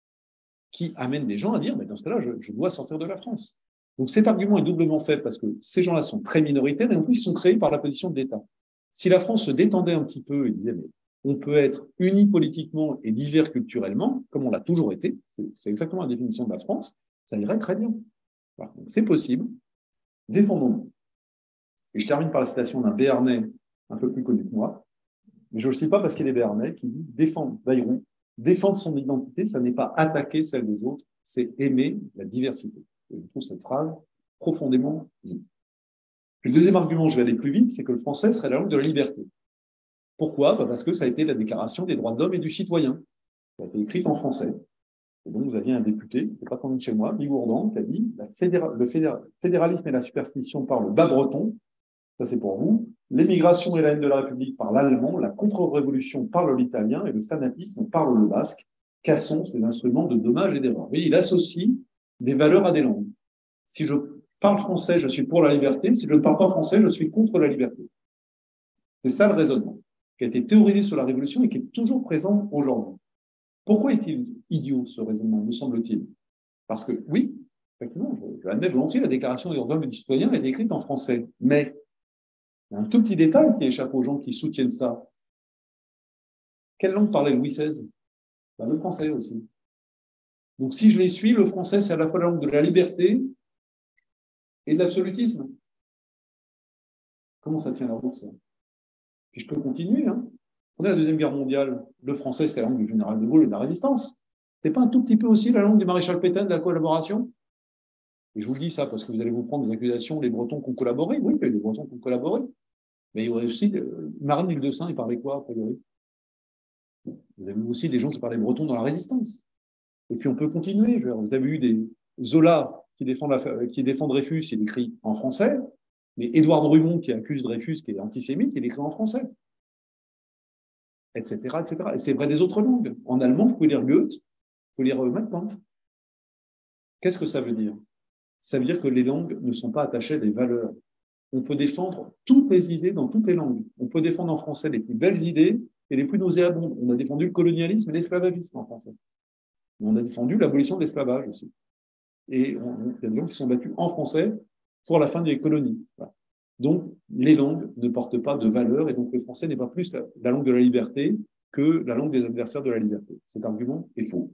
qui amènent des gens à dire, mais dans ce cas-là, je, je dois sortir de la France. Donc, cet argument est doublement fait parce que ces gens-là sont très minoritaires et en plus, ils sont créés par la position de l'État. Si la France se détendait un petit peu et disait, mais on peut être unis politiquement et divers culturellement, comme on l'a toujours été, c'est exactement la définition de la France, ça irait très bien. Voilà. Donc, c'est possible. Défendons-nous. Et je termine par la citation d'un Béarnais un peu plus connu que moi, mais je ne le cite pas parce qu'il est Béarnais, qui dit « Défendre Bayrou, défendre son identité, ça n'est pas attaquer celle des autres, c'est aimer la diversité. » Et je trouve cette phrase profondément juste. Puis le deuxième argument, je vais aller plus vite, c'est que le français serait la langue de la liberté. Pourquoi? Bah parce que ça a été la déclaration des droits de l'homme et du citoyen. Ça a été écrite en français. Et donc, vous aviez un député, qui n'est pas connu de chez moi, Bigourdan, qui a dit la fédéra le fédéra fédéralisme et la superstition par le bas breton, ça c'est pour vous, l'émigration et la haine de la République par l'allemand, la contre-révolution par l'italien et le fanatisme par le basque. Cassons ces instruments de dommage et d'erreur. Et il associe des valeurs à des langues. Si je parle français, je suis pour la liberté. Si je ne parle pas français, je suis contre la liberté. C'est ça le raisonnement, qui a été théorisé sur la Révolution et qui est toujours présent aujourd'hui. Pourquoi est-il idiot, ce raisonnement, me semble-t-il? Parce que, oui, effectivement, je, je l'admets volontiers, la Déclaration des droits de l'homme et du citoyen a été écrite en français. Mais il y a un tout petit détail qui échappe aux gens qui soutiennent ça. Quelle langue parlait Louis seize? Ben, le français aussi. Donc, si je les suis, le français, c'est à la fois la langue de la liberté et de l'absolutisme. Comment ça tient la route, ça? Puis je peux continuer. Hein. Pendant la Deuxième Guerre mondiale, le français, c'était la langue du général de Gaulle et de la Résistance. C'est pas un tout petit peu aussi la langue du maréchal Pétain de la collaboration? Et je vous le dis ça parce que vous allez vous prendre des accusations, les Bretons qui ont collaboré. Oui, il y a des Bretons qui ont collaboré. Mais il y a aussi, euh, Marine l'Île de Saint, il parlait quoi, a priori? Vous avez aussi des gens qui parlaient breton dans la Résistance. Et puis on peut continuer. Je veux dire, vous avez eu des Zola qui défendent, la, qui défend Dreyfus, il écrit en français. Mais Édouard Drummond qui accuse Dreyfus, qui est antisémite, il écrit en français. Etc. et cetera. Et c'est vrai des autres langues. En allemand, vous pouvez lire Goethe, vous pouvez lire maintenant. Qu'est-ce que ça veut dire? Ça veut dire que les langues ne sont pas attachées à des valeurs. On peut défendre toutes les idées dans toutes les langues. On peut défendre en français les plus belles idées et les plus nauséabondes. On a défendu le colonialisme et l'esclavagisme en français. Mais on a défendu l'abolition de l'esclavage aussi. Et on, il y a des gens qui sont battus en français pour la fin des colonies. Voilà. Donc, les langues ne portent pas de valeur et donc le français n'est pas plus la, la langue de la liberté que la langue des adversaires de la liberté. Cet argument est faux.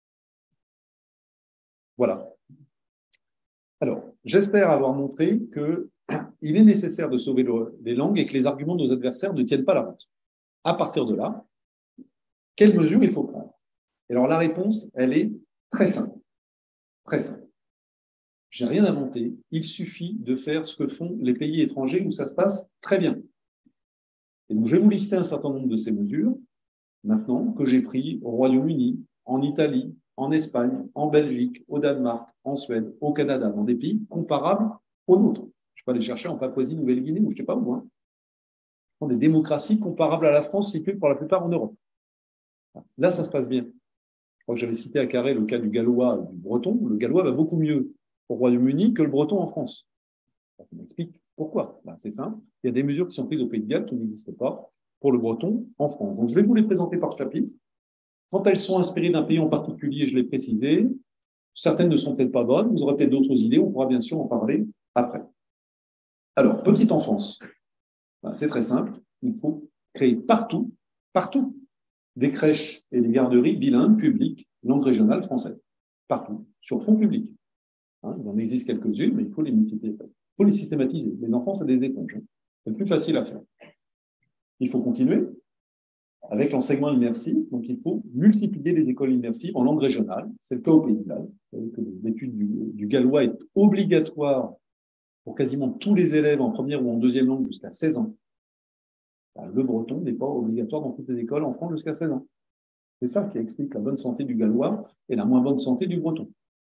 Voilà. Alors, j'espère avoir montré qu'il est nécessaire de sauver le, les langues et que les arguments de nos adversaires ne tiennent pas la route. À partir de là, quelles mesures il faut prendre? Et alors, la réponse, elle est très simple. Très simple. Je n'ai rien inventé. Il suffit de faire ce que font les pays étrangers où ça se passe très bien. Et donc, je vais vous lister un certain nombre de ces mesures, maintenant, que j'ai pris au Royaume-Uni, en Italie, en Espagne, en Belgique, au Danemark, en Suède, au Canada, dans des pays comparables aux nôtres. Je ne vais pas les chercher en Papouasie-Nouvelle-Guinée ou je ne sais pas où. Hein. Ce sont des démocraties comparables à la France, situées pour la plupart en Europe. Là, ça se passe bien. Je crois que j'avais cité à Carré le cas du gallois et du breton. Le gallois va beaucoup mieux au Royaume-Uni que le breton en France. Ça m'explique pourquoi. Ben, c'est simple. Il y a des mesures qui sont prises au Pays de Galles qui n'existent pas pour le breton en France. Donc, je vais vous les présenter par chapitre. Quand elles sont inspirées d'un pays en particulier, je l'ai précisé. Certaines ne sont peut-être pas bonnes. Vous aurez peut-être d'autres idées. On pourra bien sûr en parler après. Alors, petite enfance. Ben, c'est très simple. Il faut créer partout, partout, des crèches et des garderies bilingues, publiques, langue régionale française, partout, sur fonds publics. Hein, il en existe quelques-unes, mais il faut les multiplier. Il faut les systématiser. Les enfants, c'est des éponges. Hein. C'est plus facile à faire. Il faut continuer avec l'enseignement immersif. Donc, il faut multiplier les écoles immersives en langue régionale. C'est le cas au Pays de Galles. Vous savez que l'étude du, du gallois est obligatoire pour quasiment tous les élèves en première ou en deuxième langue jusqu'à seize ans. Le breton n'est pas obligatoire dans toutes les écoles en France jusqu'à seize ans. C'est ça qui explique la bonne santé du gallois et la moins bonne santé du breton.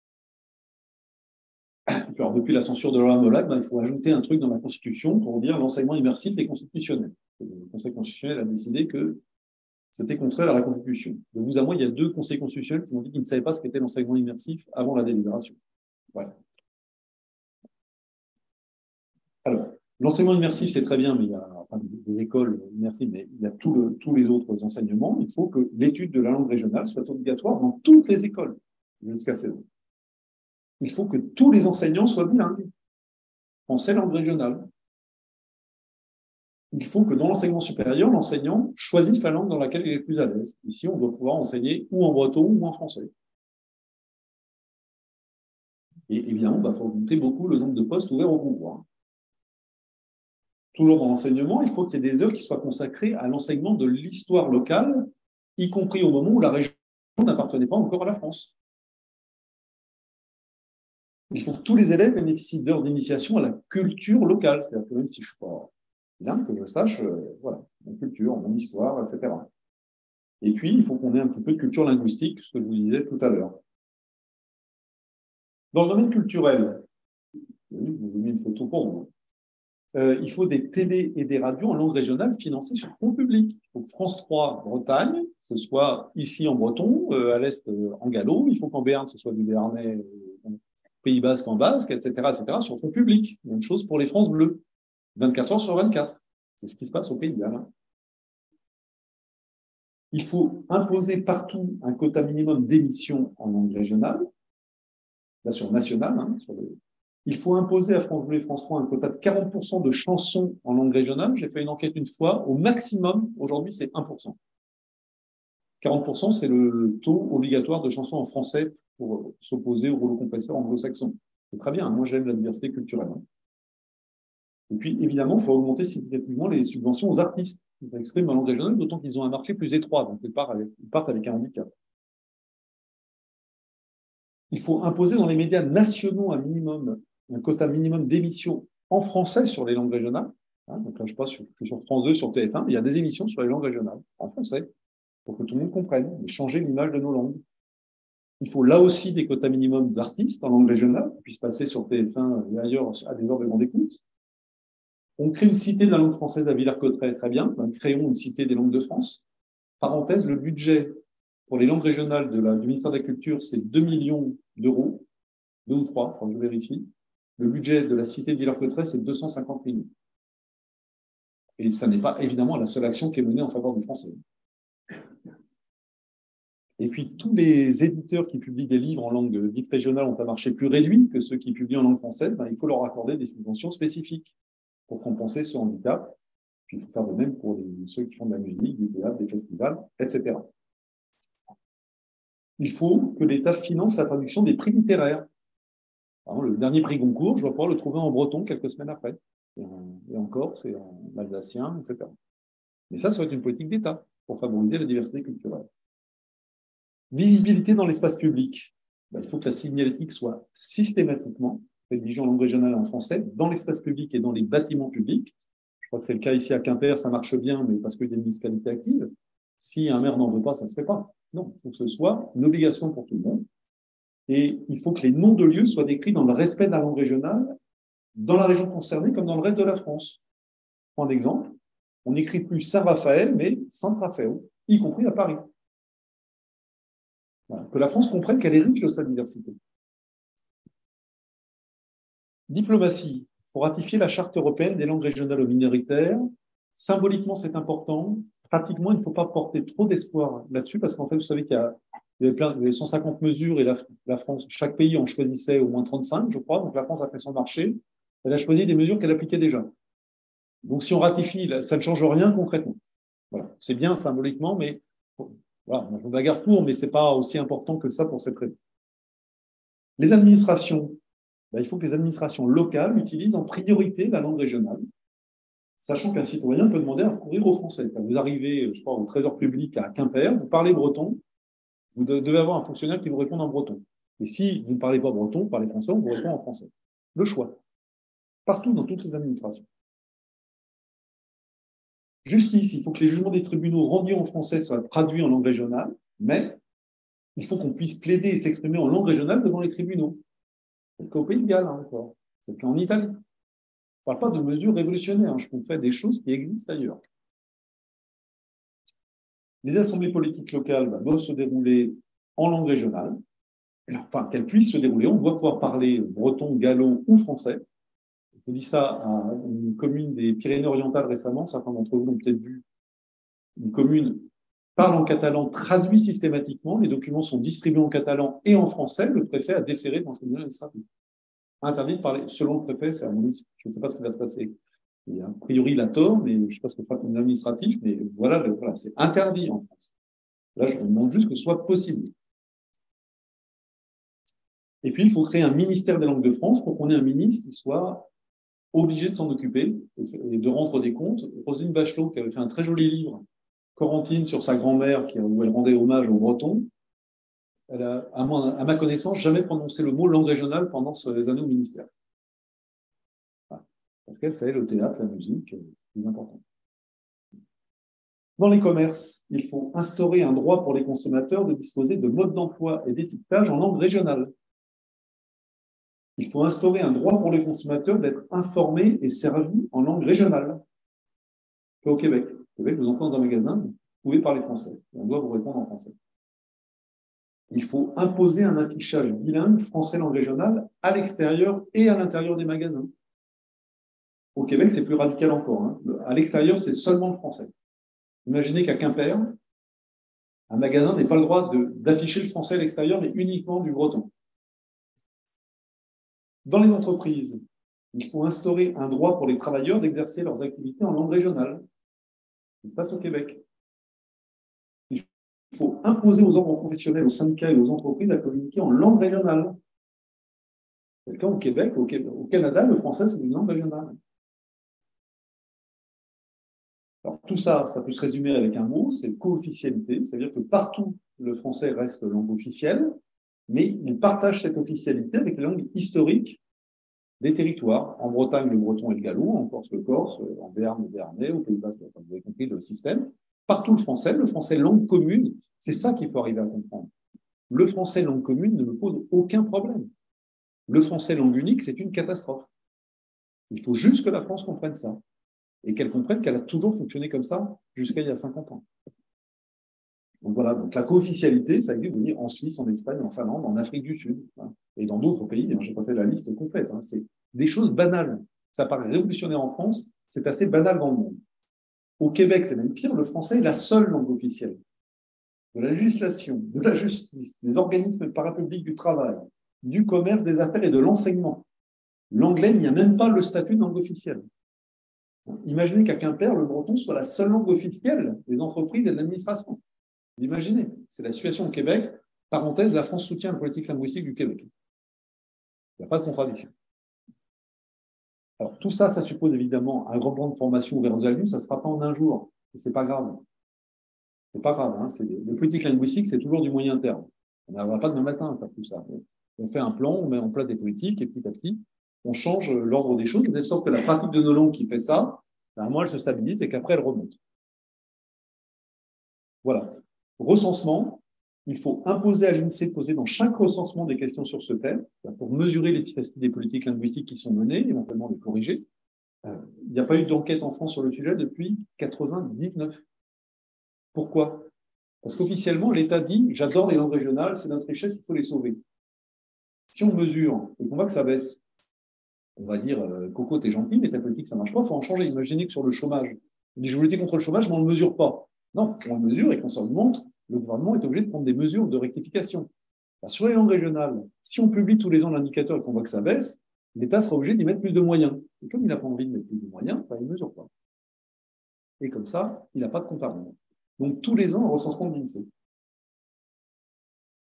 Alors, depuis la censure de Laurent Molac, ben, il faut ajouter un truc dans la Constitution pour dire l'enseignement immersif est constitutionnel. Le Conseil constitutionnel a décidé que c'était contraire à la Constitution. De vous à moi, il y a deux conseils constitutionnels qui m'ont dit qu'ils ne savaient pas ce qu'était l'enseignement immersif avant la délibération. Voilà. Alors, l'enseignement immersif, c'est très bien, mais il y a enfin, des écoles immersives, mais il y a tout le, tous les autres enseignements. Il faut que l'étude de la langue régionale soit obligatoire dans toutes les écoles jusqu'à seize ans. Il faut que tous les enseignants soient bilingues, français, langue régionale. Il faut que dans l'enseignement supérieur, l'enseignant choisisse la langue dans laquelle il est le plus à l'aise. Ici, on doit pouvoir enseigner ou en breton ou en français. Et évidemment, il faut augmenter beaucoup le nombre de postes ouverts au concours. Toujours dans l'enseignement, il faut qu'il y ait des heures qui soient consacrées à l'enseignement de l'histoire locale, y compris au moment où la région n'appartenait pas encore à la France. Il faut que tous les élèves bénéficient d'heures d'initiation à la culture locale. C'est-à-dire que même si je ne suis pas bien, que je sache, euh, voilà, mon culture, mon histoire, et cetera. Et puis, il faut qu'on ait un petit peu de culture linguistique, ce que je vous disais tout à l'heure. Dans le domaine culturel, je vous ai mis une photo pour vous. Euh, il faut des télés et des radios en langue régionale financées sur fonds publics. Il faut que France trois Bretagne, ce soit ici en breton, euh, à l'est euh, en gallo. Il faut qu'en Béarn, ce soit du béarnais, euh, Pays basque en basque, et cetera, et cetera, sur fonds publics. Même chose pour les France bleues, vingt-quatre heures sur vingt-quatre. C'est ce qui se passe au Pays de Galles. Il faut imposer partout un quota minimum d'émissions en langue régionale, là sur national. Hein, sur le... Il faut imposer à France Bleu et France trois un quota de quarante pour cent de chansons en langue régionale. J'ai fait une enquête une fois, au maximum, aujourd'hui, c'est un pour cent. quarante pour cent, c'est le taux obligatoire de chansons en français pour s'opposer au rouleau compresseur anglo-saxon. C'est très bien, hein, moi j'aime la diversité culturelle. Hein. Et puis, évidemment, il faut augmenter significativement les subventions aux artistes qui s'expriment en langue régionale, d'autant qu'ils ont un marché plus étroit, donc ils partent avec, ils partent avec un handicap. Il faut imposer dans les médias nationaux un minimum, un quota minimum d'émissions en français sur les langues régionales. Hein, donc là, je passe sur, sur France deux, sur T F un, il y a des émissions sur les langues régionales, en français, pour que tout le monde comprenne, et changer l'image de nos langues. Il faut là aussi des quotas minimums d'artistes en langue régionale, qui puissent passer sur T F un et ailleurs à des heures de grande écoute. On crée une cité de la langue française à Villers-Cotterêts, très bien. Ben, créons une cité des langues de France. Parenthèse, le budget pour les langues régionales de la, du ministère de la Culture, c'est deux millions d'euros, deux ou trois, quand je vérifie. Le budget de la cité de Villers-Cotterêts, c'est deux cent cinquante millions. Et ça n'est pas évidemment la seule action qui est menée en faveur du français. Et puis, tous les éditeurs qui publient des livres en langue dite régionale ont un marché plus réduit que ceux qui publient en langue française. Ben, il faut leur accorder des subventions spécifiques pour compenser ce handicap. Puis, il faut faire de même pour les, ceux qui font de la musique, du théâtre, des festivals, et cetera. Il faut que l'État finance la traduction des prix littéraires. Alors, le dernier prix Goncourt, je vais pouvoir le trouver en breton quelques semaines après. Et, en, et encore, c'est en alsacien, et cetera. Mais ça, ça va être une politique d'État pour favoriser la diversité culturelle. Visibilité dans l'espace public. Ben, il faut que la signalétique soit systématiquement rédigée en langue régionale et en français dans l'espace public et dans les bâtiments publics. Je crois que c'est le cas ici à Quimper, ça marche bien, mais parce qu'il y a une municipalité active. Si un maire n'en veut pas, ça ne se fait pas. Non, il faut que ce soit une obligation pour tout le monde. Et il faut que les noms de lieux soient décrits dans le respect de la langue régionale, dans la région concernée comme dans le reste de la France. Je prends l'exemple, on n'écrit plus Saint-Raphaël, mais Saint-Raphaël, y compris à Paris. Voilà. Que la France comprenne qu'elle est riche de sa diversité. Diplomatie. Il faut ratifier la charte européenne des langues régionales aux minoritaires. Symboliquement, c'est important. Pratiquement, il ne faut pas porter trop d'espoir là-dessus, parce qu'en fait, vous savez qu'il y a, il y avait plein, il y avait cent cinquante mesures et la, la France, chaque pays en choisissait au moins trente-cinq, je crois. Donc la France a fait son marché. Elle a choisi des mesures qu'elle appliquait déjà. Donc si on ratifie, ça ne change rien concrètement. Voilà. C'est bien symboliquement, mais Voilà, je me bagarre pour, mais ce n'est pas aussi important que ça pour cette raison. Les administrations, ben, il faut que les administrations locales utilisent en priorité la langue régionale, sachant qu'un citoyen peut demander à recourir au français. Quand vous arrivez, je crois, au Trésor public à Quimper, vous parlez breton, vous devez avoir un fonctionnaire qui vous répond en breton. Et si vous ne parlez pas breton, vous parlez français, on vous répond en français. Le choix. Partout dans toutes les administrations. Justice, il faut que les jugements des tribunaux rendus en français soient traduits en langue régionale, mais il faut qu'on puisse plaider et s'exprimer en langue régionale devant les tribunaux. C'est le cas au Pays de Galles, hein, encore. C'est le cas en Italie. Je ne parle pas de mesures révolutionnaires, hein. Je vous fais des choses qui existent ailleurs. Les assemblées politiques locales bah, doivent se dérouler en langue régionale, enfin qu'elles puissent se dérouler. On doit pouvoir parler breton, gallo ou français. Je dis ça à une commune des Pyrénées-Orientales récemment, certains d'entre vous l'ont peut-être vu. Une commune parle en catalan, traduit systématiquement, les documents sont distribués en catalan et en français, le préfet a déféré dans le tribunal administratif. Interdit de parler, selon le préfet, c'est à mon avis, je ne sais pas ce qui va se passer. Et a priori, il a tort, mais je ne sais pas ce que fera le tribunal administratif, mais voilà, voilà c'est interdit en France. Là, je demande juste que ce soit possible. Et puis, il faut créer un ministère des langues de France pour qu'on ait un ministre qui soit obligé de s'en occuper et de rendre des comptes. Roselyne Bachelot, qui avait fait un très joli livre, Corentine, sur sa grand-mère, où elle rendait hommage aux Bretons, elle a, à, moi, à ma connaissance, jamais prononcé le mot langue régionale pendant ses années au ministère. Voilà. Parce qu'elle fait le théâtre, la musique, c'est plus important. Dans les commerces, il faut instaurer un droit pour les consommateurs de disposer de modes d'emploi et d'étiquetage en langue régionale. Il faut instaurer un droit pour les consommateurs d'être informés et servis en langue régionale. Au Québec. Au Québec, vous entrez dans un magasin, vous pouvez parler français. On doit vous répondre en français. Il faut imposer un affichage bilingue français-langue régionale à l'extérieur et à l'intérieur des magasins. Au Québec, c'est plus radical encore. Hein. À l'extérieur, c'est seulement le français. Imaginez qu'à Quimper, un magasin n'ait pas le droit d'afficher le français à l'extérieur, mais uniquement du breton. Dans les entreprises, il faut instaurer un droit pour les travailleurs d'exercer leurs activités en langue régionale. Ça se passe au Québec. Il faut imposer aux ordres professionnels, aux syndicats et aux entreprises à communiquer en langue régionale. C'est le cas au Québec, au, au Canada, le français, c'est une langue régionale. Alors, tout ça, ça peut se résumer avec un mot, c'est co-officialité, c'est-à-dire que partout, le français reste langue officielle, mais il partage cette officialité avec les langues historiques des territoires. En Bretagne, le breton et le gallo, en Corse, le corse, en Béarn, le béarnais, au Pays-Bas, vous avez compris le système. Partout, le français, le français langue commune, c'est ça qu'il faut arriver à comprendre. Le français langue commune ne me pose aucun problème. Le français langue unique, c'est une catastrophe. Il faut juste que la France comprenne ça et qu'elle comprenne qu'elle a toujours fonctionné comme ça jusqu'à il y a cinquante ans. Donc voilà, donc la co-officialité, ça existe oui, en Suisse, en Espagne, en Finlande, en Afrique du Sud, hein, et dans d'autres pays. Hein, je n'ai pas fait la liste complète. Hein, c'est des choses banales. Ça paraît révolutionnaire en France, c'est assez banal dans le monde. Au Québec, c'est même pire, le français est la seule langue officielle. De la législation, de la justice, des organismes parapublics du travail, du commerce, des affaires et de l'enseignement. L'anglais, il n'y a même pas le statut de langue officielle. Imaginez qu'à Quimper, le breton soit la seule langue officielle des entreprises et de l'administration. Vous imaginez, c'est la situation au Québec. Parenthèse, la France soutient la politique linguistique du Québec. Il n'y a pas de contradiction. Alors, tout ça, ça suppose évidemment un grand plan de formation ouvert aux adultes. Ça ne sera pas en un jour. Ce n'est pas grave. Ce n'est pas grave. Hein. Le politique linguistique, c'est toujours du moyen terme. On n'arrivera pas demain matin à faire tout ça. On fait un plan, on met en place des politiques et petit à petit, on change l'ordre des choses, de telle sorte que la pratique de nos langues qui fait ça, à un moment, elle se stabilise et qu'après, elle remonte. Voilà. Recensement, il faut imposer à l'INSEE de poser dans chaque recensement des questions sur ce thème pour mesurer l'efficacité des politiques linguistiques qui sont menées, éventuellement les corriger. Euh, il n'y a pas eu d'enquête en France sur le sujet depuis mille neuf cent quatre-vingt-dix-neuf. Pourquoi? Parce qu'officiellement, l'État dit « j'adore les langues régionales, c'est notre richesse, il faut les sauver ». Si on mesure et qu'on voit que ça baisse, on va dire euh, « Coco, t'es gentil, mais ta politique, ça ne marche pas, il faut en changer ». Imaginez que sur le chômage, on dit « je veux lutter contre le chômage, mais on ne le mesure pas ». Non, on le mesure et qu'on s'en montre, le gouvernement est obligé de prendre des mesures de rectification. Alors, sur les langues régionales, si on publie tous les ans l'indicateur et qu'on voit que ça baisse, l'État sera obligé d'y mettre plus de moyens. Et comme il n'a pas envie de mettre plus de moyens, ben, il ne mesure pas. Et comme ça, il n'a pas de compte à rendre. Donc, tous les ans, un recensement de l'INSEE.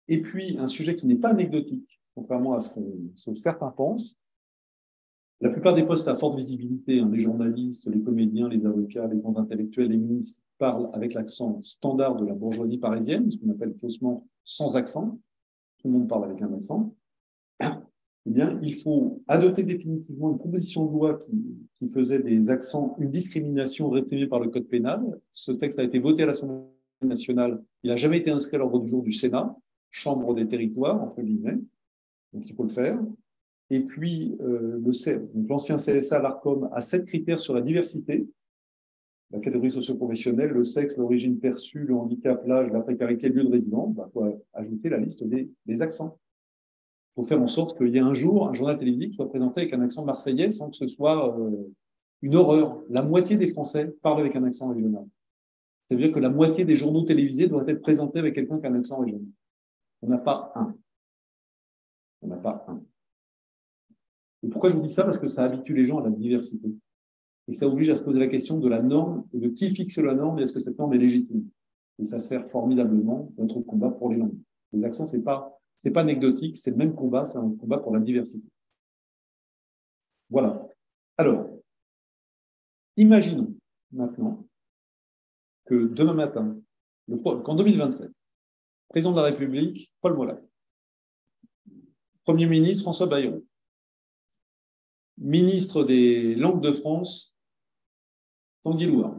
Et puis, un sujet qui n'est pas anecdotique, contrairement à ce que certains pensent. La plupart des postes à forte visibilité, hein, les journalistes, les comédiens, les avocats, les grands intellectuels, les ministres, parlent avec l'accent standard de la bourgeoisie parisienne, ce qu'on appelle faussement sans accent. Tout le monde parle avec un accent. Eh bien, il faut adopter définitivement une proposition de loi qui, qui faisait des accents une discrimination réprimée par le Code pénal. Ce texte a été voté à l'Assemblée nationale. Il n'a jamais été inscrit à l'ordre du jour du Sénat, chambre des territoires, entre guillemets. Donc, il faut le faire. Et puis, euh, le, l'ancien C S A, l'ARCOM, a sept critères sur la diversité, la catégorie socio-professionnelle, le sexe, l'origine perçue, le handicap, l'âge, la précarité, le lieu de résidence. Il bah, faut ajouter la liste des, des accents. Il faut faire en sorte qu'il y ait un jour un journal télévisé qui soit présenté avec un accent marseillais sans que ce soit euh, une horreur. La moitié des Français parlent avec un accent régional. C'est-à-dire que la moitié des journaux télévisés doivent être présentés avec quelqu'un qui a un accent régional. On n'a pas un. On n'a pas un. Et pourquoi je vous dis ça? Parce que ça habitue les gens à la diversité. Et ça oblige à se poser la question de la norme et de qui fixe la norme et est-ce que cette norme est légitime. Et ça sert formidablement notre combat pour les langues. Les accents, ce n'est pas, c'est pas anecdotique, c'est le même combat, c'est un combat pour la diversité. Voilà. Alors, imaginons maintenant que demain matin, le, qu'en deux mille vingt-sept, président de la République, Paul Molac, Premier ministre François Bayrou, ministre des Langues de France, Tanguy Louarn.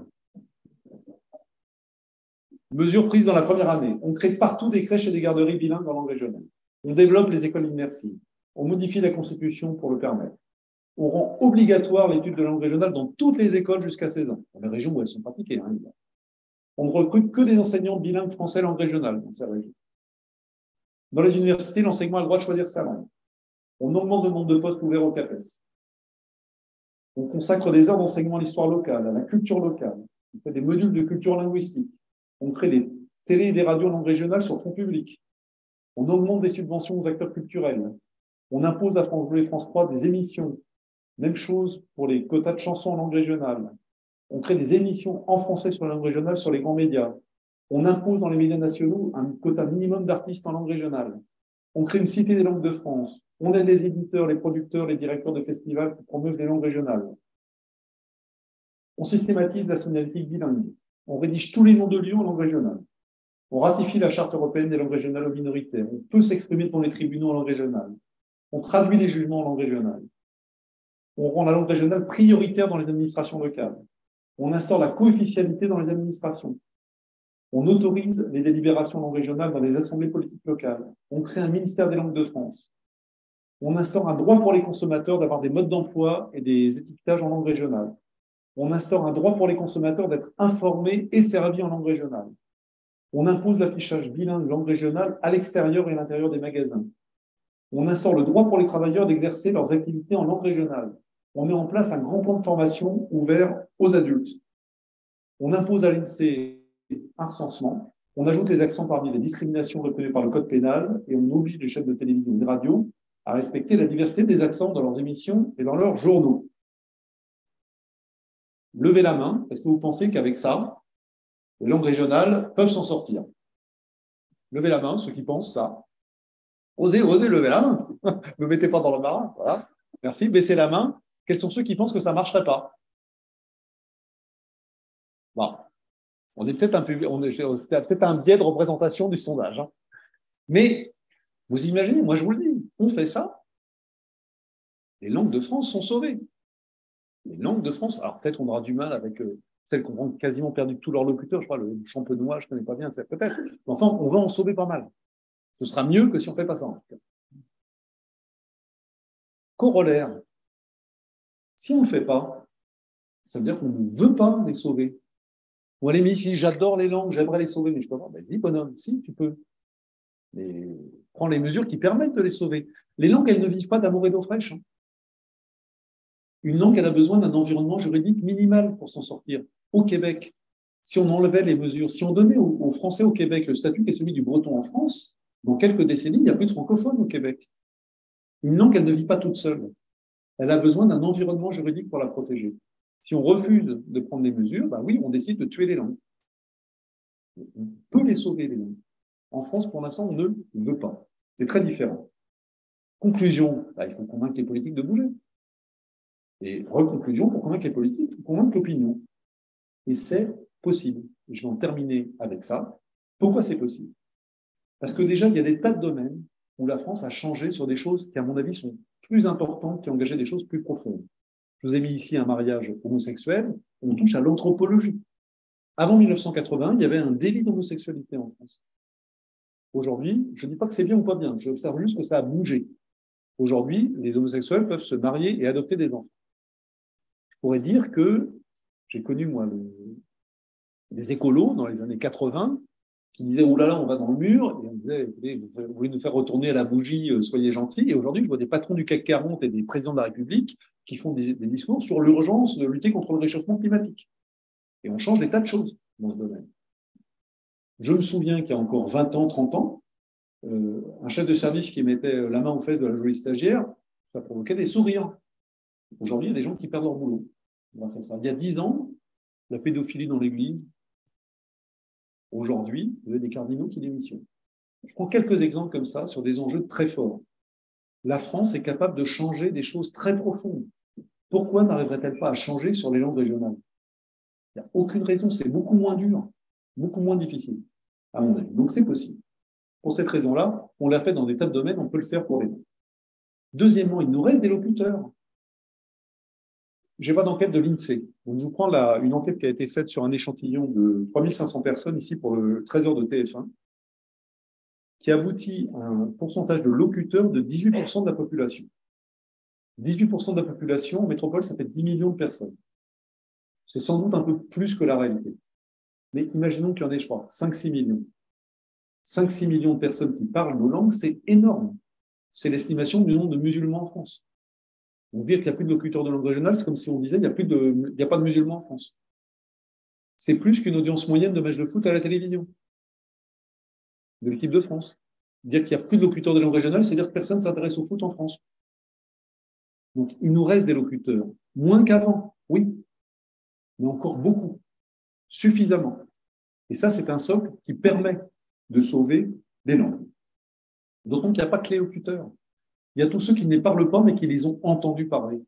Mesures prises dans la première année. On crée partout des crèches et des garderies bilingues en langue régionale. On développe les écoles immersives. On modifie la Constitution pour le permettre. On rend obligatoire l'étude de langue régionale dans toutes les écoles jusqu'à seize ans. Dans les régions où elles sont pratiquées. Hein, on ne recrute que des enseignants bilingues français langue régionale dans ces régions. Dans les universités, l'enseignement a le droit de choisir sa langue. On augmente le nombre de postes ouverts au CAPES. On consacre des heures d'enseignement à l'histoire locale, à la culture locale. On fait des modules de culture linguistique. On crée des télés et des radios en langue régionale sur fonds publics. On augmente les subventions aux acteurs culturels. On impose à France Bleu et France trois des émissions. Même chose pour les quotas de chansons en langue régionale. On crée des émissions en français sur la langue régionale sur les grands médias. On impose dans les médias nationaux un quota minimum d'artistes en langue régionale. On crée une cité des langues de France. On aide les éditeurs, les producteurs, les directeurs de festivals qui promeuvent les langues régionales. On systématise la signalétique bilingue. On rédige tous les noms de lieux en langue régionale. On ratifie la charte européenne des langues régionales aux minorités. On peut s'exprimer devant les tribunaux en langue régionale. On traduit les jugements en langue régionale. On rend la langue régionale prioritaire dans les administrations locales. On instaure la coofficialité dans les administrations. On autorise les délibérations en langue régionale dans les assemblées politiques locales. On crée un ministère des langues de France. On instaure un droit pour les consommateurs d'avoir des modes d'emploi et des étiquetages en langue régionale. On instaure un droit pour les consommateurs d'être informés et servis en langue régionale. On impose l'affichage bilingue langue régionale à l'extérieur et à l'intérieur des magasins. On instaure le droit pour les travailleurs d'exercer leurs activités en langue régionale. On met en place un grand plan de formation ouvert aux adultes. On impose à l'INSEE un recensement. On ajoute les accents parmi les discriminations reconnues par le Code pénal et on oblige les chaînes de télévision et de radio à respecter la diversité des accents dans leurs émissions et dans leurs journaux. Levez la main, est-ce que vous pensez qu'avec ça, les langues régionales peuvent s'en sortir? Levez la main, ceux qui pensent ça. Osez, osez lever la main. Ne me mettez pas dans le marin. Voilà. Merci. Baissez la main. Quels sont ceux qui pensent que ça ne marcherait pas? Bon. On est peut-être un, on est, peut-être un biais de représentation du sondage. Hein. Mais vous imaginez, moi je vous le dis, on fait ça. Les langues de France sont sauvées. Les langues de France, alors peut-être on aura du mal avec euh, celles qui ont quasiment perdu tous leurs locuteurs. Je crois le champenois, je ne connais pas bien, peut-être. Mais enfin, on va en sauver pas mal. Ce sera mieux que si on ne fait pas ça. En tout cas. Corollaire. Si on ne le fait pas, ça veut dire qu'on ne veut pas les sauver. Ou allez, mais si j'adore les langues, j'aimerais les sauver, mais je ne peux pas. Ben, dis, bonhomme, si, tu peux. Mais prends les mesures qui permettent de les sauver. Les langues, elles ne vivent pas d'amour et d'eau fraîche. Hein. Une langue, elle a besoin d'un environnement juridique minimal pour s'en sortir. Au Québec, si on enlevait les mesures, si on donnait aux, aux Français au Québec le statut qui est celui du breton en France, dans quelques décennies, il n'y a plus de francophones au Québec. Une langue, elle ne vit pas toute seule. Elle a besoin d'un environnement juridique pour la protéger. Si on refuse de prendre des mesures, bah oui, on décide de tuer les langues. On peut les sauver, les langues. En France, pour l'instant, on ne veut pas. C'est très différent. Conclusion, bah, il faut convaincre les politiques de bouger. Et reconclusion, pour convaincre les politiques, il faut convaincre l'opinion. Et c'est possible. Et je vais en terminer avec ça. Pourquoi c'est possible? Parce que déjà, il y a des tas de domaines où la France a changé sur des choses qui, à mon avis, sont plus importantes, qui engageaient des choses plus profondes. Je vous ai mis ici un mariage homosexuel, on touche à l'anthropologie. Avant mille neuf cent quatre-vingts, il y avait un délit d'homosexualité en France. Aujourd'hui, je ne dis pas que c'est bien ou pas bien, j'observe juste que ça a bougé. Aujourd'hui, les homosexuels peuvent se marier et adopter des enfants. Je pourrais dire que j'ai connu, moi, le, des écolos dans les années quatre-vingts qui disaient « Oh là là, on va dans le mur », et on disait « Vous voulez nous faire retourner à la bougie, soyez gentils ». Et aujourd'hui, je vois des patrons du C A C quarante et des présidents de la République qui font des, des discours sur l'urgence de lutter contre le réchauffement climatique. Et on change des tas de choses dans ce domaine. Je me souviens qu'il y a encore vingt ans, trente ans, euh, un chef de service qui mettait la main aux fesses de la jolie stagiaire, ça provoquait des sourires. Aujourd'hui, il y a des gens qui perdent leur boulot grâce à ça. Il y a dix ans, la pédophilie dans l'Église. Aujourd'hui, vous avez des cardinaux qui démissionnent. Je prends quelques exemples comme ça sur des enjeux très forts. La France est capable de changer des choses très profondes. Pourquoi n'arriverait-elle pas à changer sur les langues régionales? Il n'y a aucune raison, c'est beaucoup moins dur, beaucoup moins difficile, à mon avis. Donc c'est possible. Pour cette raison-là, on l'a fait dans des tas de domaines, on peut le faire pour les autres. Deuxièmement, il nous reste des locuteurs. Je n'ai pas d'enquête de l'INSEE. Donc je vous prends la, une enquête qui a été faite sur un échantillon de trois mille cinq cents personnes, ici pour le treize heures de T F un, qui aboutit à un pourcentage de locuteurs de dix-huit pour cent de la population. dix-huit pour cent de la population, en métropole, ça fait dix millions de personnes. C'est sans doute un peu plus que la réalité. Mais imaginons qu'il y en ait, je crois, cinq six millions. cinq six millions de personnes qui parlent nos langues, c'est énorme. C'est l'estimation du nombre de musulmans en France. Donc dire qu'il n'y a plus de locuteurs de langue régionale, c'est comme si on disait qu'il n'y a, plus de, il n'y a pas de musulmans en France. C'est plus qu'une audience moyenne de matchs de foot à la télévision, de l'équipe de France. Dire qu'il n'y a plus de locuteurs de langue régionale, c'est dire que personne ne s'intéresse au foot en France. Donc il nous reste des locuteurs. Moins qu'avant, oui, mais encore beaucoup, suffisamment. Et ça, c'est un socle qui permet de sauver les langues. D'autant qu'il n'y a pas que les locuteurs. Il y a tous ceux qui ne les parlent pas, mais qui les ont entendus parler.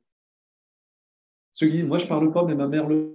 Ceux qui disent, moi je ne parle pas, mais ma mère le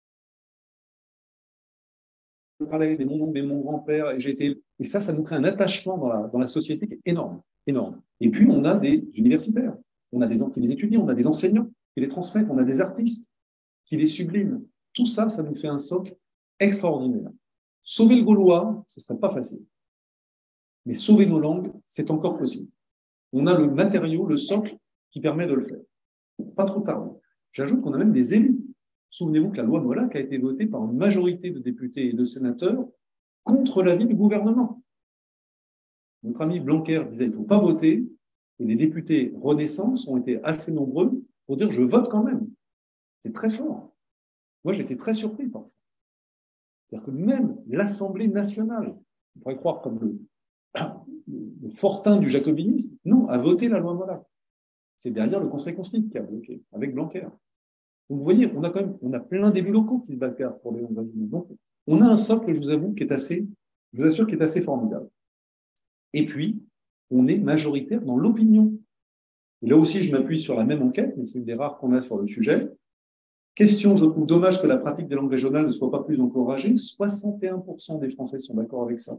parlait, mais mon, mais mon grand-père, et j'ai été. Et ça, ça nous crée un attachement dans la, dans la société qui est énorme, énorme. Et puis, on a des universitaires, on a des gens qui les étudient, on a des enseignants qui les transmettent, on a des artistes qui les subliment. Tout ça, ça nous fait un socle extraordinaire. Sauver le gaulois, ce ne serait pas facile. Mais sauver nos langues, c'est encore possible. On a le matériau, le socle qui permet de le faire. Pas trop tard. J'ajoute qu'on a même des élus. Souvenez-vous que la loi Molac a été votée par une majorité de députés et de sénateurs contre l'avis du gouvernement. Notre ami Blanquer disait qu'il ne faut pas voter, et les députés Renaissance ont été assez nombreux pour dire « je vote quand même ». C'est très fort. Moi, j'étais très surpris par ça. C'est-à-dire que même l'Assemblée nationale, on pourrait croire comme le, le fortin du jacobinisme, non, a voté la loi Molac. C'est derrière le Conseil constitutionnel qui a bloqué, avec Blanquer. Donc, vous voyez, on a quand même, on a plein d'élus locaux qui se battent pour les langues régionales. Donc, on a un socle, je vous avoue, qui est assez, je vous assure, qui est assez formidable. Et puis, on est majoritaire dans l'opinion. Et là aussi, je m'appuie sur la même enquête, mais c'est une des rares qu'on a sur le sujet. Question, je trouve dommage que la pratique des langues régionales ne soit pas plus encouragée. soixante et un pour cent des Français sont d'accord avec ça.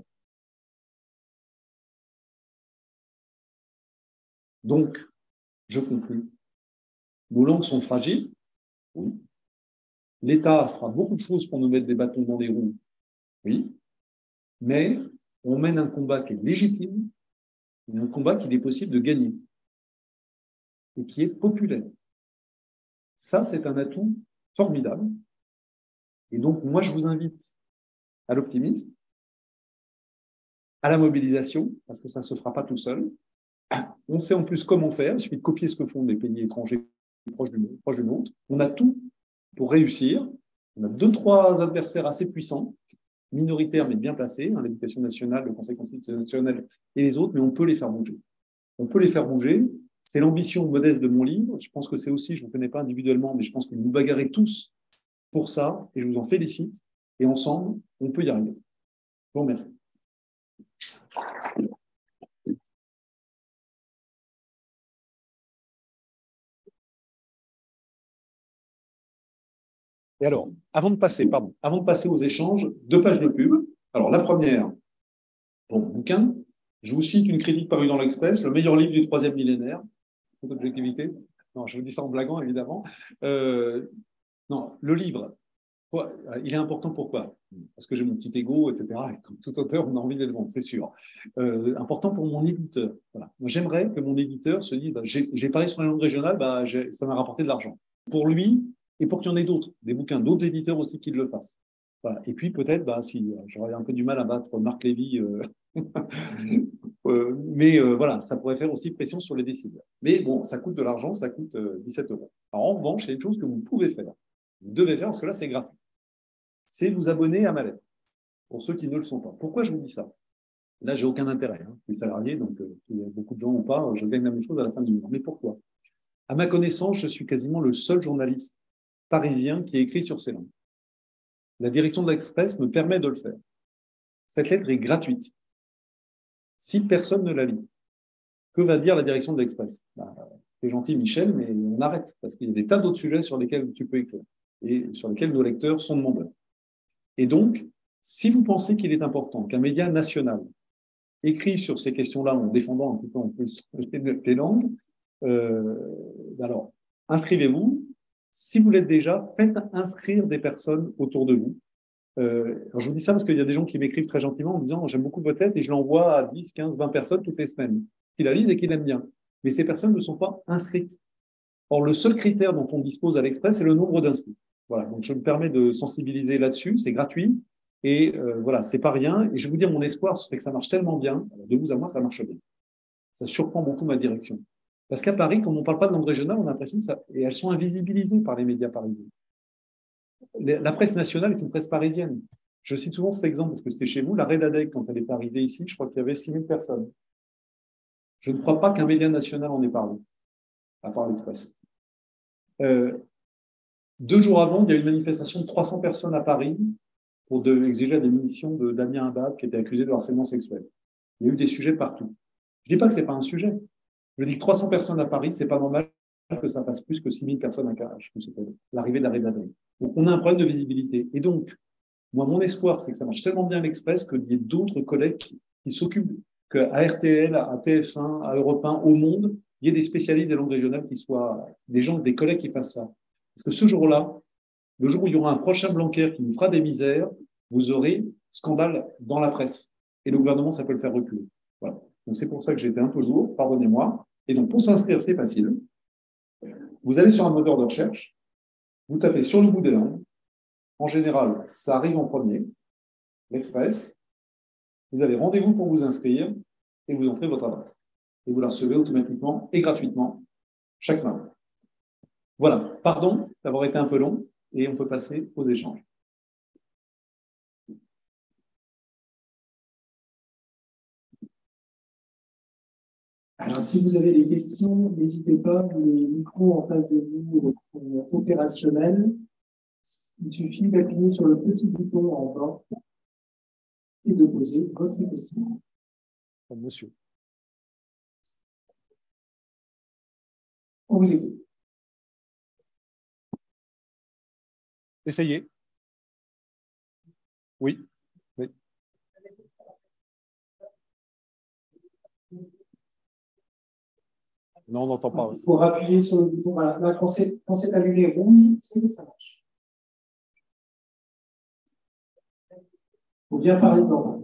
Donc, je conclus. Nos langues sont fragiles. Oui. L'État fera beaucoup de choses pour nous mettre des bâtons dans les roues. Oui. Mais on mène un combat qui est légitime, et un combat qu'il est possible de gagner et qui est populaire. Ça, c'est un atout formidable. Et donc, moi, je vous invite à l'optimisme, à la mobilisation, parce que ça ne se fera pas tout seul. On sait en plus comment faire, il suffit de copier ce que font les pays étrangers proches du, proches du nôtre. On a tout pour réussir. On a deux, trois adversaires assez puissants, minoritaires mais bien placés, hein, l'éducation nationale, le Conseil constitutionnel et les autres, mais on peut les faire bouger. On peut les faire bouger. C'est l'ambition modeste de mon livre. Je pense que c'est aussi, je ne vous connais pas individuellement, mais je pense que vous bagarrez tous pour ça, et je vous en félicite. Et ensemble, on peut y arriver. Je vous remercie. Et alors, avant de passer, pardon, avant de passer aux échanges, deux pages de pub. Alors, la première, pour mon bouquin, je vous cite une critique parue dans l'Express, le meilleur livre du troisième millénaire. D'objectivité. Non, je vous dis ça en blaguant, évidemment. Euh, non, le livre, quoi, il est important pourquoi? Parce que j'ai mon petit ego, et cetera. Et comme tout auteur, on a envie d'être bon, c'est sûr. Euh, important pour mon éditeur. Voilà. J'aimerais que mon éditeur se dise, bah, j'ai parlé sur la langue régionale, bah, ça m'a rapporté de l'argent. Pour lui, et pour qu'il y en ait d'autres, des bouquins, d'autres éditeurs aussi qui le fassent. Voilà. Et puis peut-être, bah, si j'aurais un peu du mal à battre Marc Lévy, euh, euh, mais euh, voilà, ça pourrait faire aussi pression sur les décideurs. Mais bon, ça coûte de l'argent, ça coûte euh, dix-sept euros. Alors, en revanche, il y a une chose que vous pouvez faire, vous devez faire, parce que là, c'est gratuit, c'est vous abonner à ma lettre, pour ceux qui ne le sont pas. Pourquoi je vous dis ça? Là, j'ai aucun intérêt. Hein. Je suis salarié, donc euh, il y a beaucoup de gens ou pas, je gagne la même chose à la fin du mois. Mais pourquoi? À ma connaissance, je suis quasiment le seul journaliste parisien qui écrit sur ces langues. La direction de l'Express me permet de le faire. Cette lettre est gratuite. Si personne ne la lit, que va dire la direction de l'Express? Bah, c'est gentil, Michel, mais on arrête, parce qu'il y a des tas d'autres sujets sur lesquels tu peux écrire et sur lesquels nos lecteurs sont demandeurs. Et donc, si vous pensez qu'il est important qu'un média national écrive sur ces questions-là en défendant un petit peu en plus les langues, euh, alors, inscrivez-vous. Si vous l'êtes déjà, faites inscrire des personnes autour de vous. Euh, alors je vous dis ça parce qu'il y a des gens qui m'écrivent très gentiment en me disant j'aime beaucoup votre lettre et je l'envoie à dix, quinze, vingt personnes toutes les semaines qui la lisent et qui l'aiment bien. Mais ces personnes ne sont pas inscrites. Or, le seul critère dont on dispose à l'Express, c'est le nombre d'inscrits. Voilà, donc je me permets de sensibiliser là-dessus, c'est gratuit et euh, voilà, c'est pas rien. Et je vais vous dire, mon espoir, c'est que ça marche tellement bien, de vous à moi, ça marche bien. Ça surprend beaucoup ma direction. Parce qu'à Paris, comme on ne parle pas de langue régionale, on a l'impression que ça. Et elles sont invisibilisées par les médias parisiens. La presse nationale est une presse parisienne. Je cite souvent cet exemple parce que c'était chez vous. La Redadec, quand elle est arrivée ici, je crois qu'il y avait six mille personnes. Je ne crois pas qu'un média national en ait parlé, à part l'Express. Euh, deux jours avant, il y a eu une manifestation de trois cents personnes à Paris pour de, exiger la démission de Damien Abad, qui était accusé de harcèlement sexuel. Il y a eu des sujets partout. Je ne dis pas que ce n'est pas un sujet. Je dis que trois cents personnes à Paris, ce n'est pas normal que ça fasse plus que six mille personnes à Carache, l'arrivée de la Redadec. Donc, on a un problème de visibilité. Et donc, moi, mon espoir, c'est que ça marche tellement bien l'Express qu'il y ait d'autres collègues qui, qui s'occupent, qu'à R T L, à T F un, à Europe un, au monde, il y ait des spécialistes des langues régionales qui soient des gens, des collègues qui fassent ça. Parce que ce jour-là, le jour où il y aura un prochain Blanquer qui nous fera des misères, vous aurez scandale dans la presse. Et le gouvernement, ça peut le faire reculer. Voilà. Donc, c'est pour ça que j'étais un peu lourd, pardonnez-moi. Et donc, pour s'inscrire, c'est facile. Vous allez sur un moteur de recherche, vous tapez sur le bout des langues. En général, ça arrive en premier, l'Express. Vous avez rendez-vous pour vous inscrire et vous entrez votre adresse. Et vous la recevez automatiquement et gratuitement chaque mois. Voilà. Pardon d'avoir été un peu long et on peut passer aux échanges. Alors, si vous avez des questions, n'hésitez pas, le micro en face de vous est opérationnel. Il suffit d'appuyer sur le petit bouton en bas et de poser votre question. Monsieur. On vous écoute. Essayez. Oui. Oui. Non, on n'entend pas. Il faut appuyer sur le bouton. Voilà. Là, quand c'est allumé rouge, c'est que ça marche. Il faut bien parler dedans.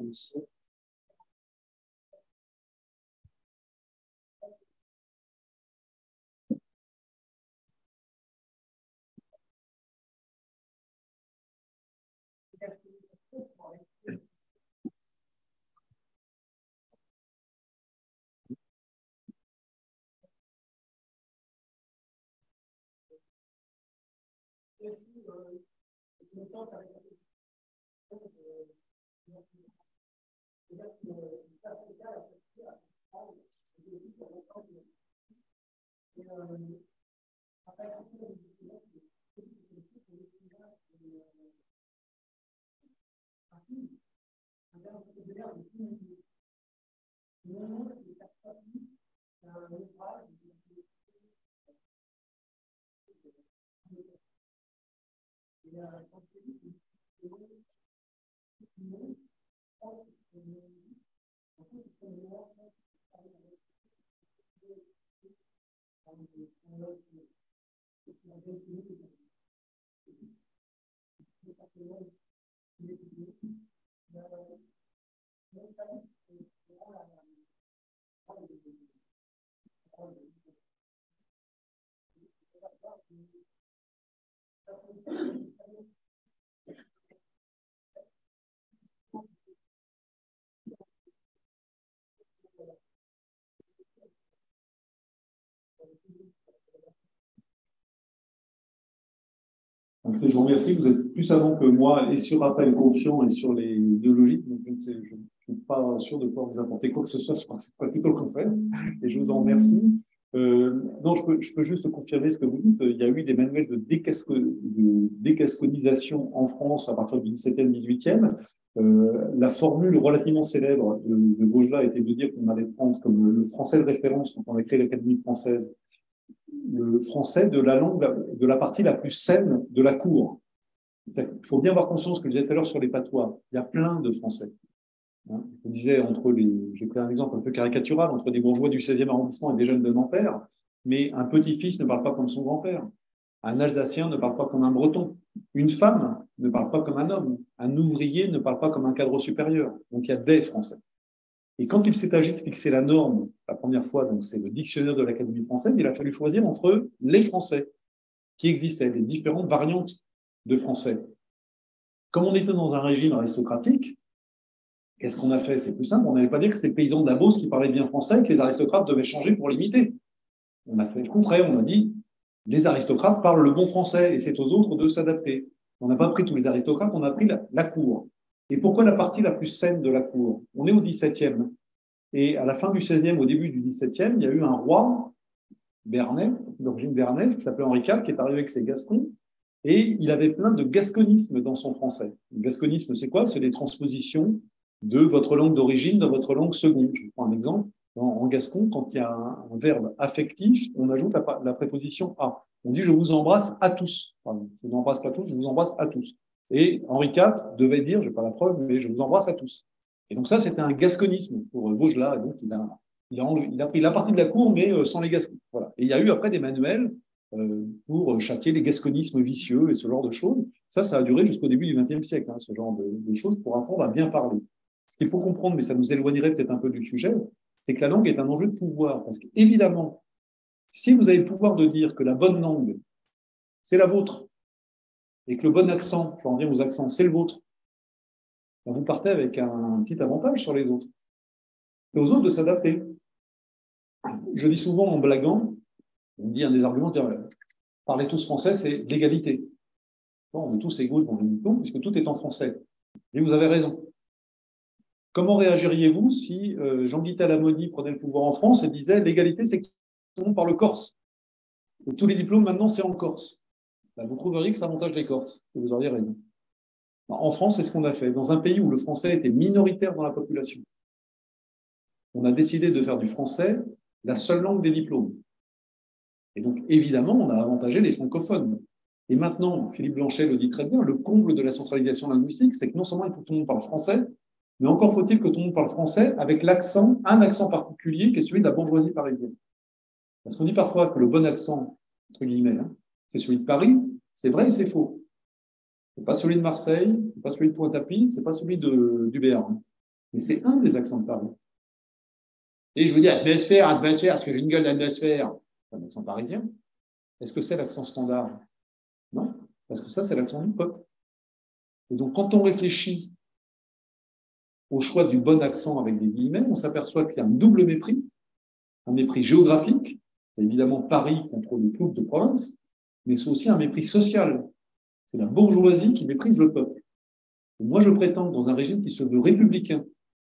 Donc, je vous remercie. Vous êtes plus avant que moi et sur Rappel Confiant et sur les idéologies. Donc, je ne sais, je ne suis pas sûr de pouvoir vous apporter quoi que ce soit. Je crois que c'est pas plutôt le contraire. Et je vous en remercie. Euh, non, je peux, je peux juste confirmer ce que vous dites. Il y a eu des manuels de, décasco, de décasconisation en France à partir du dix-septième, dix-huitième. Euh, la formule relativement célèbre de, de Vaugelas était de dire qu'on allait prendre comme le français de référence quand on a créé l'Académie française, le français de la langue, de la partie la plus saine de la cour. Il faut bien avoir conscience que je disais tout à l'heure sur les patois. Il y a plein de français. Hein, je disais entre les, j'ai pris un exemple un peu caricatural, entre des bourgeois du seizième arrondissement et des jeunes de Nanterre, mais un petit-fils ne parle pas comme son grand-père. Un Alsacien ne parle pas comme un Breton. Une femme ne parle pas comme un homme. Un ouvrier ne parle pas comme un cadre supérieur. Donc il y a des Français. Et quand il s'est agi de fixer la norme, la première fois, donc c'est le dictionnaire de l'Académie française, il a fallu choisir entre les Français qui existaient, les différentes variantes de français. Comme on était dans un régime aristocratique, qu'est-ce qu'on a fait? C'est plus simple, on n'allait pas dire que c'était le paysan de la Beauce qui parlait bien français et que les aristocrates devaient changer pour l'imiter. On a fait le contraire, on a dit les aristocrates parlent le bon français et c'est aux autres de s'adapter. On n'a pas pris tous les aristocrates, on a pris la, la cour. Et pourquoi la partie la plus saine de la cour? On est au dix-septième. Et à la fin du seizième, au début du dix-septième, il y a eu un roi Bernais, d'origine bernaise, qui s'appelait Henri quatre, qui est arrivé avec ses Gascons. Et il avait plein de gasconisme dans son français. Le gasconisme, c'est quoi? C'est les transpositions de votre langue d'origine dans votre langue seconde. Je prends un exemple. En gascon, quand il y a un, un verbe affectif, on ajoute la, la préposition à. On dit « je vous embrasse à tous ». Pardon, je ne vous embrasse pas tous, je vous embrasse à tous. Et Henri quatre devait dire, je n'ai pas la preuve, mais je vous embrasse à tous. Et donc ça, c'était un gasconisme pour Vaugelas. Et donc il a, il, a, il a pris la partie de la cour, mais sans les gascons. Voilà. Et il y a eu après des manuels euh, pour châtier les gasconismes vicieux et ce genre de choses. Ça, ça a duré jusqu'au début du vingtième siècle, hein, ce genre de, de choses pour apprendre à bien parler. Ce qu'il faut comprendre, mais ça nous éloignerait peut-être un peu du sujet, c'est que la langue est un enjeu de pouvoir. Parce qu'évidemment, si vous avez le pouvoir de dire que la bonne langue, c'est la vôtre, et que le bon accent, je vais en dire aux accents, c'est le vôtre, ben vous partez avec un petit avantage sur les autres. Et aux autres de s'adapter. Je dis souvent en blaguant, on dit un des arguments, dire, parler tous français, c'est l'égalité. Bon, on est tous égaux devant le diplôme, puisque tout est en français. Et vous avez raison. Comment réagiriez-vous si euh, Jean-Guy Talamoni prenait le pouvoir en France et disait l'égalité, c'est que tout le monde parle corse. Et tous les diplômes, maintenant, c'est en corse. Ben, vous trouveriez que ça avantage les Corses. Et vous auriez raison. En France, c'est ce qu'on a fait. Dans un pays où le français était minoritaire dans la population, on a décidé de faire du français la seule langue des diplômes. Et donc, évidemment, on a avantagé les francophones. Et maintenant, Philippe Blanchet le dit très bien, le comble de la centralisation linguistique, c'est que non seulement il faut que tout le monde parle français, mais encore faut-il que tout le monde parle français avec l'accent, un accent particulier qui est celui de la bourgeoisie parisienne. Parce qu'on dit parfois que le bon accent, entre guillemets, hein, c'est celui de Paris, c'est vrai et c'est faux. C'est pas celui de Marseille, c'est pas celui de Pointe-à-Pitre, c'est pas celui de, du Béarn. Mais c'est un des accents de Paris. Et je vous dis, atmosphère, atmosphère, est-ce que j'ai une gueule d'atmosphère? C'est un accent parisien. Est-ce que c'est l'accent standard? Non, parce que ça, c'est l'accent du peuple. Et donc, quand on réfléchit au choix du bon accent avec des guillemets, on s'aperçoit qu'il y a un double mépris. Un mépris géographique, c'est évidemment Paris contre les clous de province, mais c'est aussi un mépris social. C'est la bourgeoisie qui méprise le peuple. Et moi, je prétends que dans un régime qui se veut républicain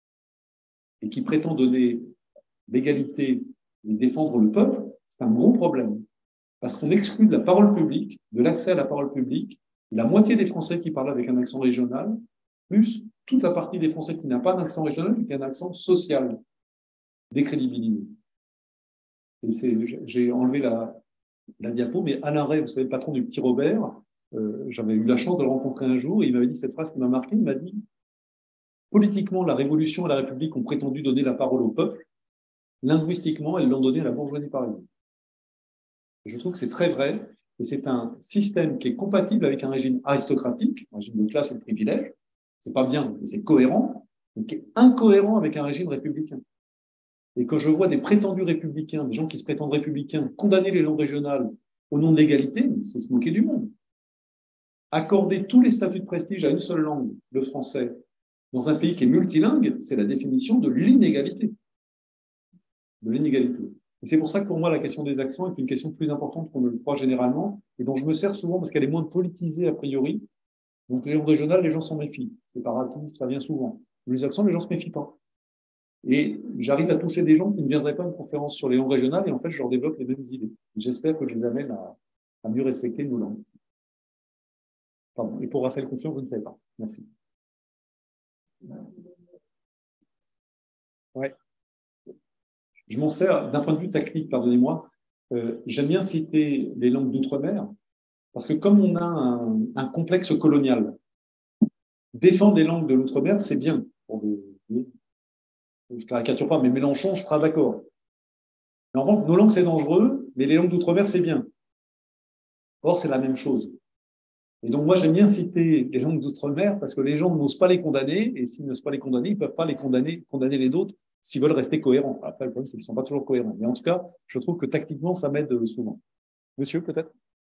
et qui prétend donner l'égalité et défendre le peuple, c'est un gros problème. Parce qu'on exclut de la parole publique, de l'accès à la parole publique, la moitié des Français qui parlent avec un accent régional, plus toute la partie des Français qui n'a pas d'accent régional, mais qui a un accent social. décrédibilisé. Et j'ai enlevé la, la diapo, mais Alain Ray, vous savez, le patron du Petit Robert, euh, j'avais eu la chance de le rencontrer un jour, et il m'avait dit cette phrase qui m'a marqué, il m'a dit « Politiquement, la Révolution et la République ont prétendu donner la parole au peuple, linguistiquement, elles l'ont donnée à la bourgeoisie parisienne. » Je trouve que c'est très vrai, et c'est un système qui est compatible avec un régime aristocratique, un régime de classe et de privilège, c'est pas bien, mais c'est cohérent, mais qui est incohérent avec un régime républicain. Et quand je vois des prétendus républicains, des gens qui se prétendent républicains, condamner les langues régionales au nom de l'égalité, c'est se moquer du monde. Accorder tous les statuts de prestige à une seule langue, le français, dans un pays qui est multilingue, c'est la définition de l'inégalité. De l'inégalité. Et c'est pour ça que pour moi, la question des accents est une question plus importante qu'on ne le croit généralement et dont je me sers souvent parce qu'elle est moins politisée a priori. Donc, les langues régionales, les gens s'en méfient. C'est par acquis, ça vient souvent. Les accents, les gens ne se méfient pas. Et j'arrive à toucher des gens qui ne viendraient pas à une conférence sur les langues régionales et en fait, je leur développe les mêmes idées. J'espère que je les amène à, à mieux respecter nos langues. Pardon. Et pour Raphaël Confiant, je ne sais pas. Merci. Ouais. Je m'en sers d'un point de vue technique, pardonnez-moi. Euh, J'aime bien citer les langues d'outre-mer parce que comme on a un, un complexe colonial, défendre les langues de l'outre-mer, c'est bien. Pour des, des, je ne caricature pas, mais Mélenchon, je serai d'accord. Mais en revanche, nos langues, c'est dangereux, mais les langues d'outre-mer, c'est bien. Or, c'est la même chose. Et donc, moi, j'aime bien citer les langues d'outre-mer parce que les gens n'osent pas les condamner, et s'ils n'osent pas les condamner, ils ne peuvent pas les condamner, condamner les autres s'ils veulent rester cohérents. Après, le problème, c'est qu'ils ne sont pas toujours cohérents. Mais en tout cas, je trouve que tactiquement, ça m'aide souvent. Monsieur, peut-être?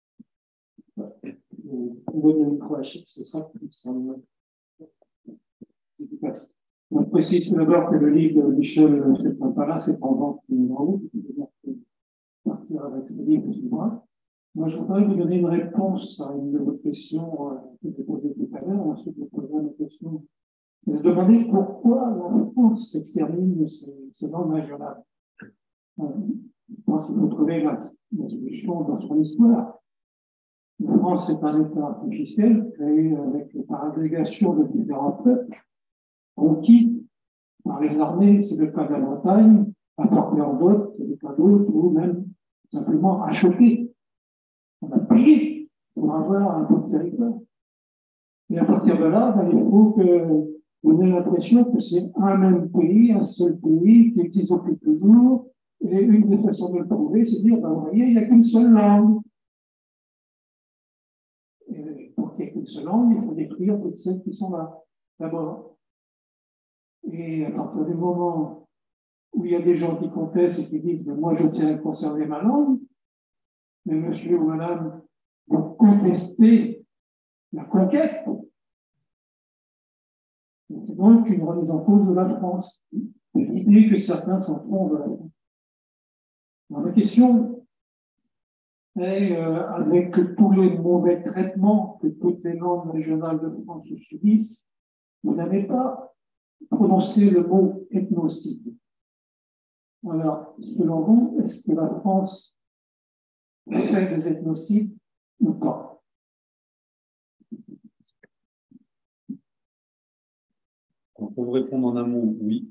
On précise tout d'abord que le livre de Michel Feltin-Pallas c'est en vente en haut, partir avec le livre du mois. Moi, je voudrais vous donner une réponse à une de vos questions euh, que j'ai posée tout à l'heure. Ensuite, je poserai une question. Vous vous demandez pourquoi la France s'extermine ces, ces langues régionales. Euh, je pense qu'il faut trouver la, la solution dans son histoire. La France est un État artificiel créé avec, par agrégation de différents peuples, conquis par les armées, c'est le cas de la Bretagne, apporté en dot, c'est le cas d'autres, ou même simplement acheté. On a payé pour avoir un bon territoire. Et à partir de là, ben, il faut que on ait l'impression que c'est un même pays, un seul pays, qui existe depuis toujours. Et une des façons de le prouver, c'est de dire, ben, vous voyez, il n'y a qu'une seule langue. Et pour qu'il n'y ait qu'une seule langue, il faut détruire toutes celles qui sont là, d'abord. Et à partir du moment où il y a des gens qui contestent et qui disent, mais moi je tiens à conserver ma langue, mais monsieur ou madame, vous contestez la conquête. C'est donc une remise en cause de la France. L'idée que certains s'en font de la France. Alors, la question est, euh, avec tous les mauvais traitements que toutes les langues régionales de France subissent, vous n'avez pas prononcé le mot ethnocide. Alors, selon vous, est-ce que la France fait des ethnocides ou pas? Pour vous répondre en un mot, oui.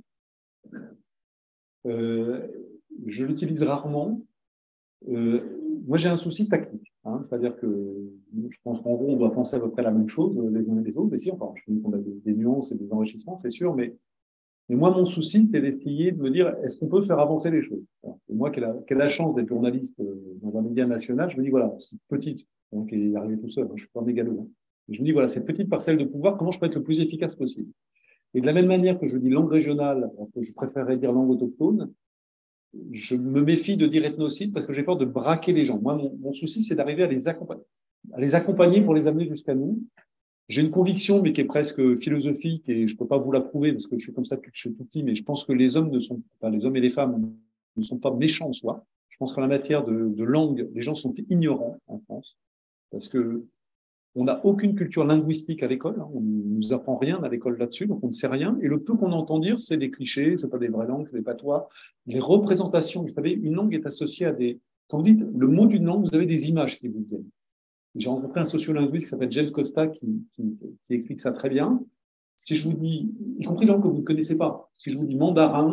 Euh, je l'utilise rarement. Euh, moi, j'ai un souci tactique. Hein, c'est-à-dire que je pense qu'en gros, on doit penser à peu près la même chose les uns et les autres. Mais si, enfin, je pense qu'on a des, des nuances et des enrichissements, c'est sûr. Mais, mais moi, mon souci, c'est d'essayer de me dire, est-ce qu'on peut faire avancer les choses? Alors, moi, qui ai la, qui ai la chance d'être journaliste dans un média national, je me dis, voilà, c'est petite, donc il est arrivé tout seul, hein, je ne suis pas mégalo. Hein. Je me dis, voilà, cette petite parcelle de pouvoir, comment je peux être le plus efficace possible? Et de la même manière que je dis langue régionale, que je préférerais dire langue autochtone, je me méfie de dire ethnocide parce que j'ai peur de braquer les gens. Moi, mon, mon souci, c'est d'arriver à les accompagner, à les accompagner pour les amener jusqu'à nous. J'ai une conviction, mais qui est presque philosophique, et je ne peux pas vous la prouver parce que je suis comme ça depuis que je suis tout petit, mais je pense que les hommes ne sont, enfin, les hommes et les femmes ne sont pas méchants en soi. Je pense qu'en la matière de, de langue, les gens sont ignorants en France parce que on n'a aucune culture linguistique à l'école, hein. On ne nous apprend rien à l'école là-dessus, donc on ne sait rien. Et le peu qu'on entend dire, c'est des clichés, ce n'est pas des vraies langues, c'est des patois. Les représentations, vous savez, une langue est associée à des... Quand vous dites le mot d'une langue, vous avez des images qui vous viennent. J'ai rencontré un sociolinguiste qui s'appelle Jen Costa qui, qui, qui explique ça très bien. Si je vous dis, y compris les langues que vous ne connaissez pas, si je vous dis mandarin,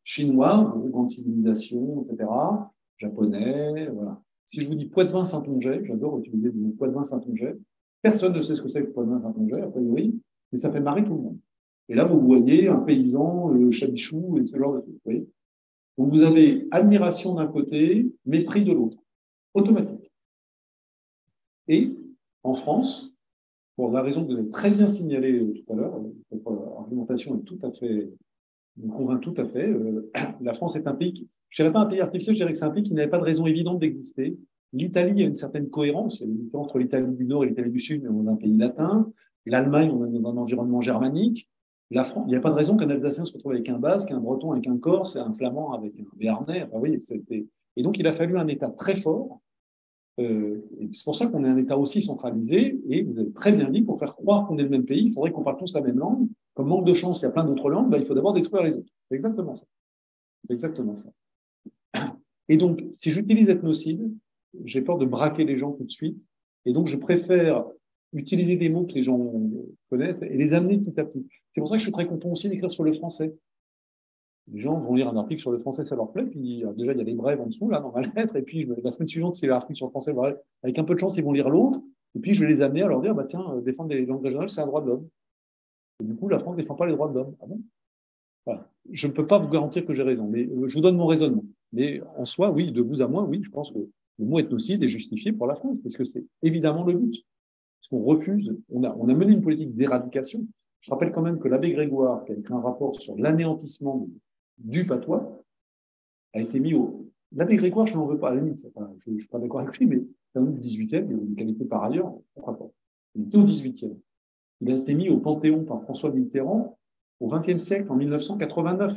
chinois, grande civilisation, et cetera, japonais, voilà. Si je vous dis Poitevin-Saintonget, j'adore utiliser le mot Poitevin-Saintonget, personne ne sait ce que c'est que Poitevin-Saintonget, a priori, mais ça fait marrer tout le monde. Et là, vous voyez un paysan, le chabichou, et ce genre de trucs, vous voyez. Donc, vous avez admiration d'un côté, mépris de l'autre, automatique. Et en France, pour la raison que vous avez très bien signalée tout à l'heure, votre argumentation est tout à fait, me convainc tout à fait, euh, la France est un pays, je ne dirais pas un pays artificiel, je dirais que c'est un pays qui n'avait pas de raison évidente d'exister. L'Italie a une certaine cohérence, il y a une différence entre l'Italie du Nord et l'Italie du Sud, mais on est un pays latin. L'Allemagne, on est dans un environnement germanique. La France, il n'y a pas de raison qu'un Alsacien se retrouve avec un Basque, un Breton avec un Corse, un Flamand avec un Béarnais. Enfin, oui, c'était... Et donc, il a fallu un État très fort. Euh, et c'est pour ça qu'on est un État aussi centralisé. Et vous avez très bien dit, pour faire croire qu'on est le même pays, il faudrait qu'on parle tous la même langue. Comme manque de chance, il y a plein d'autres langues, bah, il faut d'abord détruire les autres. C'est exactement ça. C'est exactement ça. Et donc, si j'utilise ethnocide, j'ai peur de braquer les gens tout de suite. Et donc, je préfère utiliser des mots que les gens connaissent et les amener petit à petit. C'est pour ça que je suis très content aussi d'écrire sur le français. Les gens vont lire un article sur le français, ça leur plaît. Puis déjà, il y a des brèves en dessous, là, dans ma lettre. Et puis, la semaine suivante, c'est l'article sur le français. Avec un peu de chance, ils vont lire l'autre. Et puis, je vais les amener à leur dire, bah, tiens, défendre les langues régionales, c'est un droit de l'homme. Et du coup, la France ne défend pas les droits de l'homme. Ah bon? Voilà. Je ne peux pas vous garantir que j'ai raison, mais je vous donne mon raisonnement. Mais en soi, oui, de vous à moi, oui, je pense que le mot ethnocide est justifié pour la France, parce que c'est évidemment le but. Parce qu'on refuse, on a, on a mené une politique d'éradication. Je rappelle quand même que l'abbé Grégoire, qui a écrit un rapport sur l'anéantissement du patois, a été mis au... L'abbé Grégoire, je n'en veux pas, à la limite, enfin, je ne suis pas d'accord avec lui, mais c'est un homme du dix-huitième, il a une qualité par ailleurs, on rapport. Il était au dix-huitième. Il a été mis au Panthéon par François Mitterrand au vingtième siècle, en mille neuf cent quatre-vingt-neuf.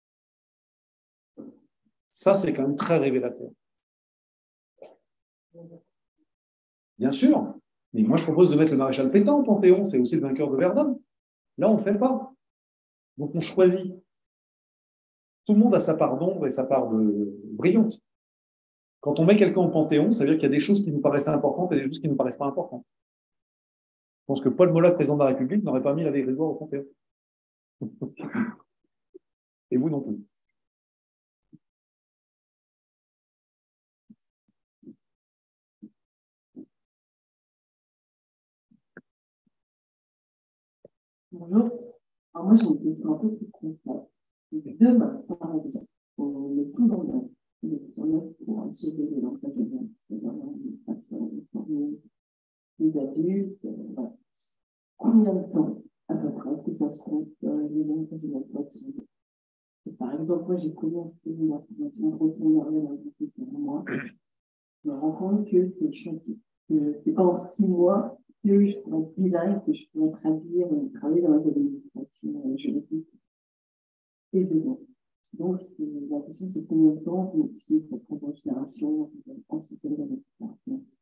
Ça, c'est quand même très révélateur. Bien sûr, mais moi, je propose de mettre le maréchal Pétain au Panthéon, c'est aussi le vainqueur de Verdun. Là, on ne fait pas. Donc, on choisit. Tout le monde a sa part d'ombre et sa part de brillante. Quand on met quelqu'un au Panthéon, ça veut dire qu'il y a des choses qui nous paraissent importantes et des choses qui ne nous paraissent pas importantes. Je pense que Paul Molac, président de la République, n'aurait pas mis l'abbé Grégoire au Panthéon. Et vous non plus. Bonjour. Alors moi, j'ai une question un peu plus complexe. Demain, par exemple, on est tout dans le monde. On est tout dans pour sauver les langues régionales, les adultes. Voilà. Combien de temps, à peu près, est-ce que ça se compte les langues régionales? Par exemple, moi, j'ai commencé la formation de retour dans pour moi. Je me rends compte que c'est chantier. Que c'est pas en six mois que je pourrais être bilingue, que je pourrais traduire, travailler dans l'administration juridique et dedans. Donc, la question, c'est combien de temps, si pour prendre en considération, ensuite, merci.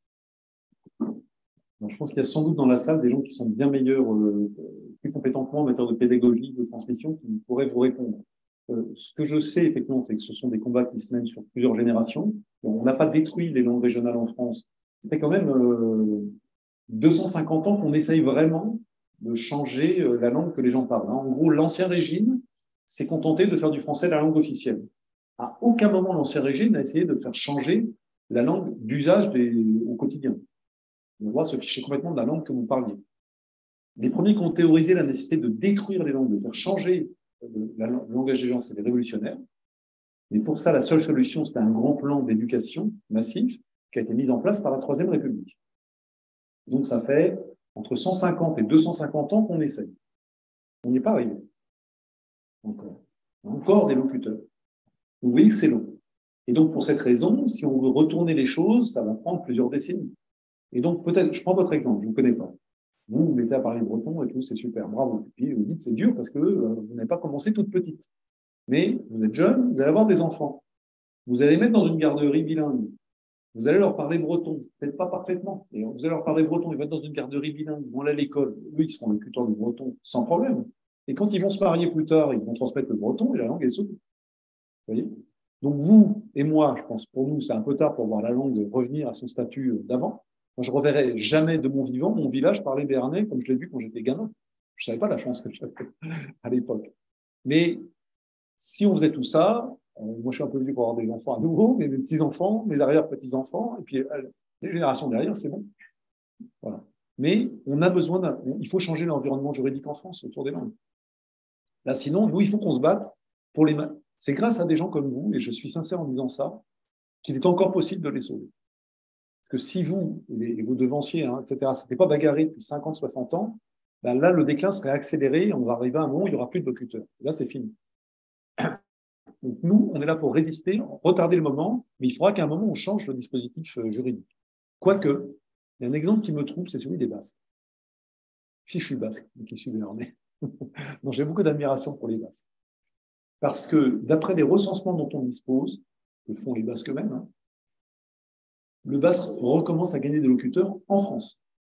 Donc, je pense qu'il y a sans doute dans la salle des gens qui sont bien meilleurs, euh, plus compétents que moi en matière de pédagogie, de transmission, qui pourraient vous répondre. Euh, ce que je sais, effectivement, c'est que ce sont des combats qui se mènent sur plusieurs générations. On n'a pas détruit les langues régionales en France. C'était quand même euh, deux cent cinquante ans qu'on essaye vraiment de changer euh, la langue que les gens parlent. Hein. En gros, l'ancien régime s'est contenté de faire du français la langue officielle. À aucun moment, l'ancien régime n'a essayé de faire changer la langue d'usage au quotidien. On doit se ficher complètement de la langue que vous parliez. Les premiers qui ont théorisé la nécessité de détruire les langues, de faire changer le, la, le langage des gens, c'est les révolutionnaires. Mais pour ça, la seule solution, c'était un grand plan d'éducation massif qui a été mis en place par la Troisième République. Donc, ça fait entre cent cinquante et deux cent cinquante ans qu'on essaye. On n'y est pas arrivé. Encore. Encore des locuteurs. Vous voyez que c'est long. Et donc, pour cette raison, si on veut retourner les choses, ça va prendre plusieurs décennies. Et donc, peut-être, je prends votre exemple, je ne vous connais pas. Vous, vous mettez à parler breton et tout, c'est super, bravo. Et puis, vous dites, c'est dur parce que euh, vous n'avez pas commencé toute petite. Mais vous êtes jeune, vous allez avoir des enfants. Vous allez les mettre dans une garderie bilingue. Vous allez leur parler breton, peut-être pas parfaitement. Et vous allez leur parler breton, ils vont être dans une garderie bilingue, ils vont aller à l'école. Eux, ils seront locuteurs du breton, sans problème. Et quand ils vont se marier plus tard, ils vont transmettre le breton et la langue est sautée. Vous voyez? Donc, vous et moi, je pense, pour nous, c'est un peu tard pour voir la langue revenir à son statut d'avant. Moi, je ne reverrai jamais de mon vivant mon village parler béarnais comme je l'ai vu quand j'étais gamin. Je ne savais pas la chance que j'avais à l'époque. Mais Si on faisait tout ça, euh, moi je suis un peu vieux pour avoir des enfants à nouveau, mais mes petits-enfants, mes arrière-petits-enfants, et puis euh, les générations derrière, c'est bon. Voilà. Mais on a besoin d'un, il faut changer l'environnement juridique en France autour des langues. Là, sinon, nous, il faut qu'on se batte pour les. C'est grâce à des gens comme vous, et je suis sincère en disant ça, qu'il est encore possible de les sauver. Parce que si vous, et vos devanciers, hein, et cetera, c'était pas bagarré depuis cinquante, soixante ans, ben là, le déclin serait accéléré, et on va arriver à un moment où il n'y aura plus de locuteurs. Là, c'est fini. Donc, nous, on est là pour résister, retarder le moment, mais il faudra qu'à un moment, on change le dispositif juridique. Quoique, il y a un exemple qui me trouble, c'est celui des Basques. Fichu basque, qui suis béarnais. Donc, j'ai beaucoup d'admiration pour les Basques. Parce que, d'après les recensements dont on dispose, que font les Basques eux-mêmes, hein, le basque recommence à gagner des locuteurs en France,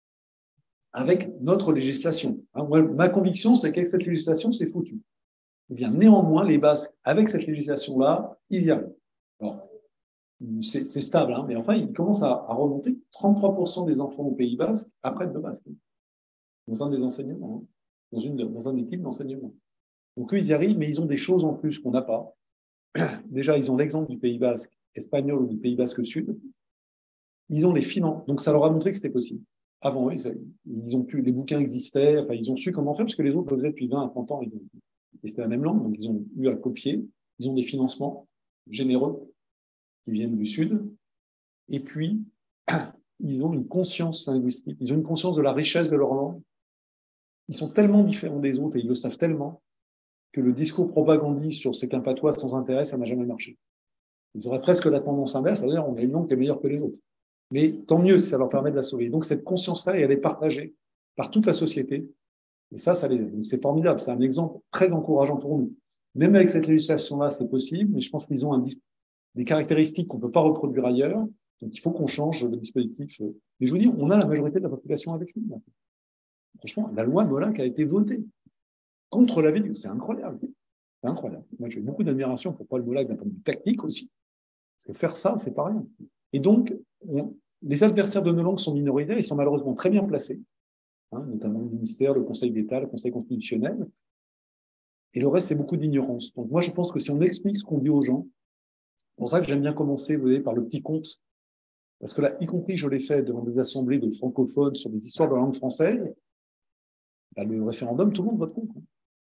avec notre législation. Hein, moi, ma conviction, c'est qu'avec cette législation, c'est foutu. Eh bien, néanmoins, les Basques, avec cette législation-là, ils y arrivent. Alors, c'est stable, hein, mais enfin, ils commencent à, à remonter. trente-trois pour cent des enfants au Pays Basque apprennent le basque, dans un des enseignements, hein, dans, une, dans un équipe d'enseignement. Donc, eux, ils y arrivent, mais ils ont des choses en plus qu'on n'a pas. Déjà, ils ont l'exemple du Pays Basque espagnol ou du Pays Basque Sud. Ils ont les finances. Donc, ça leur a montré que c'était possible. Avant eux, ils ont pu, les bouquins existaient, enfin, ils ont su comment faire, parce que les autres le faisaient depuis vingt à trente ans. Ils ont, et c'était la même langue, donc ils ont eu à copier. Ils ont des financements généreux qui viennent du Sud. Et puis, ils ont une conscience linguistique, ils ont une conscience de la richesse de leur langue. Ils sont tellement différents des autres et ils le savent tellement que le discours propagandiste sur c'est qu'un patois sans intérêt, ça n'a jamais marché. Ils auraient presque la tendance inverse, c'est-à-dire on a une langue qui est meilleure que les autres. Mais tant mieux si ça leur permet de la sauver. Donc cette conscience-là, elle est partagée par toute la société. Et ça, ça c'est formidable. C'est un exemple très encourageant pour nous. Même avec cette législation-là, c'est possible, mais je pense qu'ils ont un, des caractéristiques qu'on ne peut pas reproduire ailleurs. Donc il faut qu'on change le dispositif. Mais je vous dis, on a la majorité de la population avec nous. Franchement, la loi Molac a été votée contre la vidéo. C'est incroyable. C'est incroyable. Moi, j'ai beaucoup d'admiration pour Paul Molac d'un point de vue technique aussi. Parce que faire ça, c'est pas rien. Et donc, on, les adversaires de nos langues sont minoritaires, ils sont malheureusement très bien placés, hein, notamment le ministère, le Conseil d'État, le Conseil constitutionnel. Et le reste, c'est beaucoup d'ignorance. Donc moi, je pense que si on explique ce qu'on dit aux gens, c'est pour ça que j'aime bien commencer, vous voyez, par le petit conte. Parce que là, y compris, je l'ai fait devant des assemblées de francophones sur des histoires de la langue française, bah, le référendum, tout le monde vote contre.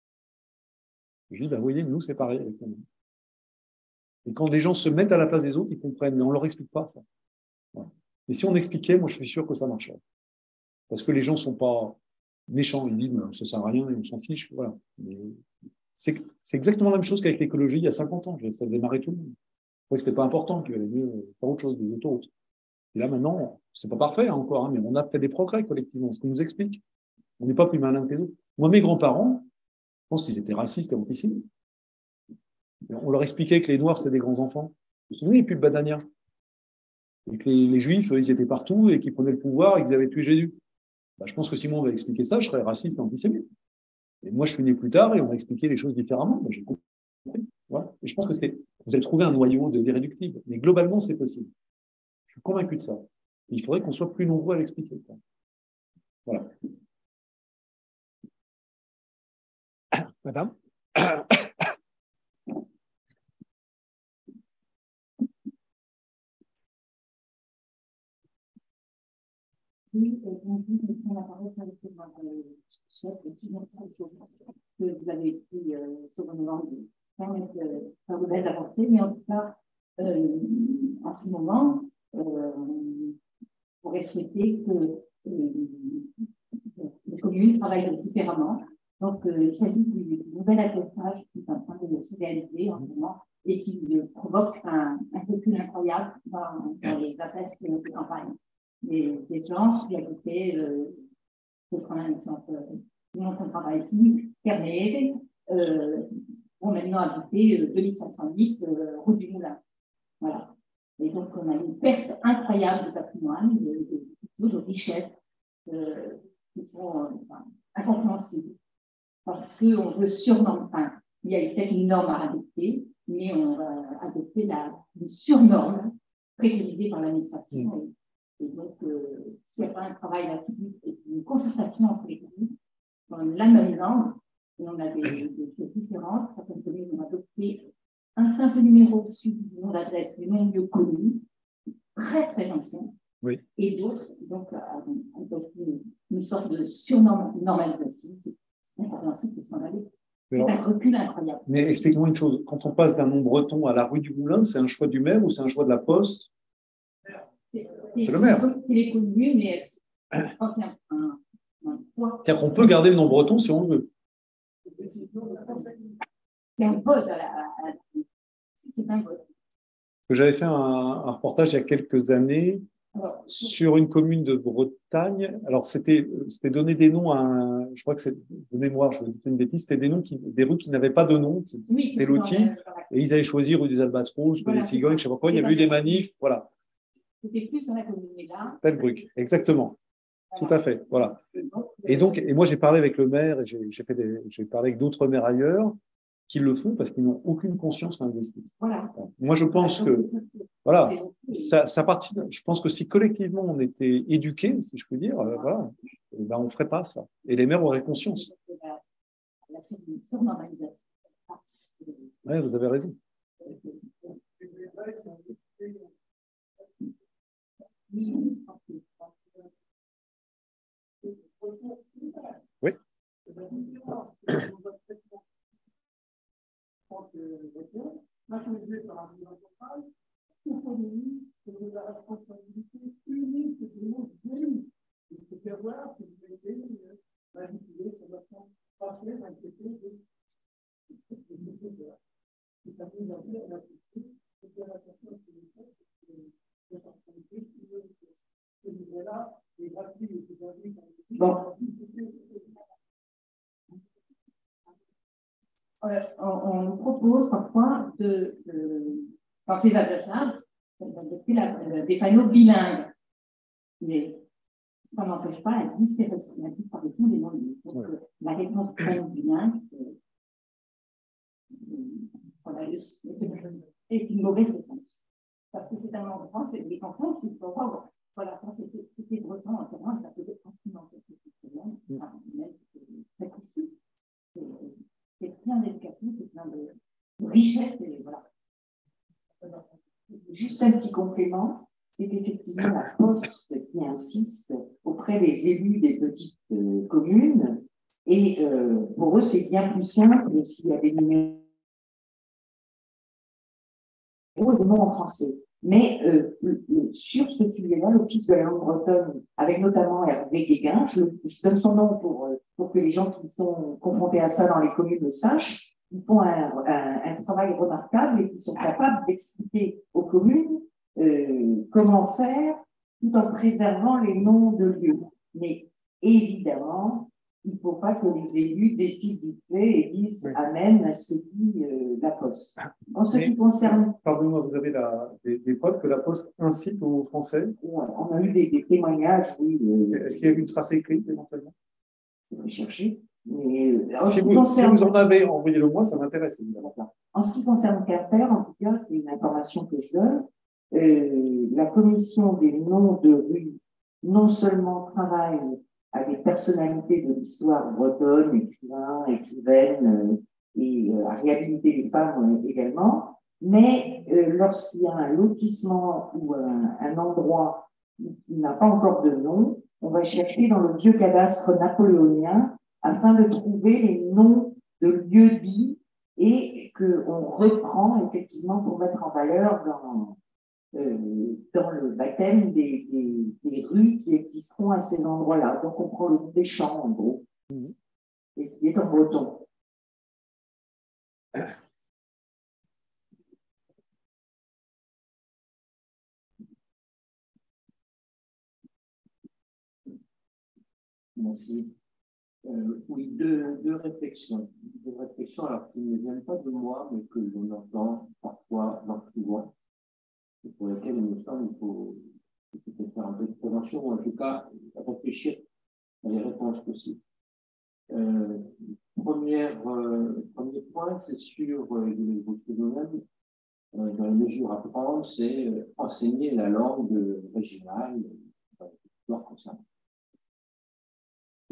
Je dis, bah, vous voyez, nous, c'est pareil avec nous. Et quand les gens se mettent à la place des autres, ils comprennent, mais on ne leur explique pas ça. Voilà. Et si on expliquait, moi, je suis sûr que ça marcherait. Parce que les gens ne sont pas méchants, ils disent, ça ne sert à rien et on s'en fiche. Voilà. C'est exactement la même chose qu'avec l'écologie il y a cinquante ans. Ça faisait marrer tout le monde. Ce n'était pas important, qu'il valait mieux faire autre chose, des autoroutes. Et là, maintenant, ce n'est pas parfait encore, hein, mais on a fait des progrès collectivement, ce qu'on nous explique. On n'est pas plus malin que les autres. Moi, mes grands-parents, je pense qu'ils étaient racistes et antisémites. On leur expliquait que les Noirs, c'était des grands enfants. Vous vous souvenez, les pubs Badania? Et que les, les Juifs, ils étaient partout et qu'ils prenaient le pouvoir et qu'ils avaient tué Jésus. Bah, je pense que si moi on va expliquer ça, je serais raciste et antisémite. Et moi, je suis né plus tard et on m'a expliqué les choses différemment. Bah, j'ai compris. Voilà. Et je pense que c'est, vous allez trouver un noyau de d'irréductible. Mais globalement, c'est possible. Je suis convaincu de ça. Et il faudrait qu'on soit plus nombreux à l'expliquer. Voilà. Madame? Oui, et donc, je prends la parole pour le chef que vous avez écrit sur une langue, permettre ça vous aide à avancer, mais en tout cas, euh, en ce moment, euh, on pourrait souhaiter que euh, les communes travaillent différemment. Donc, euh, il s'agit du nouvel atterrissage qui est en train de se réaliser en ce moment et qui euh, provoque un, un recul incroyable dans, dans les adresses de notre campagne. Des, des gens qui habitaient, euh, je vais prendre un exemple, tout le monde qui travaille ici, Carnet, euh, vont maintenant habiter euh, deux mille cinq cent huit euh, route du Moulin. Voilà. Et donc, on a une perte incroyable de patrimoine, de, de, de, de richesses euh, qui sont euh, enfin, incompréhensibles. Parce qu'on veut surnommer, enfin, il y a peut-être une norme à adopter, mais on va adopter la, une surnorme préconisée par l'administration. Mmh. Et donc, euh, s'il n'y a pas un travail là-dessus et une concertation entre les communes dans la même langue, Et on a des, des choses différentes. Certaines communes ont adopté un simple numéro suivi du nom d'adresse, du nom de lieu connu, très très ancien. Oui. Et d'autres, donc, ont adopté une, une sorte de surnormalisation. C'est incompréhensible de s'en aller. C'est un recul incroyable. Mais explique-moi une chose. Quand on passe d'un nom breton à la rue du Moulin, c'est un choix du maire ou c'est un choix de la Poste? C'est le maire. C'est les communes, mais je pense qu'il y a un, un poids. C'est-à-dire qu'on peut garder le nom breton si on veut. C'est un vote à la. À la c'est un vote. J'avais fait un, un reportage il y a quelques années Alors, sur une commune de Bretagne. Alors, c'était donner des noms à un, je crois que c'est de mémoire, je vais dire une bêtise, c'était des noms qui, des rues qui n'avaient pas de nom, qui oui, étaient loties, et ils avaient choisi rue des Albatros, rue voilà, des Cigognes, je ne sais pas quoi, il y avait eu des manifs, voilà. C'était plus dans la commune, mais là. Telbruck, exactement. Voilà. Tout à fait, voilà. Et donc, et moi j'ai parlé avec le maire, et j'ai fait des, j'ai parlé avec d'autres maires ailleurs, qui le font parce qu'ils n'ont aucune conscience linguistique. Voilà. Moi, je pense que, voilà, ça, ça partit, je pense que si collectivement on était éduqués, si je peux dire, euh, voilà, ben on ne ferait pas ça. Et les maires auraient conscience. Oui, vous avez raison. Oui. Bon. Euh, on, on nous propose parfois de, de dans ces adaptages, des panneaux bilingues. Mais ça n'empêche pas la disparition, la disparition des noms de lieux. Donc, ouais. euh, la réponse du panneau bilingue est une mauvaise réponse. Parce que c'est un endroit, les enfants, c'est pour voir, voilà, ça c'était breton, notamment, ça faisait partie en fait de ce problème, même très précis. C'est plein d'éducation, c'est plein de, de richesse, et voilà. Juste un petit complément, c'est qu'effectivement la Poste qui insiste auprès des élus des petites euh, communes, et euh, pour eux c'est bien plus simple s'il y a des numéros et des mots en français. Mais euh, sur ce sujet-là, l'Office de la langue bretonne, avec notamment Hervé Guéguin, je, je donne son nom pour, pour que les gens qui sont confrontés à ça dans les communes le sachent, ils font un, un, un travail remarquable et qui sont capables d'expliquer aux communes euh, comment faire tout en préservant les noms de lieux. Mais évidemment, il ne faut pas que les élus décident du fait et disent oui. Amen à ce que dit euh, la Poste. En ce Mais, qui concerne... Pardonnez-moi, vous avez la, des, des preuves que la Poste incite aux Français? Ouais, on a eu des, des témoignages, oui. Euh, Est-ce qu'il y a eu une trace écrite éventuellement? Je vais chercher. Mais, si, vous, concerne... si vous en avez, envoyez-le moi, ça m'intéresse évidemment. En ce qui concerne Quimper, en tout cas, c'est une information que je donne. Euh, la commission des noms de rue non seulement travaille à des personnalités de l'histoire bretonne, écrivains, écrivaines, euh, et euh, à réhabiliter les femmes euh, également, mais euh, lorsqu'il y a un lotissement ou un, un endroit qui n'a pas encore de nom, on va chercher dans le vieux cadastre napoléonien afin de trouver les noms de lieux dits et qu'on reprend effectivement pour mettre en valeur dans, euh, dans le baptême des, des, des rues qui existeront à ces endroits-là. Donc on prend le nom des champs en gros, mmh. et qui est en breton. Merci. Euh, oui, deux, deux réflexions. Deux réflexions alors, qui ne viennent pas de moi, mais que l'on entend parfois, voire souvent, et pour lesquelles il me semble qu'il faut peut-être faire un peu de prévention, ou en tout cas réfléchir à les réponses possibles. Euh, première, euh, premier point, c'est sur, euh, vous vous-même, euh, dans les mesures à prendre, c'est euh, enseigner la langue régionale, euh, concernée.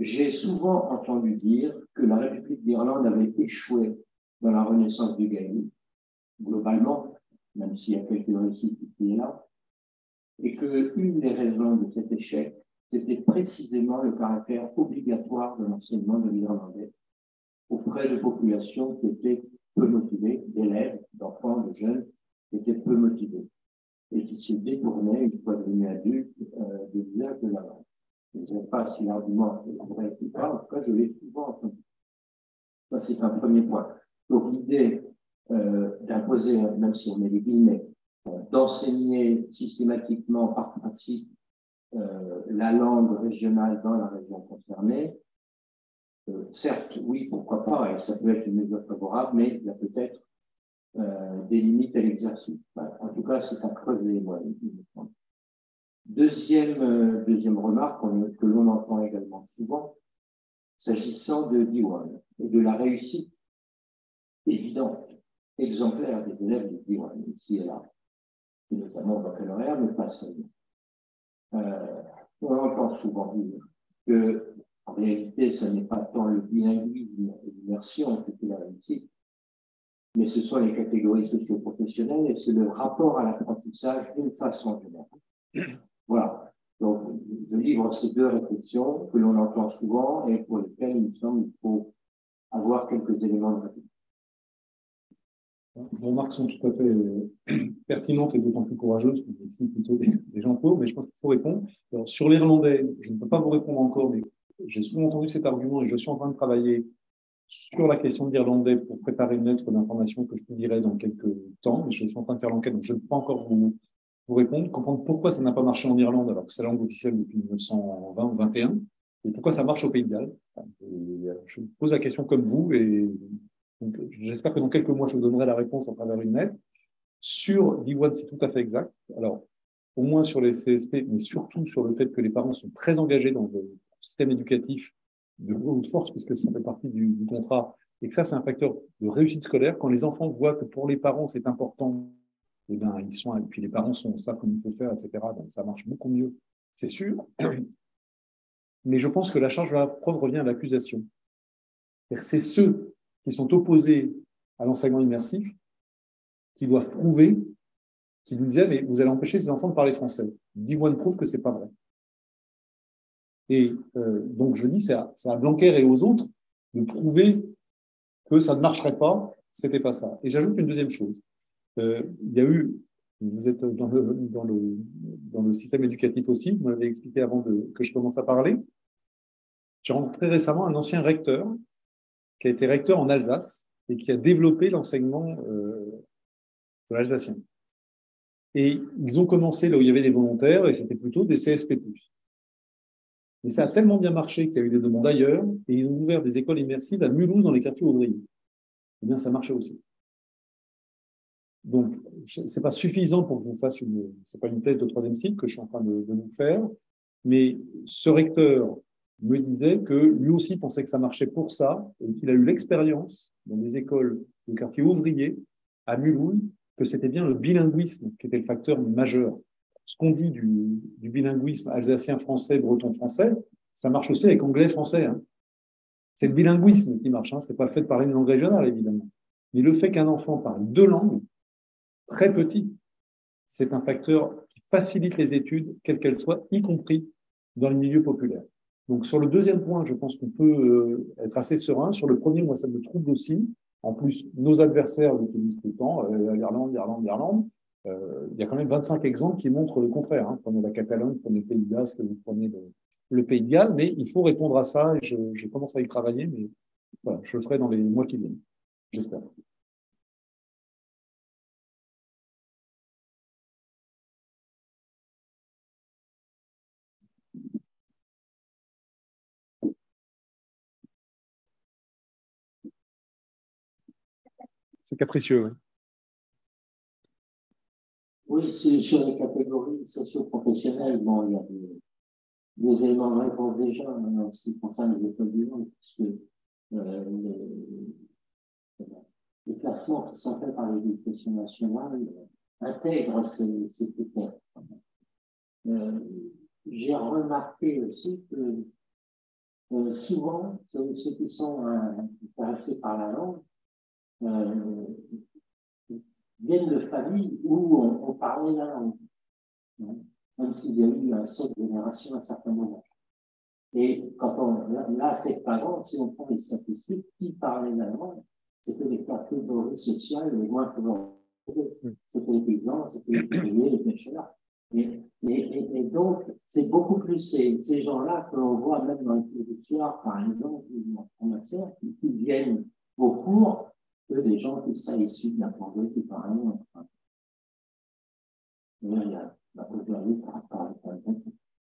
j'ai souvent entendu dire que la République d'Irlande avait échoué dans la renaissance du gaélique, globalement, même s'il y a quelques récits qui est là, et qu'une des raisons de cet échec, c'était précisément le caractère obligatoire de l'enseignement de l'irlandais auprès de populations qui étaient peu motivées, d'élèves, d'enfants, de jeunes, qui étaient peu motivés et qui se détournaient, une fois devenus adultes, euh, de l'usage de la langue. Je ne sais pas si l'argument est vrai ou pas, en tout cas, je l'ai souvent entendu. Ça, c'est un premier point. Donc, l'idée euh, d'imposer, même si on met des guillemets, euh, d'enseigner systématiquement par principe euh, la langue régionale dans la région concernée, euh, certes, oui, pourquoi pas, et ça peut être une mesure favorable, mais il y a peut-être euh, des limites à l'exercice. Enfin, en tout cas, c'est à creuser, moi. Deuxième, euh, deuxième remarque que l'on entend également souvent, s'agissant de Diwan et de la réussite évidente, exemplaire des élèves de Diwan, ici et là, et notamment au baccalauréat, mais pas seulement. Euh, on entend souvent dire que, en réalité, ce n'est pas tant le bilinguisme et l'immersion qui fait la réussite, mais ce sont les catégories socio-professionnelles et c'est le rapport à l'apprentissage d'une façon générale. Voilà. Donc, je livre ces deux réflexions que l'on entend souvent et pour lesquelles il me semble qu'il faut avoir quelques éléments de réponse. Vos remarques sont tout à fait euh, pertinentes et d'autant plus courageuses que vous ici plutôt des, des gens pauvres, mais je pense qu'il faut répondre. Alors, sur l'irlandais, je ne peux pas vous répondre encore, mais j'ai souvent entendu cet argument et je suis en train de travailler sur la question de l'irlandais pour préparer une lettre d'information que je publierai dans quelques temps, mais je suis en train de faire l'enquête, donc je ne peux pas encore vous, vous répondre, comprendre pourquoi ça n'a pas marché en Irlande alors que c'est la langue officielle depuis mille neuf cent vingt ou vingt et un, et pourquoi ça marche au Pays de Galles. Et je me pose la question comme vous, et j'espère que dans quelques mois, je vous donnerai la réponse à travers une lettre. Sur Diwan, c'est tout à fait exact. Alors, au moins sur les C S P, mais surtout sur le fait que les parents sont très engagés dans le système éducatif de haute force, puisque ça fait partie du, du contrat, et que ça, c'est un facteur de réussite scolaire. Quand les enfants voient que pour les parents, c'est important, et ben, ils sont, et puis les parents sont, savent comment il faut faire, et cetera. Donc, ça marche beaucoup mieux, c'est sûr. Mais je pense que la charge de la preuve revient à l'accusation. C'est ceux qui sont opposés à l'enseignement immersif qui doivent prouver, qui nous disaient, mais vous allez empêcher ces enfants de parler français. Diwan prouve que ce n'est pas vrai. Et euh, donc, je dis, c'est à, à Blanquer et aux autres de prouver que ça ne marcherait pas, ce n'était pas ça. Et j'ajoute une deuxième chose. Euh, il y a eu, vous êtes dans le, dans le, dans le système éducatif aussi, vous m'avez expliqué avant de, que je commence à parler. J'ai rencontré récemment un ancien recteur qui a été recteur en Alsace et qui a développé l'enseignement euh, de l'alsacien. Et ils ont commencé là où il y avait des volontaires et c'était plutôt des C S P plus. Mais ça a tellement bien marché qu'il y a eu des demandes ailleurs et ils ont ouvert des écoles immersives à Mulhouse dans les quartiers ouvriers. Eh bien, ça marchait aussi. Donc, ce n'est pas suffisant pour que je vous fasse une, c'est pas une thèse de troisième cycle que je suis en train de, de vous faire, mais ce recteur me disait que lui aussi pensait que ça marchait pour ça et qu'il a eu l'expérience dans des écoles de quartiers ouvriers à Mulhouse, que c'était bien le bilinguisme qui était le facteur majeur. Ce qu'on dit du, du bilinguisme alsacien-français, breton-français, ça marche aussi avec anglais-français. Hein. C'est le bilinguisme qui marche, hein. Ce n'est pas le fait de parler une langue régionale, évidemment. Mais le fait qu'un enfant parle deux langues, très petit, c'est un facteur qui facilite les études, quelles qu'elles soient, y compris dans les milieux populaires. Donc, sur le deuxième point, je pense qu'on peut euh, être assez serein. Sur le premier, moi, ça me trouble aussi. En plus, nos adversaires l'utilisent tout le temps, euh, l'Irlande, l'Irlande, l'Irlande. Euh, il y a quand même vingt-cinq exemples qui montrent le contraire. Hein. Prenez la Catalogne, prenez le Pays Basque, vous prenez le, le Pays de Galles, mais il faut répondre à ça. Et je, je commence à y travailler, mais voilà, je le ferai dans les mois qui viennent. J'espère. C'est capricieux, oui. Oui, c'est sur les catégories socio-professionnelles, bon, il y a des, des éléments de réponse déjà en ce qui concerne les écoles du monde, puisque euh, les, les classements qui sont faits par l'éducation nationale euh, intègrent ces, ces critères. Euh, J'ai remarqué aussi que euh, souvent, ceux, ceux qui sont euh, intéressés par la langue euh, viennent de familles où on, on parlait la langue, hein, même s'il y a eu un saut de génération à un certain moment. Et quand on, là, là c'est pas grave, si on prend les statistiques, qui parlait la langue, c'était les catégories sociales les moins favorisées. C'était les paysans, c'était les ouvriers, les pêcheurs. Et, et, et, et donc, c'est beaucoup plus ces, ces gens-là que l'on voit même dans les cours du soir, par exemple, ou en formation, qui, qui viennent au cours que des gens qui seraient issus de la plongée, qui parlaient. Enfin, il y a la aujourd'hui par exemple.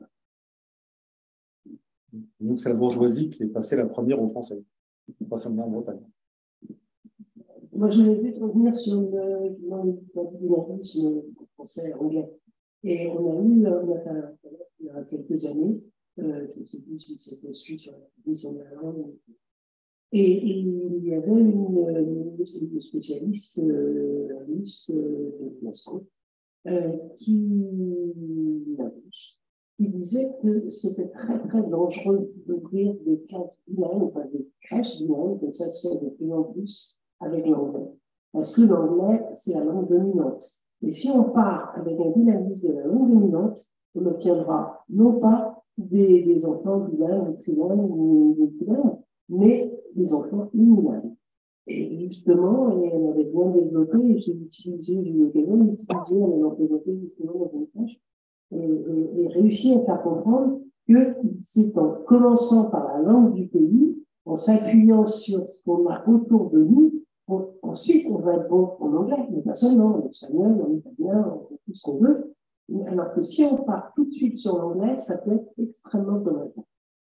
Donc, c'est la bourgeoisie qui est passée la première aux Français, pas seulement en Bretagne. Moi, je voulais juste revenir sur le bilinguisme français-anglais. Et on a eu, on a fait un, il y a quelques années, euh, je ne sais plus si c'était suite sur la position de la langue, et, et il y avait une, une spécialiste, euh, linguiste de Glasgow, euh, qui, qui disait que c'était très très dangereux d'ouvrir des classes bilingues, enfin des crèches bilingues, que ça se fait de plus en plus avec l'anglais. Parce que l'anglais, c'est la langue dominante. Et si on part avec un bilinguisme de la langue dominante, on obtiendra non pas des, des enfants bilingues ou trilingues ou trilingues, mais des enfants unilingues. Et justement, et on avait bien développé, et j'ai utilisé, j'ai eu l'occasion d'utiliser, on avait développé justement dans une tâche, et, et, et réussi à faire comprendre que c'est en commençant par la langue du pays, en s'appuyant sur ce qu'on a autour de nous, on, ensuite on va être bon en anglais, mais pas seulement, en espagnol, en italien, en tout ce qu'on veut. Alors que si on part tout de suite sur l'anglais, ça peut être extrêmement dommageable.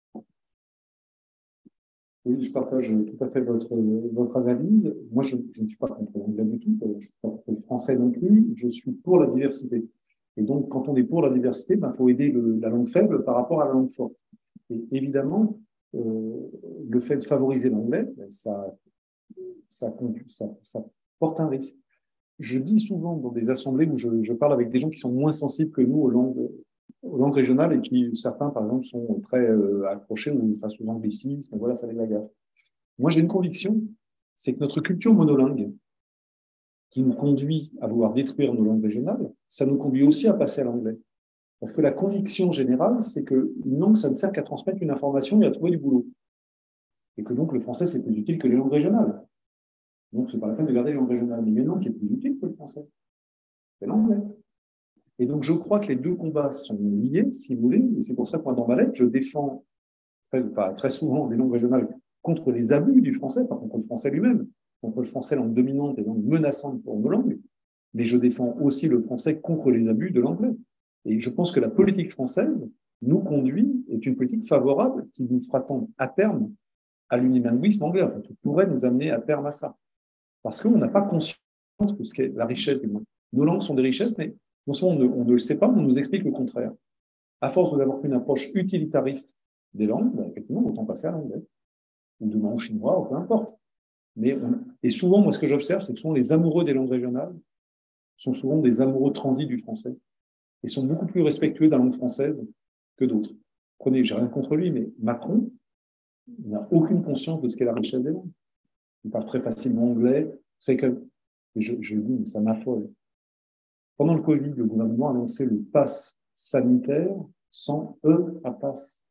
Oui, je partage tout à fait votre, votre analyse. Moi, je, je ne suis pas contre l'anglais du tout, je ne suis pas contre le français non plus, je suis pour la diversité. Et donc, quand on est pour la diversité, il ben, faut aider le, la langue faible par rapport à la langue forte. Et évidemment, euh, le fait de favoriser l'anglais, ça, ça, ça, ça porte un risque. Je dis souvent dans des assemblées où je, je parle avec des gens qui sont moins sensibles que nous aux langues, aux langues régionales et qui, certains, par exemple, sont très euh, accrochés ou face aux anglicismes, voilà, ça les agace. Moi, j'ai une conviction, c'est que notre culture monolingue, qui nous conduit à vouloir détruire nos langues régionales, ça nous conduit aussi à passer à l'anglais. Parce que la conviction générale, c'est qu'une langue, ça ne sert qu'à transmettre une information et à trouver du boulot. Et que donc, le français, c'est plus utile que les langues régionales. Donc, ce n'est pas la peine de garder les langues régionales. Mais il y a une langue qui est plus utile que le français. C'est l'anglais. Et donc, je crois que les deux combats sont liés, si vous voulez. Et c'est pour ça que moi, dans ma lettre, je défends très, enfin, très souvent les langues régionales contre les abus du français, pas contre le français lui-même, contre le français langue dominante et langue menaçante pour nos langues. Mais je défends aussi le français contre les abus de l'anglais. Et je pense que la politique française nous conduit, est une politique favorable qui nous fera tendre à terme à l'unilinguisme anglais, en fait, qui pourrait nous amener à terme à ça. Parce qu'on n'a pas conscience de ce qu'est la richesse du monde. Nos langues sont des richesses, mais non seulement on ne, on ne le sait pas, mais on nous explique le contraire. À force d'avoir une approche utilitariste des langues, ben, effectivement, autant passer à l'anglais, ou demain au chinois, ou peu importe. Mais on, et souvent, moi, ce que j'observe, c'est que souvent les amoureux des langues régionales sont souvent des amoureux transis du français et sont beaucoup plus respectueux de la langue française que d'autres. Prenez, j'ai rien contre lui, mais Macron n'a aucune conscience de ce qu'est la richesse des langues. Il parle très facilement anglais. C'est que, je, je le dis, mais ça m'affole. Pendant le Covid, le gouvernement a annoncé le pass sanitaire sans E à passe.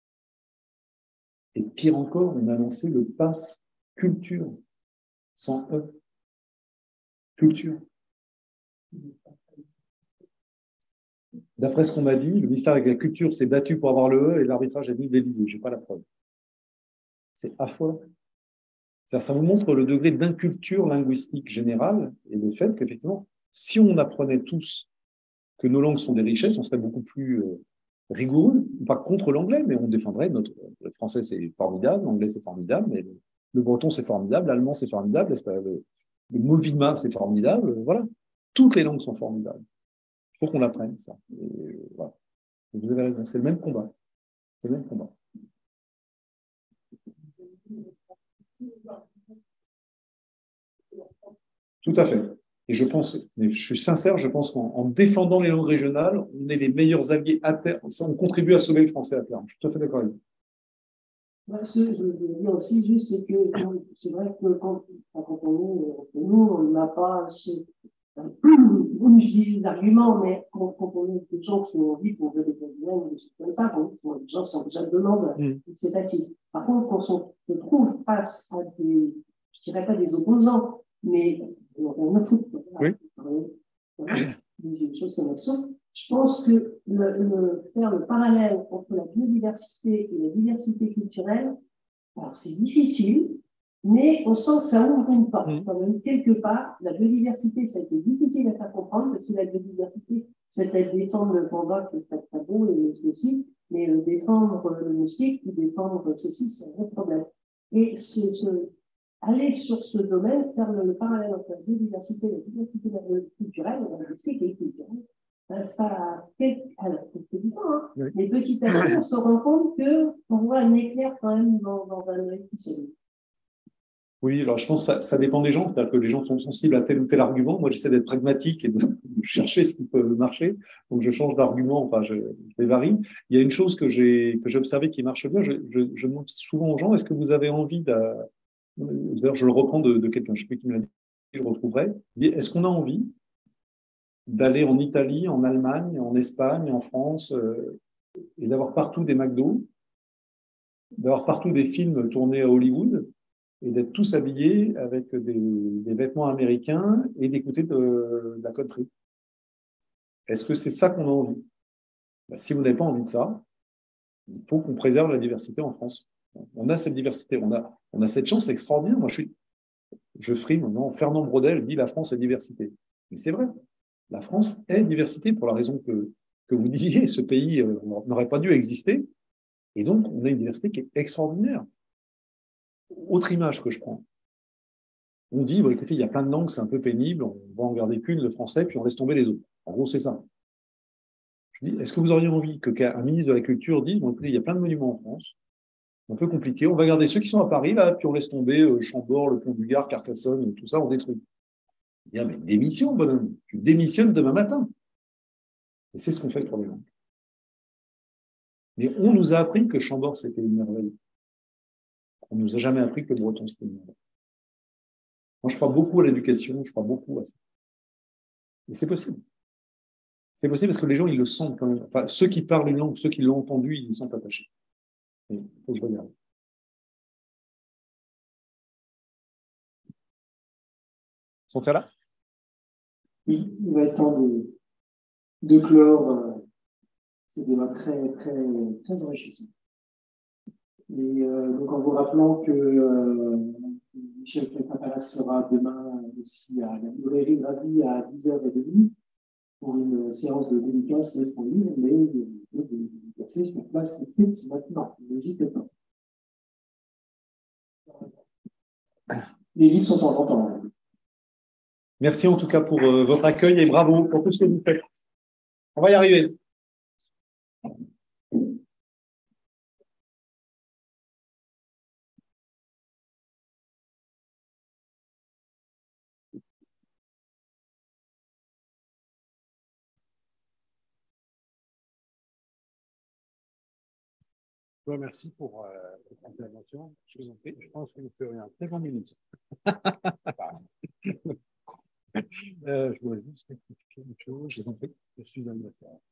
Et pire encore, on a annoncé le pass culture sans E. Culture. D'après ce qu'on m'a dit, le ministère de la Culture s'est battu pour avoir le E et l'arbitrage a dit de l'Élysée. Je n'ai pas la preuve. C'est affolant. Ça vous montre le degré d'inculture linguistique générale et le fait qu'effectivement, si on apprenait tous que nos langues sont des richesses, on serait beaucoup plus euh, rigoureux, pas contre l'anglais, mais on défendrait notre. Le français, c'est formidable, l'anglais, c'est formidable, mais le, le breton, c'est formidable, l'allemand, c'est formidable, le, le movima, c'est formidable, voilà. Toutes les langues sont formidables. Il faut qu'on l'apprenne, ça. Et, voilà. Et vous avez raison, c'est le même combat. C'est le même combat. Tout à fait. Et je pense, je suis sincère, je pense qu'en en défendant les langues régionales, on est les meilleurs alliés à terme, on contribue à sauver le français à terme. Je suis tout à fait d'accord avec vous. Ouais, ce que je veux dire aussi, juste, c'est que c'est vrai que quand, quand on est, nous, on n'a pas ce, on utilise des arguments, mais quand, quand on est des gens qui ont envie pour veut des problèmes, des choses comme ça, quand, quand les gens sont déjà demandent, mm. c'est facile. Par contre, quand on se trouve face à des, je dirais pas des opposants, mais on a tout, oui. Des choses comme ça. Je pense que le, le, faire le parallèle entre la biodiversité et la diversité culturelle, alors c'est difficile, mais on sent que ça ouvre une porte. Mmh. Quand même, quelque part, la biodiversité, ça a été difficile à faire comprendre, parce que la biodiversité, c'était défendre le panda, qui est très très beau, et ceci, mais euh, défendre le moustique, ou défendre ceci, c'est un vrai problème. Et ce, ce, aller sur ce domaine, faire le, le parallèle entre la biodiversité et la diversité culturelle, la linguistique et culturelle, ben ça, alors, c'est du temps, hein, oui. Mais petit à petit, on se rend compte qu'on voit un éclair quand même dans, dans un œil qui se lit. Oui, alors je pense que ça, ça dépend des gens, c'est-à-dire que les gens sont sensibles à tel ou tel argument. Moi, j'essaie d'être pragmatique et de, de chercher ce qui peut marcher. Donc, je change d'argument, enfin, je, je les varie. Il y a une chose que j'ai que j'ai observée qui marche bien. Je, je, je demande souvent aux gens, est-ce que vous avez envie de... D'ailleurs, je le reprends de, de quelqu'un, je ne sais plus qui me l'a dit, je le retrouverai. Est-ce qu'on a envie d'aller en Italie, en Allemagne, en Espagne, en France, euh, et d'avoir partout des McDo, d'avoir partout des films tournés à Hollywood, et d'être tous habillés avec des, des vêtements américains et d'écouter de, de la country. Est-ce que c'est ça qu'on a envie? Ben, si vous n'avez pas envie de ça, il faut qu'on préserve la diversité en France. On a cette diversité, on a, on a cette chance extraordinaire. Moi, je suis, je frime, non, Fernand Braudel dit la France est diversité. Mais c'est vrai, la France est diversité pour la raison que, que vous disiez, ce pays euh, n'aurait pas dû exister. Et donc, on a une diversité qui est extraordinaire. Autre image que je prends. On dit, bon, écoutez, il y a plein de langues, c'est un peu pénible, on va en garder qu'une, le français, puis on laisse tomber les autres. En gros, c'est ça. Je dis, est-ce que vous auriez envie que, qu'un ministre de la Culture dise, bon, écoutez, il y a plein de monuments en France, un peu compliqué, on va garder ceux qui sont à Paris, là, puis on laisse tomber euh, Chambord, le Pont du Gard, Carcassonne, tout ça, on détruit. Dire, mais démission, bonhomme, tu démissionnes demain matin. Et c'est ce qu'on fait pour les langues. Mais on nous a appris que Chambord, c'était une merveille. On ne nous a jamais appris que le breton, c'était une merveille. Moi, je crois beaucoup à l'éducation, je crois beaucoup à ça. Et c'est possible. C'est possible parce que les gens, ils le sentent quand même. Enfin, ceux qui parlent une langue, ceux qui l'ont entendu, ils y sont attachés. Il faut que je regarde. Sont-ils là? Oui, il va être temps de, de clore euh, ce débat très, très, très enrichissant. Et euh, donc, en vous rappelant que euh, Michel Frétin-Palas sera demain ici à la librairie Gravi à dix heures trente pour une séance de dédicace de son livre, mais de dédicacer sur place tout de suite maintenant. N'hésitez pas. Les livres sont en vente en ligne. Merci en tout cas pour euh, votre accueil et bravo pour tout ce que vous faites. On va y arriver. Je vous remercie pour euh, votre intervention. Je vous en prie. Je pense que vous ferez un très bon ministre. euh, je voulais juste expliquer une chose. Je vous en prie. Je suis un